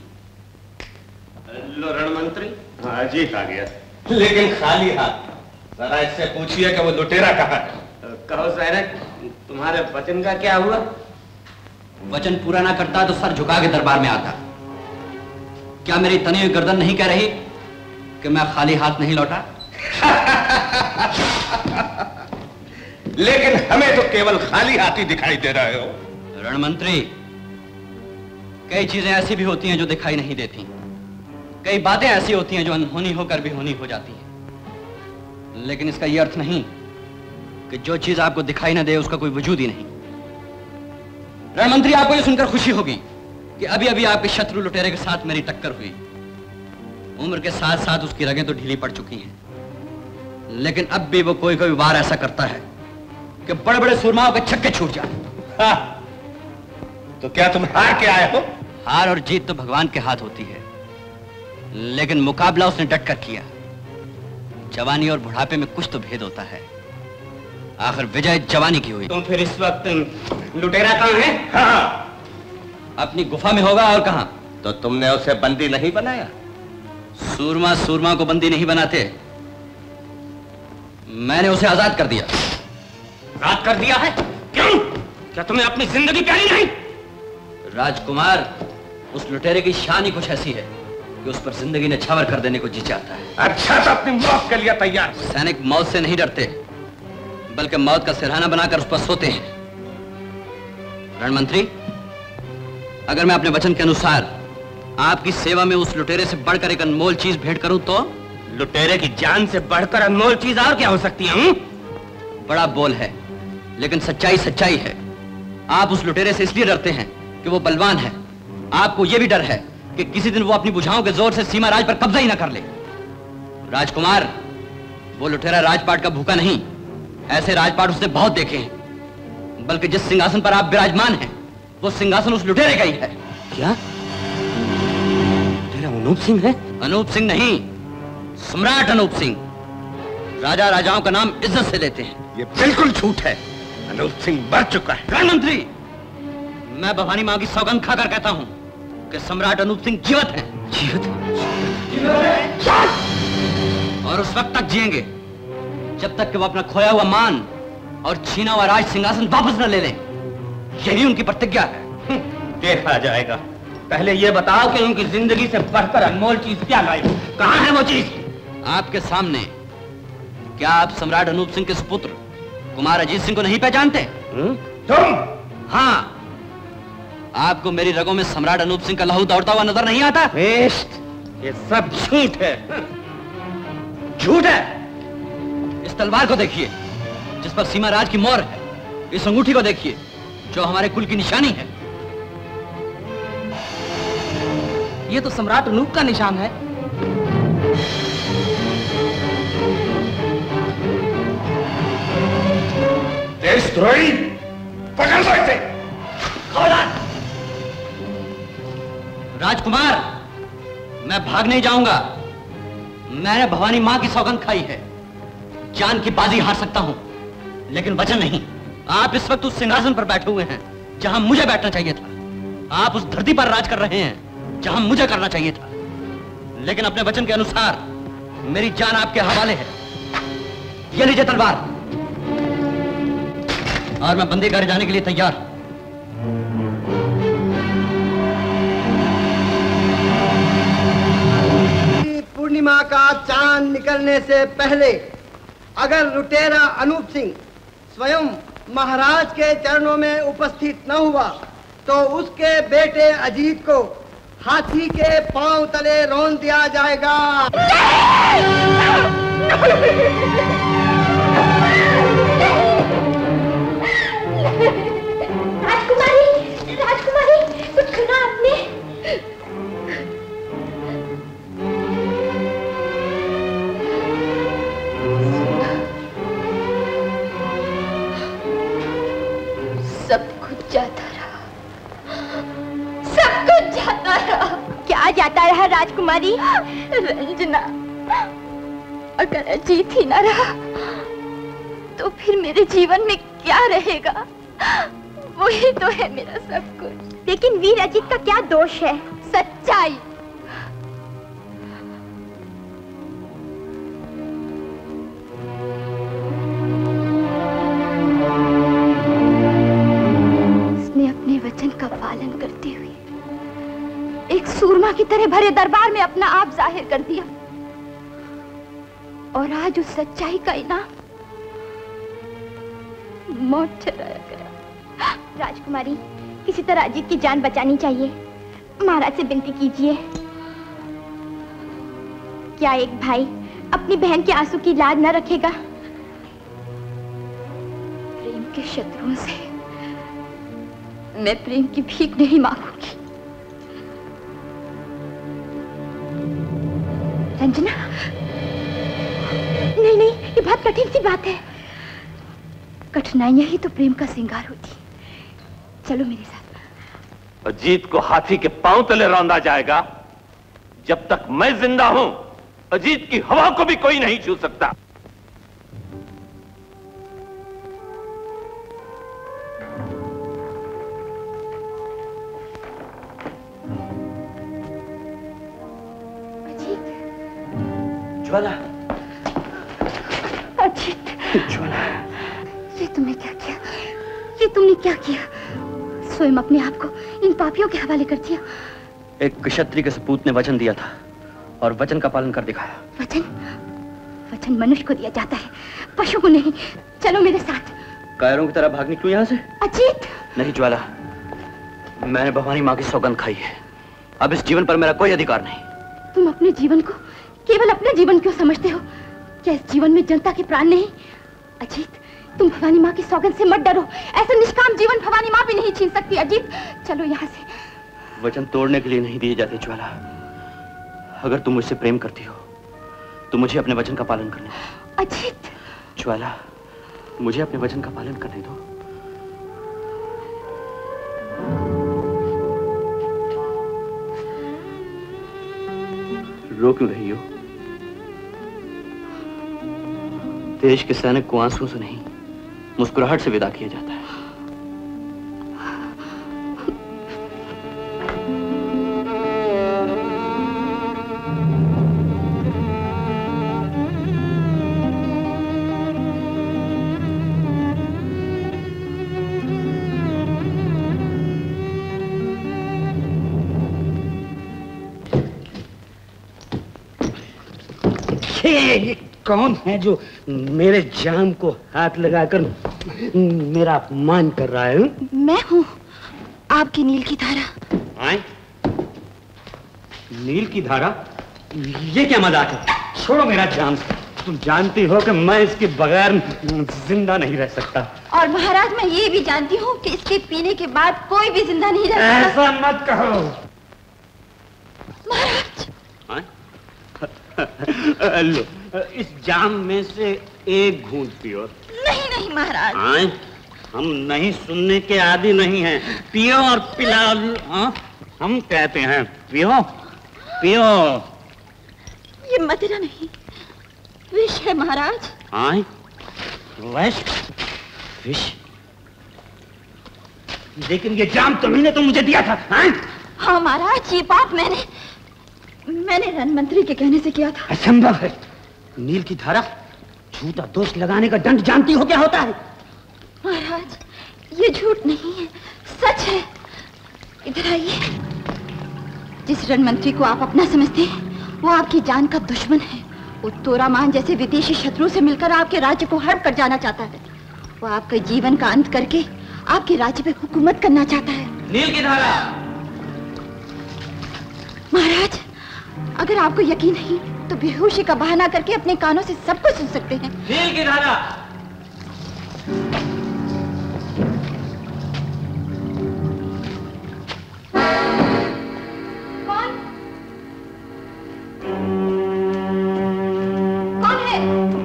लो रण मंत्री, अजीत आ गया, लेकिन खाली हाथ। जरा इससे पूछिए कि वो लुटेरा कहाँ है। कहो सैनिक, तुम्हारे वचन का क्या हुआ? वचन पूरा ना करता तो सर झुका के दरबार में आता। क्या मेरी तनी हुई गर्दन नहीं कह रही कि मैं खाली हाथ नहीं लौटा? लेकिन हमें तो केवल खाली हाथ ही दिखाई दे रहे हो। रण मंत्री, कई चीजें ऐसी भी होती हैं जो दिखाई नहीं देती, कई बातें ऐसी होती हैं जो अनहोनी होकर भी होनी हो जाती हैं, लेकिन इसका यह अर्थ नहीं कि जो चीज आपको दिखाई ना दे उसका कोई वजूद ही नहीं। रण मंत्री, आपको यह सुनकर खुशी होगी कि अभी अभी आपके शत्रु लुटेरे के साथ मेरी टक्कर हुई। उम्र के साथ साथ उसकी रगें तो ढीली पड़ चुकी हैं, लेकिन अब भी वो कोई कोई वार ऐसा करता है कि बड़े बड़े सुरमाओं के छक्के छूट जाए। तो क्या तुम हार के आए हो? हार और जीत तो भगवान के हाथ होती है, लेकिन मुकाबला उसने डट कर किया। जवानी और बुढ़ापे में कुछ तो भेद होता है। आखिर विजय जवानी की हुई। तुम फिर इस वक्त लुटेरा कहाँ है? हाँ। अपनी गुफा में होगा, और कहां? तो तुमने उसे बंदी नहीं बनाया? सूरमा सूरमा को बंदी नहीं बनाते, मैंने उसे आजाद कर दिया। आजाद कर दिया है? क्यों? क्या तुम्हें अपनी जिंदगी प्यारी नहीं? राजकुमार, उस लुटेरे की शान ही कुछ ऐसी है कि उस पर जिंदगी ने छावर कर देने को जी चाहता है। अच्छा, तो अपनी मौत के लिए तैयार? सैनिक मौत से नहीं डरते, बल्कि मौत का सिरहाना बनाकर उस पर सोते हैं। रण मंत्री, अगर मैं अपने वचन के अनुसार आपकी सेवा में उस लुटेरे से बढ़कर एक अनमोल चीज भेंट करूं तो? लुटेरे की जान से बढ़कर अनमोल चीज और क्या हो सकती है? बड़ा बोल है, लेकिन सच्चाई सच्चाई है। आप उस लुटेरे से इसलिए डरते हैं कि वो बलवान है। आपको यह भी डर है कि किसी दिन वो अपनी भुजाओं के जोर से सीमा राज पर कब्जा ही ना कर ले। राजकुमार, वो लुटेरा राजपाट का भूखा नहीं, ऐसे राजपाट उसने बहुत देखे हैं। बल्कि जिस सिंहासन पर आप विराजमान हैं, वो सिंहासन उस लुटेरे का ही है। क्या? तेरा अनूप सिंह है? अनूप सिंह नहीं, सम्राट अनूप सिंह। राजा राजाओं का नाम इज्जत से लेते हैं। ये बिल्कुल झूठ है। अनूप सिंह मर चुका है। रण मंत्री, मैं भवानी मां की सौगंध खाकर कहता हूं कि सम्राट अनूप सिंह जीवित हैं। जीवित? और उस वक्त तक जिएंगे जब तक कि वो अपना खोया हुआ मान और छीना हुआ राज सिंहासन वापस न ले लें। यही उनकी प्रतिज्ञा है। देखा जाएगा। पहले ये बताओ कि उनकी जिंदगी से बढ़कर अनमोल चीज क्या लाई? कहां है वो चीज? आपके सामने। क्या आप सम्राट अनूप सिंह के सुपुत्र कुमार अजीत सिंह को नहीं पहचानते? तुम? हाँ। आपको मेरी रगों में सम्राट अनूप सिंह का लहू दौड़ता हुआ नजर नहीं आता? ये सब झूठ है। झूठ है? इस तलवार को देखिए जिस पर सीमा राज की मोहर है। इस अंगूठी को देखिए जो हमारे कुल की निशानी है। ये तो सम्राट अनूप का निशान है। देशद्रोही, पकड़ लो इसे। राजकुमार, मैं भाग नहीं जाऊंगा। मैंने भवानी मां की सौगंध खाई है। जान की बाजी हार सकता हूं, लेकिन वचन नहीं। आप इस वक्त उस सिंहासन पर बैठे हुए हैं जहां मुझे बैठना चाहिए था। आप उस धरती पर राज कर रहे हैं जहां मुझे करना चाहिए था। लेकिन अपने वचन के अनुसार मेरी जान आपके हवाले है। ये लीजिए तलवार, और मैं बंदी घर जाने के लिए तैयार हूं। पूर्णिमा का चांद निकलने से पहले अगर लुटेरा अनूप सिंह स्वयं महाराज के चरणों में उपस्थित न हुआ तो उसके बेटे अजीत को हाथी के पांव तले रौंद दिया जाएगा। राजकुमारी, राजकुमारी, कुछ सुना आपने? सब कुछ जाता रहा, सब कुछ जाता रहा। क्या जाता रहा राजकुमारी? रंजना, अगर अजीत ही ना रहा तो फिर मेरे जीवन में क्या रहेगा? वही तो है मेरा सब कुछ। लेकिन वीर अजीत का क्या दोष है? सच्चाई। उसने अपने वचन का पालन करते हुए एक सूरमा की तरह भरे दरबार में अपना आप जाहिर कर दिया, और आज उस सच्चाई का इनाम मौत ठहराया गया। राजकुमारी, किसी तरह अजीत की जान बचानी चाहिए। महाराज से विनती कीजिए। क्या एक भाई अपनी बहन के आंसू की लाज न रखेगा? प्रेम के शत्रुओं से मैं प्रेम की भीख नहीं मांगूंगी। रंजना, नहीं नहीं, ये बहुत कठिन सी बात है। कठिनाइयां ही तो प्रेम का श्रृंगार होती। चलो मेरे साथ। अजीत को हाथी के पांव तले रौंदा जाएगा। जब तक मैं जिंदा हूं, अजीत की हवा को भी कोई नहीं छू सकता। ज्वाला, अजीत, ज्वाला, ये तुमने क्या किया? ये तुमने क्या किया? स्वयं अपने आप को इन पापियों के हवाले कर दिया। एक क्षत्रिय के सपूत ने वचन दिया था और वचन का पालन कर दिखाया। वचन? वचन मनुष्य को दिया जाता है, पशु को नहीं। चलो मेरे साथ। कायरों की तरह भाग निकलूं यहाँ से? अजीत! नहीं ज्वाला, मैंने भवानी माँ की सौगंध खाई है। अब इस जीवन पर मेरा कोई अधिकार नहीं। तुम अपने जीवन को केवल अपने जीवन क्यों समझते हो? क्या इस जीवन में जनता के प्राण नहीं? अजीत, तुम भवानी माँ की सौगंध से मत डरो। ऐसा निष्काम जीवन भवानी माँ भी नहीं छीन सकती। अजीत, चलो यहाँ से। वचन तोड़ने के लिए नहीं दिए जाते ज्वाला। अगर तुम मुझसे प्रेम करती हो तो मुझे अपने वचन का पालन करने दो। अजीत! ज्वाला, मुझे अपने वचन का पालन करने दो। रो क्यों रही हो? देश के सैनिक को आंसुओं से नहीं, मुस्कुराहट से विदा किया जाता है। ये कौन है जो मेरे जाम को हाथ लगाकर मेरा अपमान कर रहा है? मैं हूँ आपकी नील की धारा। आए? नील की धारा? ये क्या मजाक है? छोड़ो मेरा जाम। तुम जानती हो कि मैं इसके बगैर जिंदा नहीं रह सकता। और महाराज, मैं ये भी जानती हूँ कि इसके पीने के बाद कोई भी जिंदा नहीं रह सकता। ऐसा मत कहो महाराज। लो, इस जाम में से एक घूंट पियो। नहीं नहीं महाराज। आए? हम नहीं सुनने के आदी नहीं हैं। पियो और पिलाओ। हम कहते हैं पियो पियो। ये मदिरा नहीं, विष है महाराज। आए? विष? विष? लेकिन ये जाम तुम्ही तो मुझे दिया था। हाँ महाराज, ये बात मैंने रण मंत्री के कहने से किया था। असंभव है। नील की धारा? झूठा दोष लगाने का दंड जानती हो क्या होता है? महाराज, ये झूठ नहीं है, सच है। इधर आइए। जिस रण मंत्री को आप अपना समझते हैं, वो आपकी जान का दुश्मन है। वो तोरामान जैसे विदेशी शत्रु से मिलकर आपके राज्य को हड़प कर जाना चाहता है। वो आपके जीवन का अंत करके आपके राज्य पे हुकूमत करना चाहता है। नील की धारा! महाराज, अगर आपको यकीन नहीं तो बेहोशी का बहाना करके अपने कानों से सब कुछ सुन सकते हैं। नील की धारा! कौन? कौन है?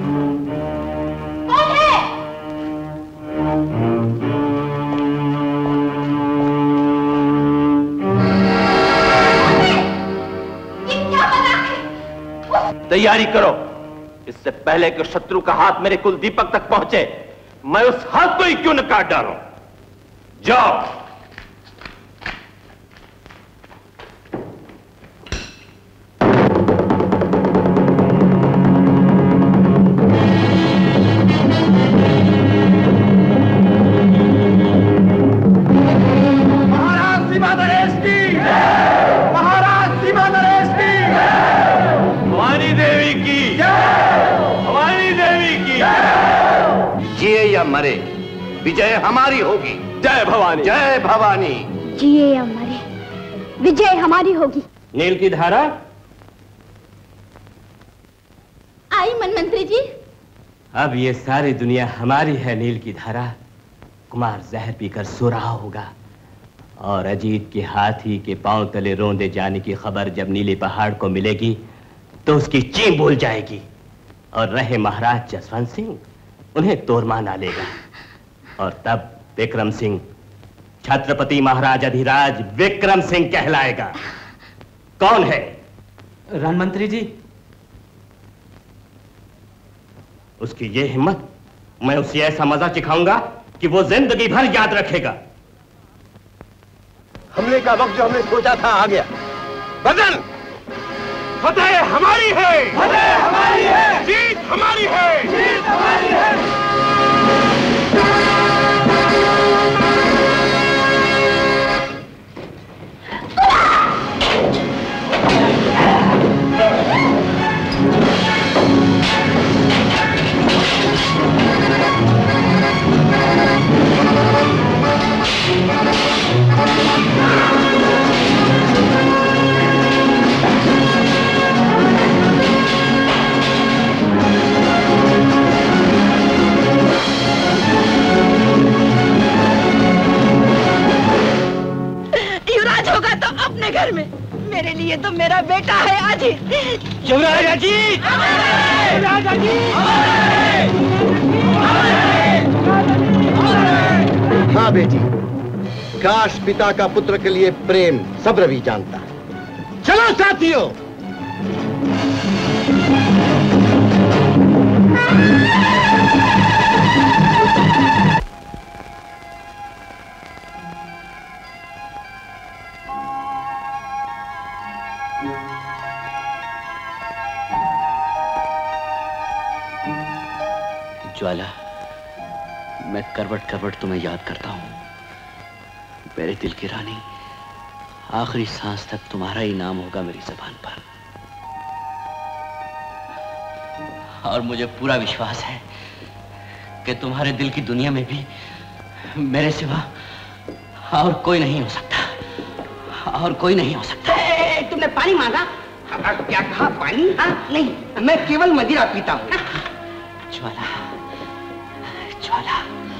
कौन है? तैयारी करो, इससे पहले कि शत्रु का हाथ मेरे कुल दीपक तक पहुंचे, मैं उस हाथ को ही क्यों न काट डालूं। जाओ। महाराज मरे, विजय हमारी होगी। जय भवानी। जय भवानी। जिए या मरे, विजय हमारी होगी। नील की धारा आई मनमंत्री जी। अब ये सारी दुनिया हमारी है नील की धारा। कुमार जहर पीकर सो रहा होगा और अजीत के हाथी के पांव तले रोंदे जाने की खबर जब नीले पहाड़ को मिलेगी तो उसकी चीं भूल जाएगी। और रहे महाराज जसवंत सिंह, उन्हें तोरमा ना लेगा। और तब विक्रम सिंह छत्रपति महाराज अधिराज विक्रम सिंह कहलाएगा। कौन है? रण मंत्री जी। उसकी ये हिम्मत, मैं उसे ऐसा मजा सिखाऊंगा कि वो जिंदगी भर याद रखेगा। हमले का वक्त जो हमने सोचा था आ गया। बदल, फतेह हमारी है, फतेह हमारी है, जीत हमारी है, जीत हमारी है। अपने घर में, मेरे लिए तो मेरा बेटा है अजीत। युवराज अजीत, युवराज अजीत। हाँ बेटी, काश पिता का पुत्र के लिए प्रेम सब्र भी जानता। चलो साथियों। ज्वाला, मैं करवट करवट तुम्हें याद करता हूं। मेरे दिल की रानी, आखिरी सांस तक तुम्हारा ही नाम होगा मेरी जुबान पर। और मुझे पूरा विश्वास है कि तुम्हारे दिल की दुनिया में भी मेरे सिवा और कोई नहीं हो सकता, और कोई नहीं हो सकता। तुमने पानी मांगा? क्या कहा? पानी? नहीं, मैं केवल मदिरा पीता हूँ। ज्वाला, ज्वाला,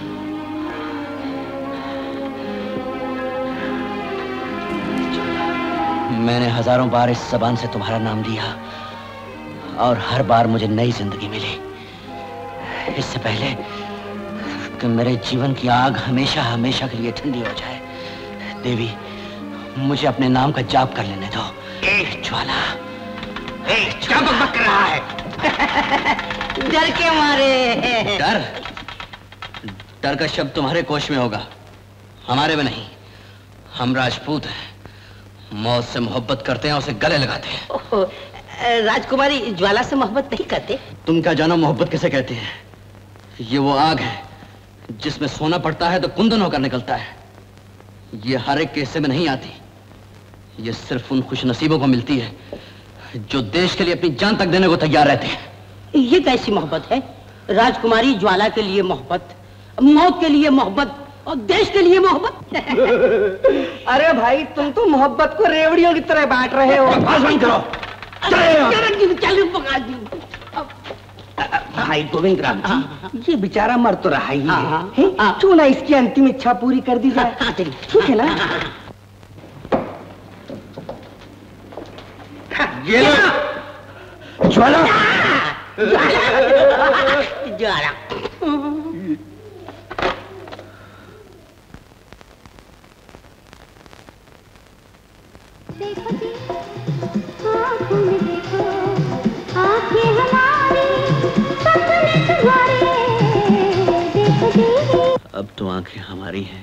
मैंने हजारों बार इस ज़बान से तुम्हारा नाम लिया और हर बार मुझे नई जिंदगी मिली। इससे पहले कि मेरे जीवन की आग हमेशा हमेशा के लिए ठंडी हो जाए, देवी मुझे अपने नाम का जाप कर लेने दो। ज्वाला, क्या बकबक कर रहा है? डर के मारे। डर? डर का शब्द तुम्हारे कोश में होगा, हमारे में नहीं। हम राजपूत हैं, मौत से मोहब्बत करते हैं, उसे गले लगाते हैं। राजकुमारी ज्वाला से मोहब्बत नहीं करते। तुम क्या जानो मोहब्बत किसे कहते हैं? ये वो आग है जिसमें सोना पड़ता है तो कुंदन होकर निकलता है। ये हर एक के हिस्से में नहीं आती, ये सिर्फ उन खुशनसीबों को मिलती है जो देश के लिए अपनी जान तक देने को तैयार रहते हैं। ये कैसी मोहब्बत है? राजकुमारी ज्वाला के लिए मोहब्बत, मौत के लिए मोहब्बत और देश के लिए मोहब्बत। अरे भाई, तुम तो मोहब्बत को रेवड़ियों की तरह बांट रहे हो। बंद करो। भाई गोविंद राम जी, ये बेचारा मर तो रहा ही है। क्यों ना इसकी अंतिम इच्छा पूरी कर दी जाए? ठीक है ना? ये लो ज्वाला। ज्वाला। देखो जी, आँखों में देखो, आँखें हमारी, सपने तुम्हारे। देखो जी, अब तो आंखें हमारी हैं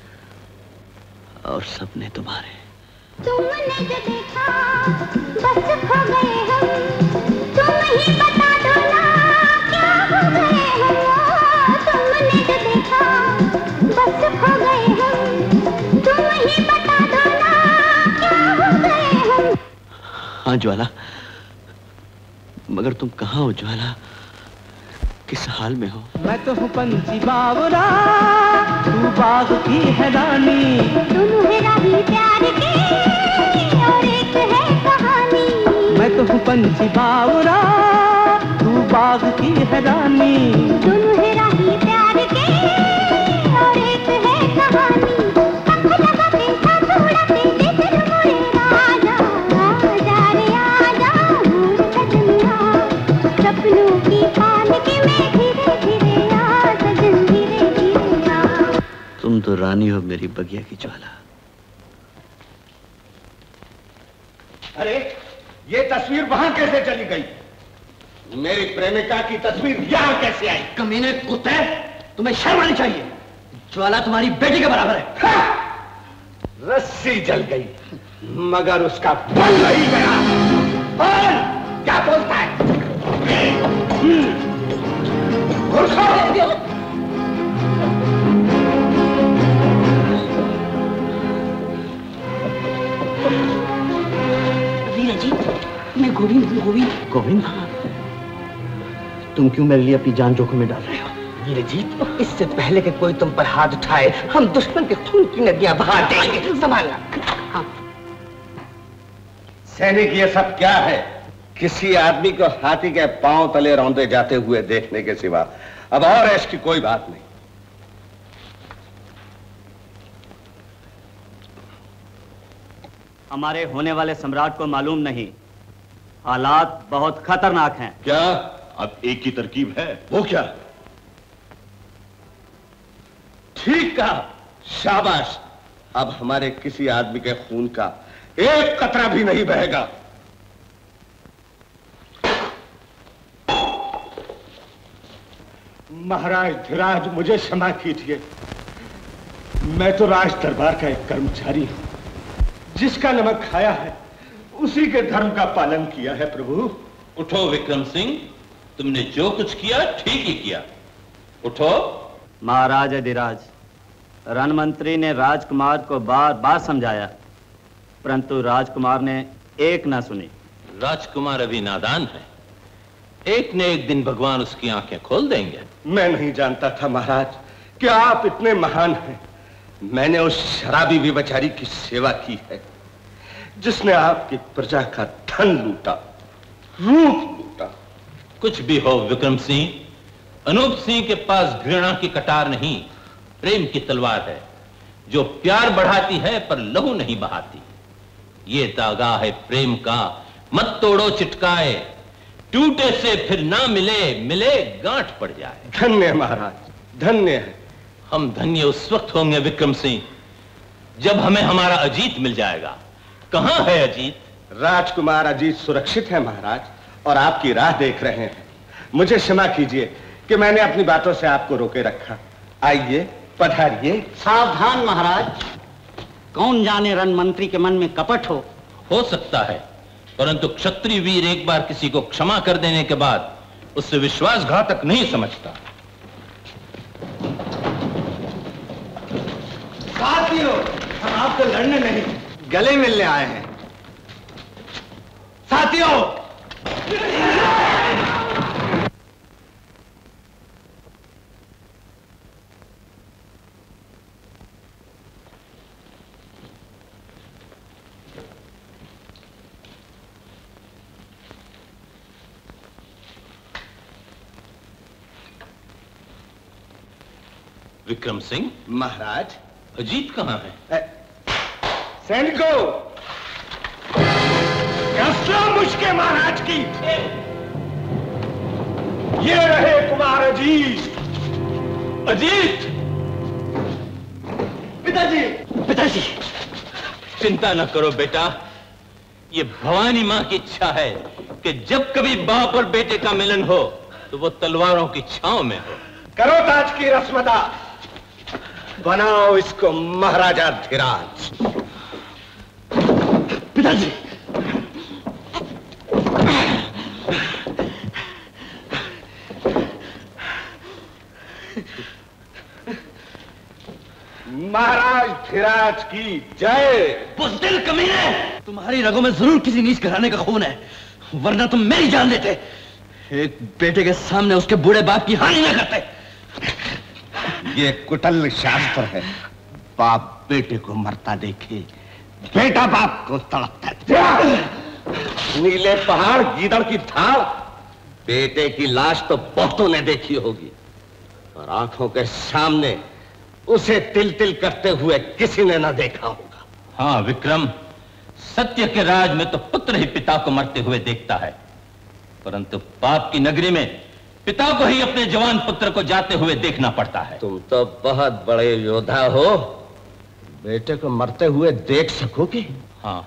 और सपने तुम्हारे। तुमने जो देखा बस खो गए हम, तुम ही बता दो ना क्या हो गए हम। तुमने जो देखा बस खो गए हम, तुम ही बता दो ना क्या हो गए हम। हाँ ज्वाला, मगर तुम कहाँ हो ज्वाला? किस हाल में हो? मैं तो हूँ पंछी बावरा, तू बाग की है रानी। दोनों है राही प्यार के और एक है कहानी। मैं तो हूँ पंछी बावरा, तू बाग की है रानी। दोनों है राही प्यार के और एक है कहानी। पंख लगाते साथ उड़ाते जैसे मोरे राजा। आजा रे आजा मोर सजनिया, सपनों की पालकी में धीरे धीरे आ सजन धीरे धीरे आ। तुम तो रानी हो मेरी बगिया की ज्वाला। अरे ये तस्वीर वहां कैसे चली गई? मेरी प्रेमिका की तस्वीर यहाँ कैसे आई? कमीने कुत्ते, तुम्हें शर्म आनी चाहिए। ज्वाला तुम्हारी बेटी के बराबर है। हाँ! रस्सी जल गई मगर उसका बल नहीं गया। बोल, क्या बोलता है? वीरा जी, मैं गोविंद हूँ। गोविंद, तुम क्यों मेरे लिए अपनी जान जोखिम में डाल रहे हो? वीरा जी, इससे पहले कि कोई तुम पर हाथ उठाए, हम दुश्मन के खून की नदियां बहा देंगे। संभालना। हाँ। सैनिक, ये सब क्या है? किसी आदमी को हाथी के पांव तले रौंदे जाते हुए देखने के सिवा अब और ऐश की कोई बात नहीं। हमारे होने वाले सम्राट को मालूम नहीं, हालात बहुत खतरनाक हैं। क्या अब एक ही तरकीब है? वो क्या? ठीक कहा, शाबाश। अब हमारे किसी आदमी के खून का एक कतरा भी नहीं बहेगा। महाराज धीराज, मुझे क्षमा कीजिए। मैं तो राज दरबार का एक कर्मचारी हूं, जिसका नमक खाया है उसी के धर्म का पालन किया है प्रभु। उठो विक्रम सिंह, तुमने जो कुछ किया ठीक ही किया। उठो। महाराज अधिराज, रण मंत्री ने राजकुमार को बार बार समझाया, परंतु राजकुमार ने एक ना सुनी। राजकुमार अभी नादान है, एक न एक दिन भगवान उसकी आंखें खोल देंगे। मैं नहीं जानता था महाराज कि आप इतने महान हैं। मैंने उस शराबी व्यभिचारी की सेवा की है जिसने आपकी प्रजा का धन लूटा, रूप लूटा। कुछ भी हो विक्रम सिंह, अनूप सिंह के पास घृणा की कटार नहीं, प्रेम की तलवार है, जो प्यार बढ़ाती है पर लहू नहीं बहाती। ये तागा है प्रेम का, मत तोड़ो चिटकाए, टूटे से फिर ना मिले, मिले गांठ पड़ जाए। धन्य महाराज, धन्य है। हम धन्य उस वक्त होंगे विक्रम सिंह जब हमें हमारा अजीत मिल जाएगा। कहां है अजीत? राजकुमार अजीत सुरक्षित है महाराज, और आपकी राह देख रहे हैं। मुझे क्षमा कीजिए कि मैंने अपनी बातों से आपको रोके रखा। आइए, पधारिए। सावधान महाराज, कौन जाने रण मंत्री के मन में कपट हो सकता है, परंतु क्षत्रिय वीर एक बार किसी को क्षमा कर देने के बाद उससे विश्वासघातक नहीं समझता। साथियों, हम आपको लड़ने नहीं, गले मिलने आए हैं। साथियों, विक्रम सिंह। महाराज, अजीत कहां है? सैनिकों, मुझके महाराज की। ये रहे कुमार अजीत। अजीत! पिताजी, पिताजी! चिंता न करो बेटा, ये भवानी मां की इच्छा है कि जब कभी बाप और बेटे का मिलन हो तो वो तलवारों की छांव में हो। करो ताज की रस्म अदा, बनाओ इसको महाराजा धीराज। पिताजी, महाराज धीराज की जय। बुज़दिल कमीने, तुम्हारी रगों में जरूर किसी नीच घराने का खून है, वरना तुम मेरी जान लेते। एक बेटे के सामने उसके बूढ़े बाप की हानि न करते। ये कुटिल शास्त्र है। बाप बेटे को मरता देखे, बेटा बाप को तड़पता। नीले पहाड़ गीदड़ की धाड़, बेटे की लाश तो बहुतों ने देखी होगी, और आंखों के सामने उसे तिल तिल करते हुए किसी ने ना देखा होगा। हाँ विक्रम, सत्य के राज में तो पुत्र ही पिता को मरते हुए देखता है, परंतु पाप की नगरी में पिता को ही अपने जवान पुत्र को जाते हुए देखना पड़ता है। तुम तो बहुत बड़े योद्धा हो, बेटे को मरते हुए देख सकोगे? हाँ,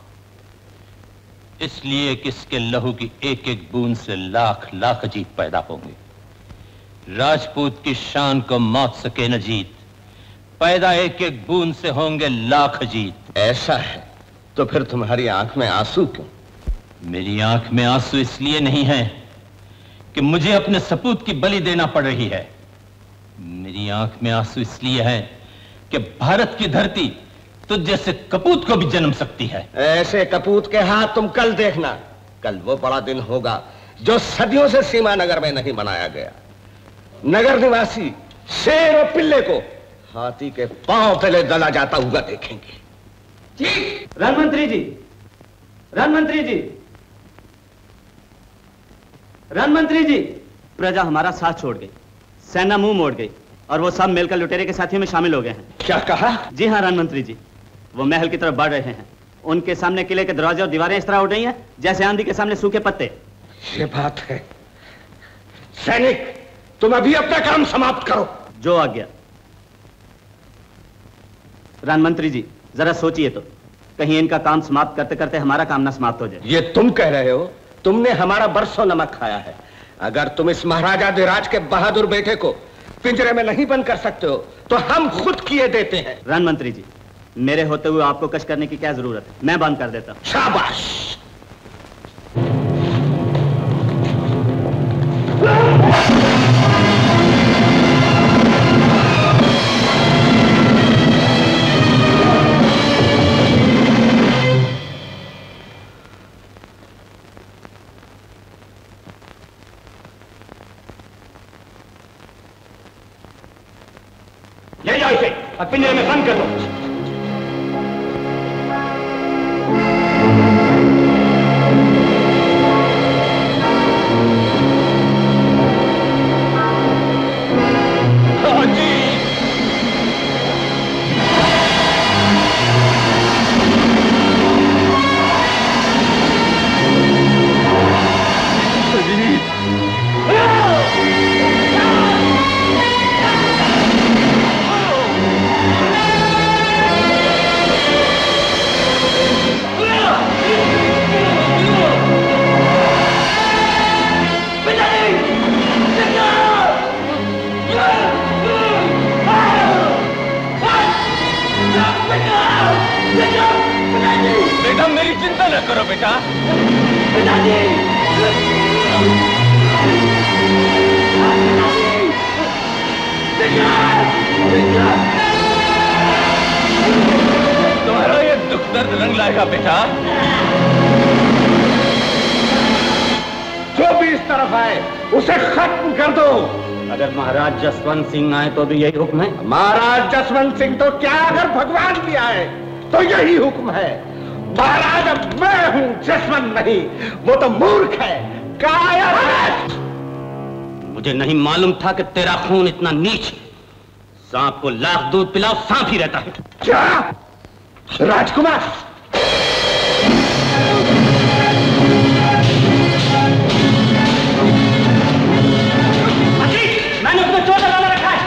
इसलिए कि इसके लहू की एक एक बूंद से लाख लाख जीत पैदा होंगे। राजपूत की शान को मौत सके न जीत, पैदा एक एक बूंद से होंगे लाख जीत। ऐसा है तो फिर तुम्हारी आंख में आंसू क्यों? मेरी आंख में आंसू इसलिए नहीं है कि मुझे अपने सपूत की बलि देना पड़ रही है। मेरी आंख में आंसू इसलिए है कि भारत की धरती तुझ जैसे कपूत को भी जन्म सकती है। ऐसे कपूत के हाथ तुम कल देखना। कल वो बड़ा दिन होगा जो सदियों से सीमा नगर में नहीं मनाया गया। नगर निवासी शेर और पिल्ले को हाथी के पांव तले दला जाता हुआ देखेंगे। ठीक। रन मंत्री जी, रन मंत्री जी, रन मंत्री जी। प्रजा हमारा साथ छोड़ गई, सेना मुंह मोड़ गई, और वो सब मिलकर लुटेरे के साथियों में शामिल हो गए हैं। क्या कहा? जी हाँ रन मंत्री जी, वो महल की तरफ बढ़ रहे हैं। उनके सामने किले के दरवाजे और दीवारें इस तरह उठ रही हैं जैसे आंधी के सामने सूखे पत्ते। ये बात है। सैनिक, तुम अभी अपना काम समाप्त करो। जो आ गया। रन मंत्री जी, जरा सोचिए तो, कहीं इनका काम समाप्त करते करते हमारा काम ना समाप्त हो जाए। ये तुम कह रहे हो? तुमने हमारा बरसों नमक खाया है। अगर तुम इस महाराजा धीराज के बहादुर बेटे को पिंजरे में नहीं बंद कर सकते हो तो हम खुद किए देते हैं। रन मंत्री जी, मेरे होते हुए आपको कष्ट करने की क्या जरूरत है, मैं बंद कर देता हूं। शाबाश। ले जाओ इसे और पिंजरे में बंद कर दो। बेटा मेरी चिंता न करो बेटा। तुम्हारा ये दुख दर्द रंग लाएगा बेटा। जो भी इस तरफ आए उसे खत्म कर दो। अगर महाराज जसवंत सिंह आए तो भी यही हुक्म है? महाराज जसवंत सिंह तो क्या, अगर भगवान भी आए तो यही हुक्म है। महाराज अब मैं हूं, जसवंत नहीं। वो तो मूर्ख है, कायर है। मुझे नहीं मालूम था कि तेरा खून इतना नीच है। सांप को लाख दूध पिलाओ, सांप ही रहता है। क्या? राजकुमार, मैंने उसको चोट लगा रखा है।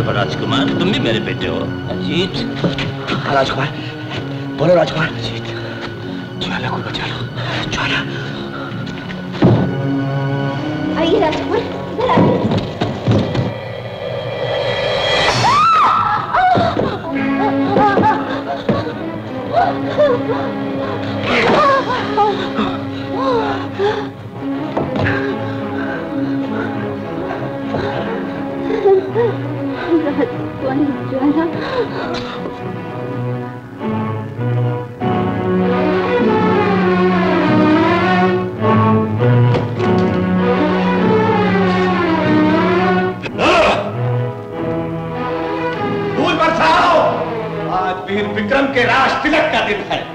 हो राजकुमार, तुम भी मेरे बेटे हो। अजीत। राजकुमार, बोलो राजकुमार। अजीत, ज्वाला को बचा लो। ज्वाला। आइए राजकुमार, इधर आइए। वीर विक्रम के राज तिलक का दिन है।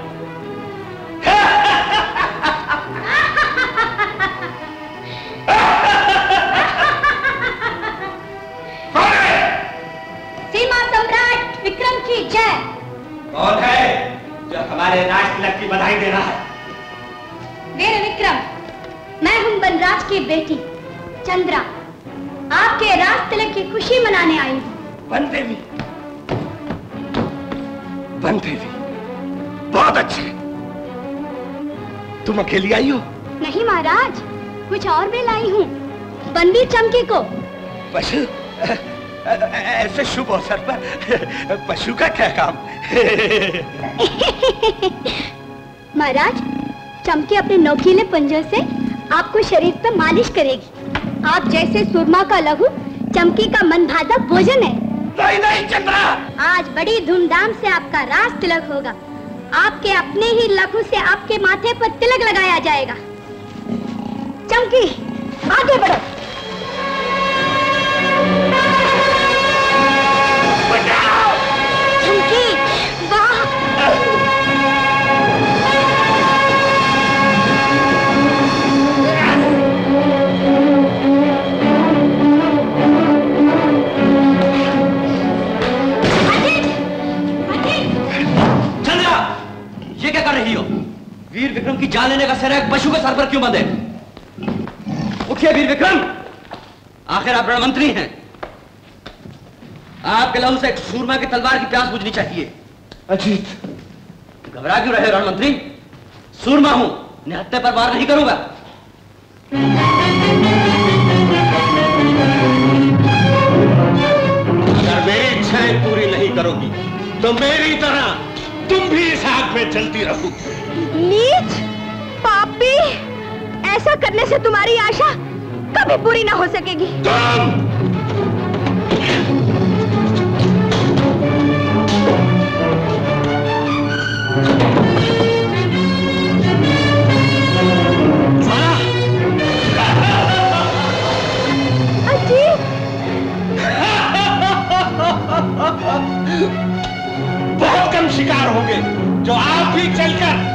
सीमा सम्राट विक्रम की जय। कौन है जो हमारे राज तिलक की बधाई दे रहा है? वीर विक्रम, मैं हूं वनराज की बेटी चंद्रा, आपके राज तिलक की खुशी मनाने आई हूँ। बनदेवी, बनदेवी, बहुत अच्छे। तुम अकेली आई हो? नहीं महाराज, कुछ और भी लाई हूँ। बंदी चमकी को। पशु? ऐसे शुभ अवसर पर पशु का क्या काम? महाराज, चमकी अपने नोकीले पंजों से आपको शरीर पर मालिश करेगी। आप जैसे सुरमा का लहू चमकी का मनभाता भोजन है। नहीं नहीं चंद्रा, आज बड़ी धूमधाम से आपका राज तिलक होगा। आपके अपने ही लहू से आपके माथे पर तिलक लगाया जाएगा। चमकी, आगे बढ़ो। चमकी, वाह। ये क्या कर रही हो? वीर विक्रम की जान लेने का सिर एक पशु के सर पर क्यों बंधे? उठिए वीर विक्रम, आखिर आप रणमंत्री हैं। आपके लहू से एक सूरमा की तलवार की प्यास बुझनी चाहिए। अजीत, घबरा क्यों रहे रणमंत्री? सूरमा हूं, निहत्थे पर वार नहीं करूंगा। अगर मेरी इच्छाएं पूरी नहीं करोगी तो मेरी तरह तुम भी इस आग में जलती रहोगी। नीच, पापी, ऐसा करने से तुम्हारी आशा कभी पूरी ना हो सकेगी। बहुत कम शिकार होंगे जो आप भी चलकर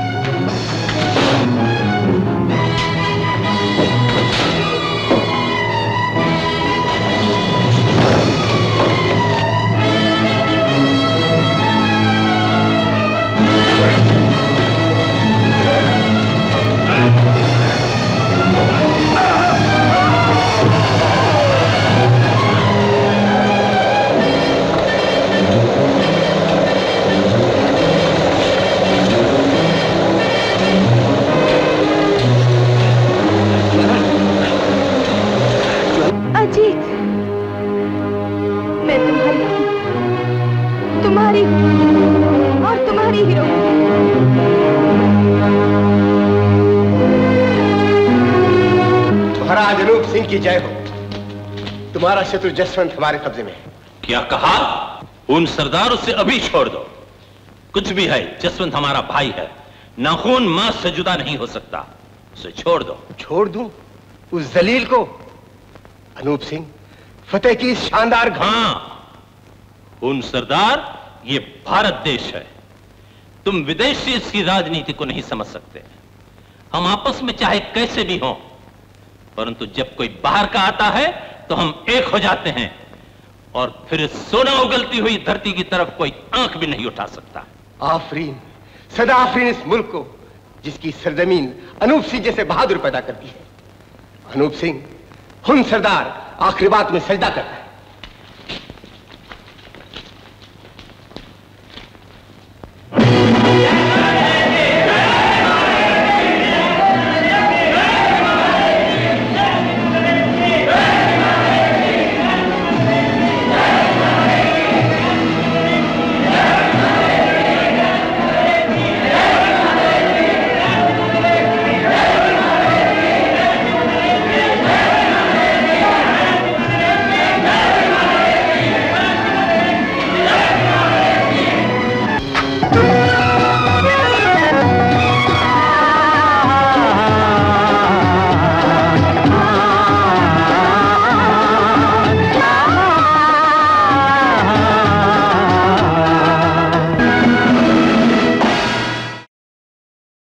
महाराज अनूप सिंह की जय हो। तुम्हारा शत्रु जसवंत हमारे कब्जे में है। क्या कहा? उन सरदार उसे अभी छोड़ दो। कुछ भी है, जसवंत हमारा भाई है। नाखून मांस से जुदा नहीं हो सकता। उसे छोड़ दो। छोड़ दूं उस जलील को? अनूप सिंह, फतेह की शानदार हाँ, उन सरदार, ये भारत देश है। तुम विदेशी इसकी राजनीति को नहीं समझ सकते। हम आपस में चाहे कैसे भी हों, परंतु जब कोई बाहर का आता है तो हम एक हो जाते हैं और फिर सोना उगलती हुई धरती की तरफ कोई आंख भी नहीं उठा सकता। आफरीन, सदा आफरीन इस मुल्क को जिसकी सरजमीन अनूप सिंह जैसे बहादुर पैदा करती है। अनूप सिंह, हुन सरदार आखिरी बात में सजदा करता है।